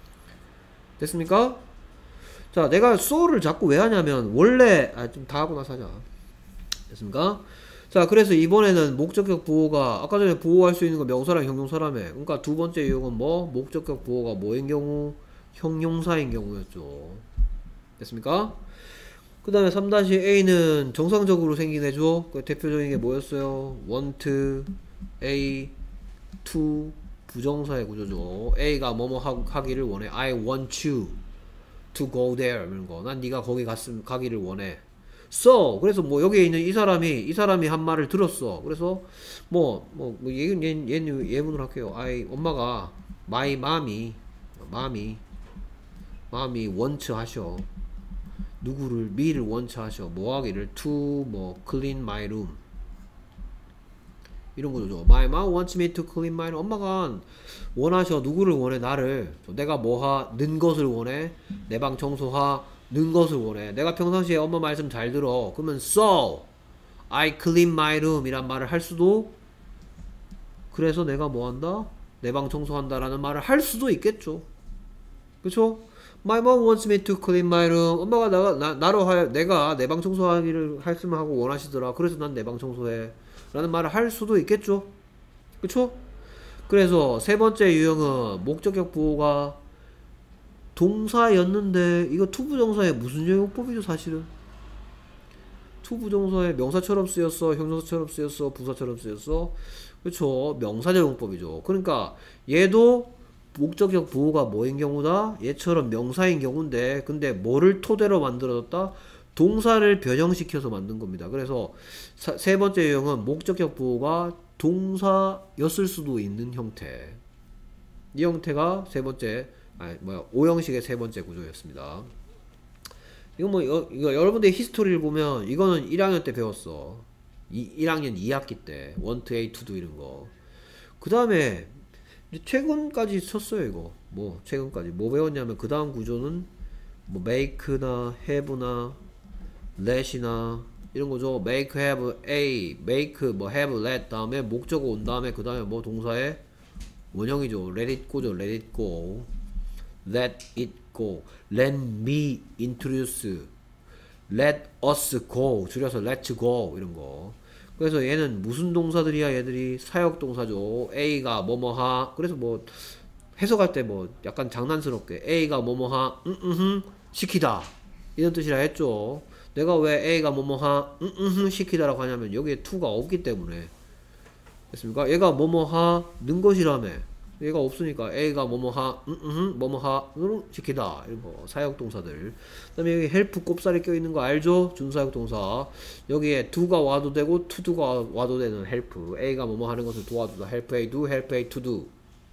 됐습니까? 자, 내가 so를 자꾸 왜 하냐면 원래 아 좀 다 하고 나서 하자. 됐습니까? 자, 그래서 이번에는 목적격 보호가 아까 전에 보호할 수 있는 거 명사랑 형용사라며. 그러니까 두 번째 유형은 뭐? 목적격 보호가 뭐인 경우? 형용사인 경우였죠. 됐습니까? 그 다음에 삼 에이는 정상적으로 생긴 애죠. 그 대표적인 게 뭐였어요? want, A, to 부정사의 구조죠. A가 뭐뭐 하기를 원해. I want you to go there 이런 거. 난 네가 거기 갔음, 가기를 원해. so 그래서 뭐 여기에 있는 이 사람이 이 사람이 한 말을 들었어. 그래서 뭐 뭐 뭐 예문 예, 예, 예문을 할게요. 아이 엄마가 my mom이 mom이 mom이 원치 하셔. 누구를 me를 원치 하셔. 뭐 하기를 to 뭐 clean my room 이런 거죠. My mom wants me to clean my room. 엄마가 원하셔. 누구를 원해? 나를. 내가 뭐하? 는 것을 원해. 내 방 청소하. 는 것을 원해. 내가 평상시에 엄마 말씀 잘 들어. 그러면 so I clean my room 이란 말을 할 수도, 그래서 내가 뭐 한다? 내 방 청소한다 라는 말을 할 수도 있겠죠. 그쵸? My mom wants me to clean my room. 엄마가 나가, 나, 나로 하여 내가 내 방 청소하기를 했으면 하고 원하시더라. 그래서 난 내 방 청소해 라는 말을 할 수도 있겠죠. 그쵸? 그래서 세 번째 유형은 목적격 보호가 동사였는데 이거 투부정사의 무슨 용법이죠 사실은. 투부정사의 명사처럼 쓰였어, 형용사처럼 쓰였어, 부사처럼 쓰였어. 그쵸? 명사적 용법이죠. 그러니까 얘도 목적격 보호가 뭐인 경우다? 얘처럼 명사인 경우인데 근데 뭐를 토대로 만들어졌다? 동사를 변형시켜서 만든 겁니다. 그래서 사, 세 번째 유형은 목적격 보호가 동사였을 수도 있는 형태. 이 형태가 세 번째, 아니 뭐야 오형식의 세 번째 구조였습니다. 이거 뭐 이거, 이거 여러분들의 히스토리를 보면 이거는 일 학년 때 배웠어. 이, 일 학년 이 학기 때 원 to A to do 이런 거. 그 다음에 최근까지 쳤어요 이거. 뭐 최근까지 뭐 배웠냐면 그 다음 구조는 뭐 make나 have나 let이나 이런 거죠. make, have, a, make, 뭐 have, let 다음에 목적어 온 다음에 그 다음에 뭐 동사의 원형이죠. let it go죠. let it go, let it go, let me introduce, let us go 줄여서 let's go 이런 거. 그래서 얘는 무슨 동사들이야? 얘들이 사역동사죠. A가 뭐뭐하. 그래서 뭐 해석할 때 뭐 약간 장난스럽게 A가 뭐뭐하 응응흥 시키다 이런 뜻이라 했죠. 내가 왜 A가 뭐뭐하 응응흥 시키다라고 하냐면 여기에 to가 없기 때문에. 됐습니까? 얘가 뭐뭐하 는 것이라며. 얘가 없으니까 A가 뭐뭐하 응응흥 뭐뭐하 시키다 이런 거 사역동사들. 그 다음에 여기 help 꼽살이 껴있는 거 알죠? 준사역동사. 여기에 do가 와도 되고 to do가 와도 되는 help. A가 뭐뭐 하는 것을 도와주다. help A do, help A to do.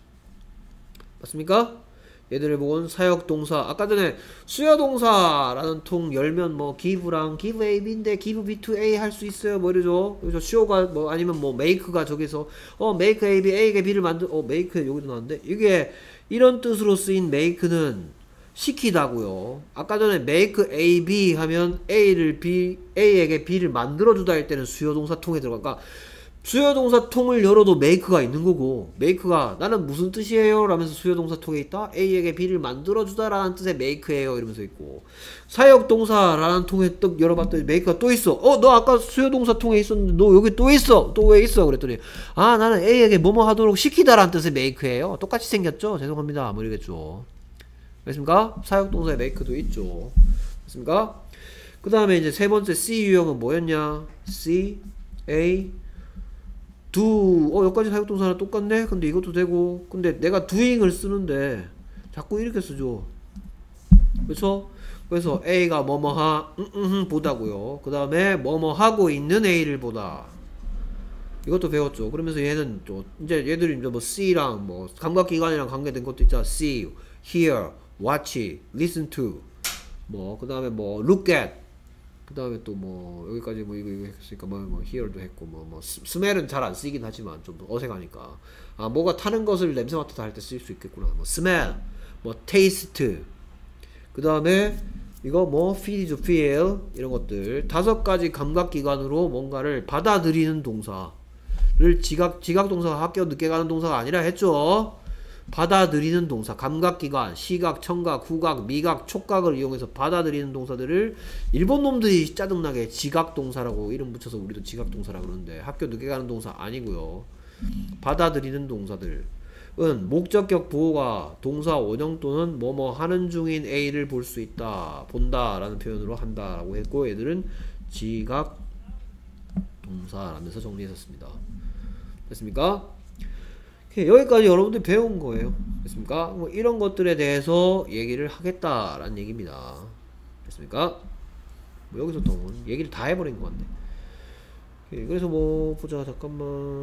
맞습니까? 얘들을 보고는 사역동사. 아까 전에 수여동사라는 통 열면 뭐 give랑 give A, B인데 give B to A 할 수 있어요. 뭐 이러죠. 그래서 show가 뭐 아니면 뭐 make가 저기서 어 make A, B, A에게 B를 만들 어 make 여기도 나왔는데 이게 이런 뜻으로 쓰인 make는 시키다고요. 아까 전에 make A, B 하면 A를 B, A에게 B를 만들어주다 할 때는 수여동사 통에 들어가니까 수요동사 통을 열어도 make가 있는 거고, make가 나는 무슨 뜻이에요? 라면서 수요동사 통에 있다? A에게 B를 만들어주다 라는 뜻의 make예요 이러면서 있고, 사역동사 라는 통에 또 열어봤더니 make가 또 있어. 어 너 아까 수요동사 통에 있었는데 너 여기 또 있어. 또 왜 있어? 그랬더니 아 나는 A에게 뭐뭐 하도록 시키다 라는 뜻의 make예요. 똑같이 생겼죠? 죄송합니다. 뭐 이러겠죠. 됐습니까? 사역동사의 make도 있죠. 됐습니까? 그 다음에 이제 세 번째 C 유형은 뭐였냐? C, A, do. 어 여기까지 사역동사랑 똑같네? 근데 이것도 되고, 근데 내가 doing을 쓰는데 자꾸 이렇게 쓰죠. 그쵸? 그래서 A가 뭐뭐하 음, 음, 음, 보다고요. 그 다음에 뭐뭐 하고 있는 A를 보다. 이것도 배웠죠. 그러면서 얘는 또 이제 얘들이 이제 뭐 C랑 뭐 감각기관이랑 관계된 것도 있잖아. See, hear, watch, listen to. 뭐 그 다음에 뭐 look at. 그 다음에 또 뭐 여기까지 뭐 이거 이거 했으니까 뭐, 뭐 hear도 했고 뭐 뭐 smell은 잘 안 쓰긴 하지만 좀 어색하니까 아 뭐가 타는 것을 냄새 맡아서 할 때 쓸 수 있겠구나. 뭐 smell, 뭐 taste. 그 다음에 이거 뭐 feel이죠. feel 이런 것들 다섯 가지 감각기관으로 뭔가를 받아들이는 동사를 지각 지각 동사가 학교 늦게 가는 동사가 아니라 했죠. 받아들이는 동사, 감각기관, 시각, 청각, 후각, 미각, 촉각을 이용해서 받아들이는 동사들을 일본 놈들이 짜증나게 지각동사라고 이름 붙여서 우리도 지각동사라 그러는데 학교 늦게 가는 동사 아니고요. 받아들이는 동사들은 목적격 보호가 동사 원형 또는 뭐뭐 하는 중인 A를 볼 수 있다, 본다 라는 표현으로 한다 라고 했고, 얘들은 지각동사라면서 정리했었습니다. 됐습니까? 여기까지 여러분들 배운 거예요. 됐습니까? 뭐 이런 것들에 대해서 얘기를 하겠다라는 얘기입니다. 됐습니까? 뭐 여기서 또 얘기를 다 해버린 것 같네. 오케이, 그래서 뭐 보자. 잠깐만.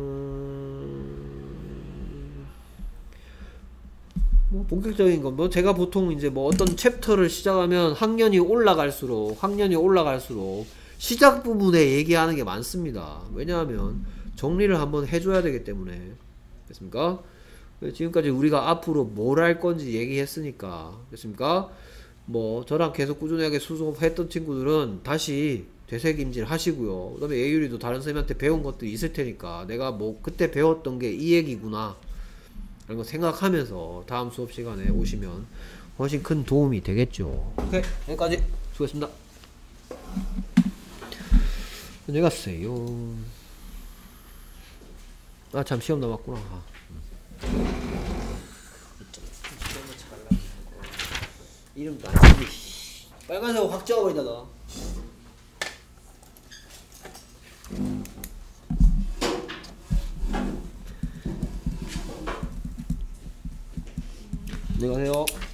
뭐 본격적인 건 뭐 제가 보통 이제 뭐 어떤 챕터를 시작하면 학년이 올라갈수록 학년이 올라갈수록 시작 부분에 얘기하는 게 많습니다. 왜냐하면 정리를 한번 해줘야 되기 때문에. 됐습니까? 지금까지 우리가 앞으로 뭘 할 건지 얘기했으니까. 됐습니까? 뭐 저랑 계속 꾸준하게 수업했던 친구들은 다시 되새김질 하시고요. 그 다음에 예율이도 다른 선생님한테 배운 것들이 있을 테니까 내가 뭐 그때 배웠던 게 이 얘기구나 이런 거 생각하면서 다음 수업 시간에 오시면 훨씬 큰 도움이 되겠죠. 오케이, 여기까지 수고했습니다. 안녕히 가세요. 아 참 시험 남았구나. 아. 이름도 안 쓰기. 빨간색 확 찍어버린다 너. 안녕히 가세요.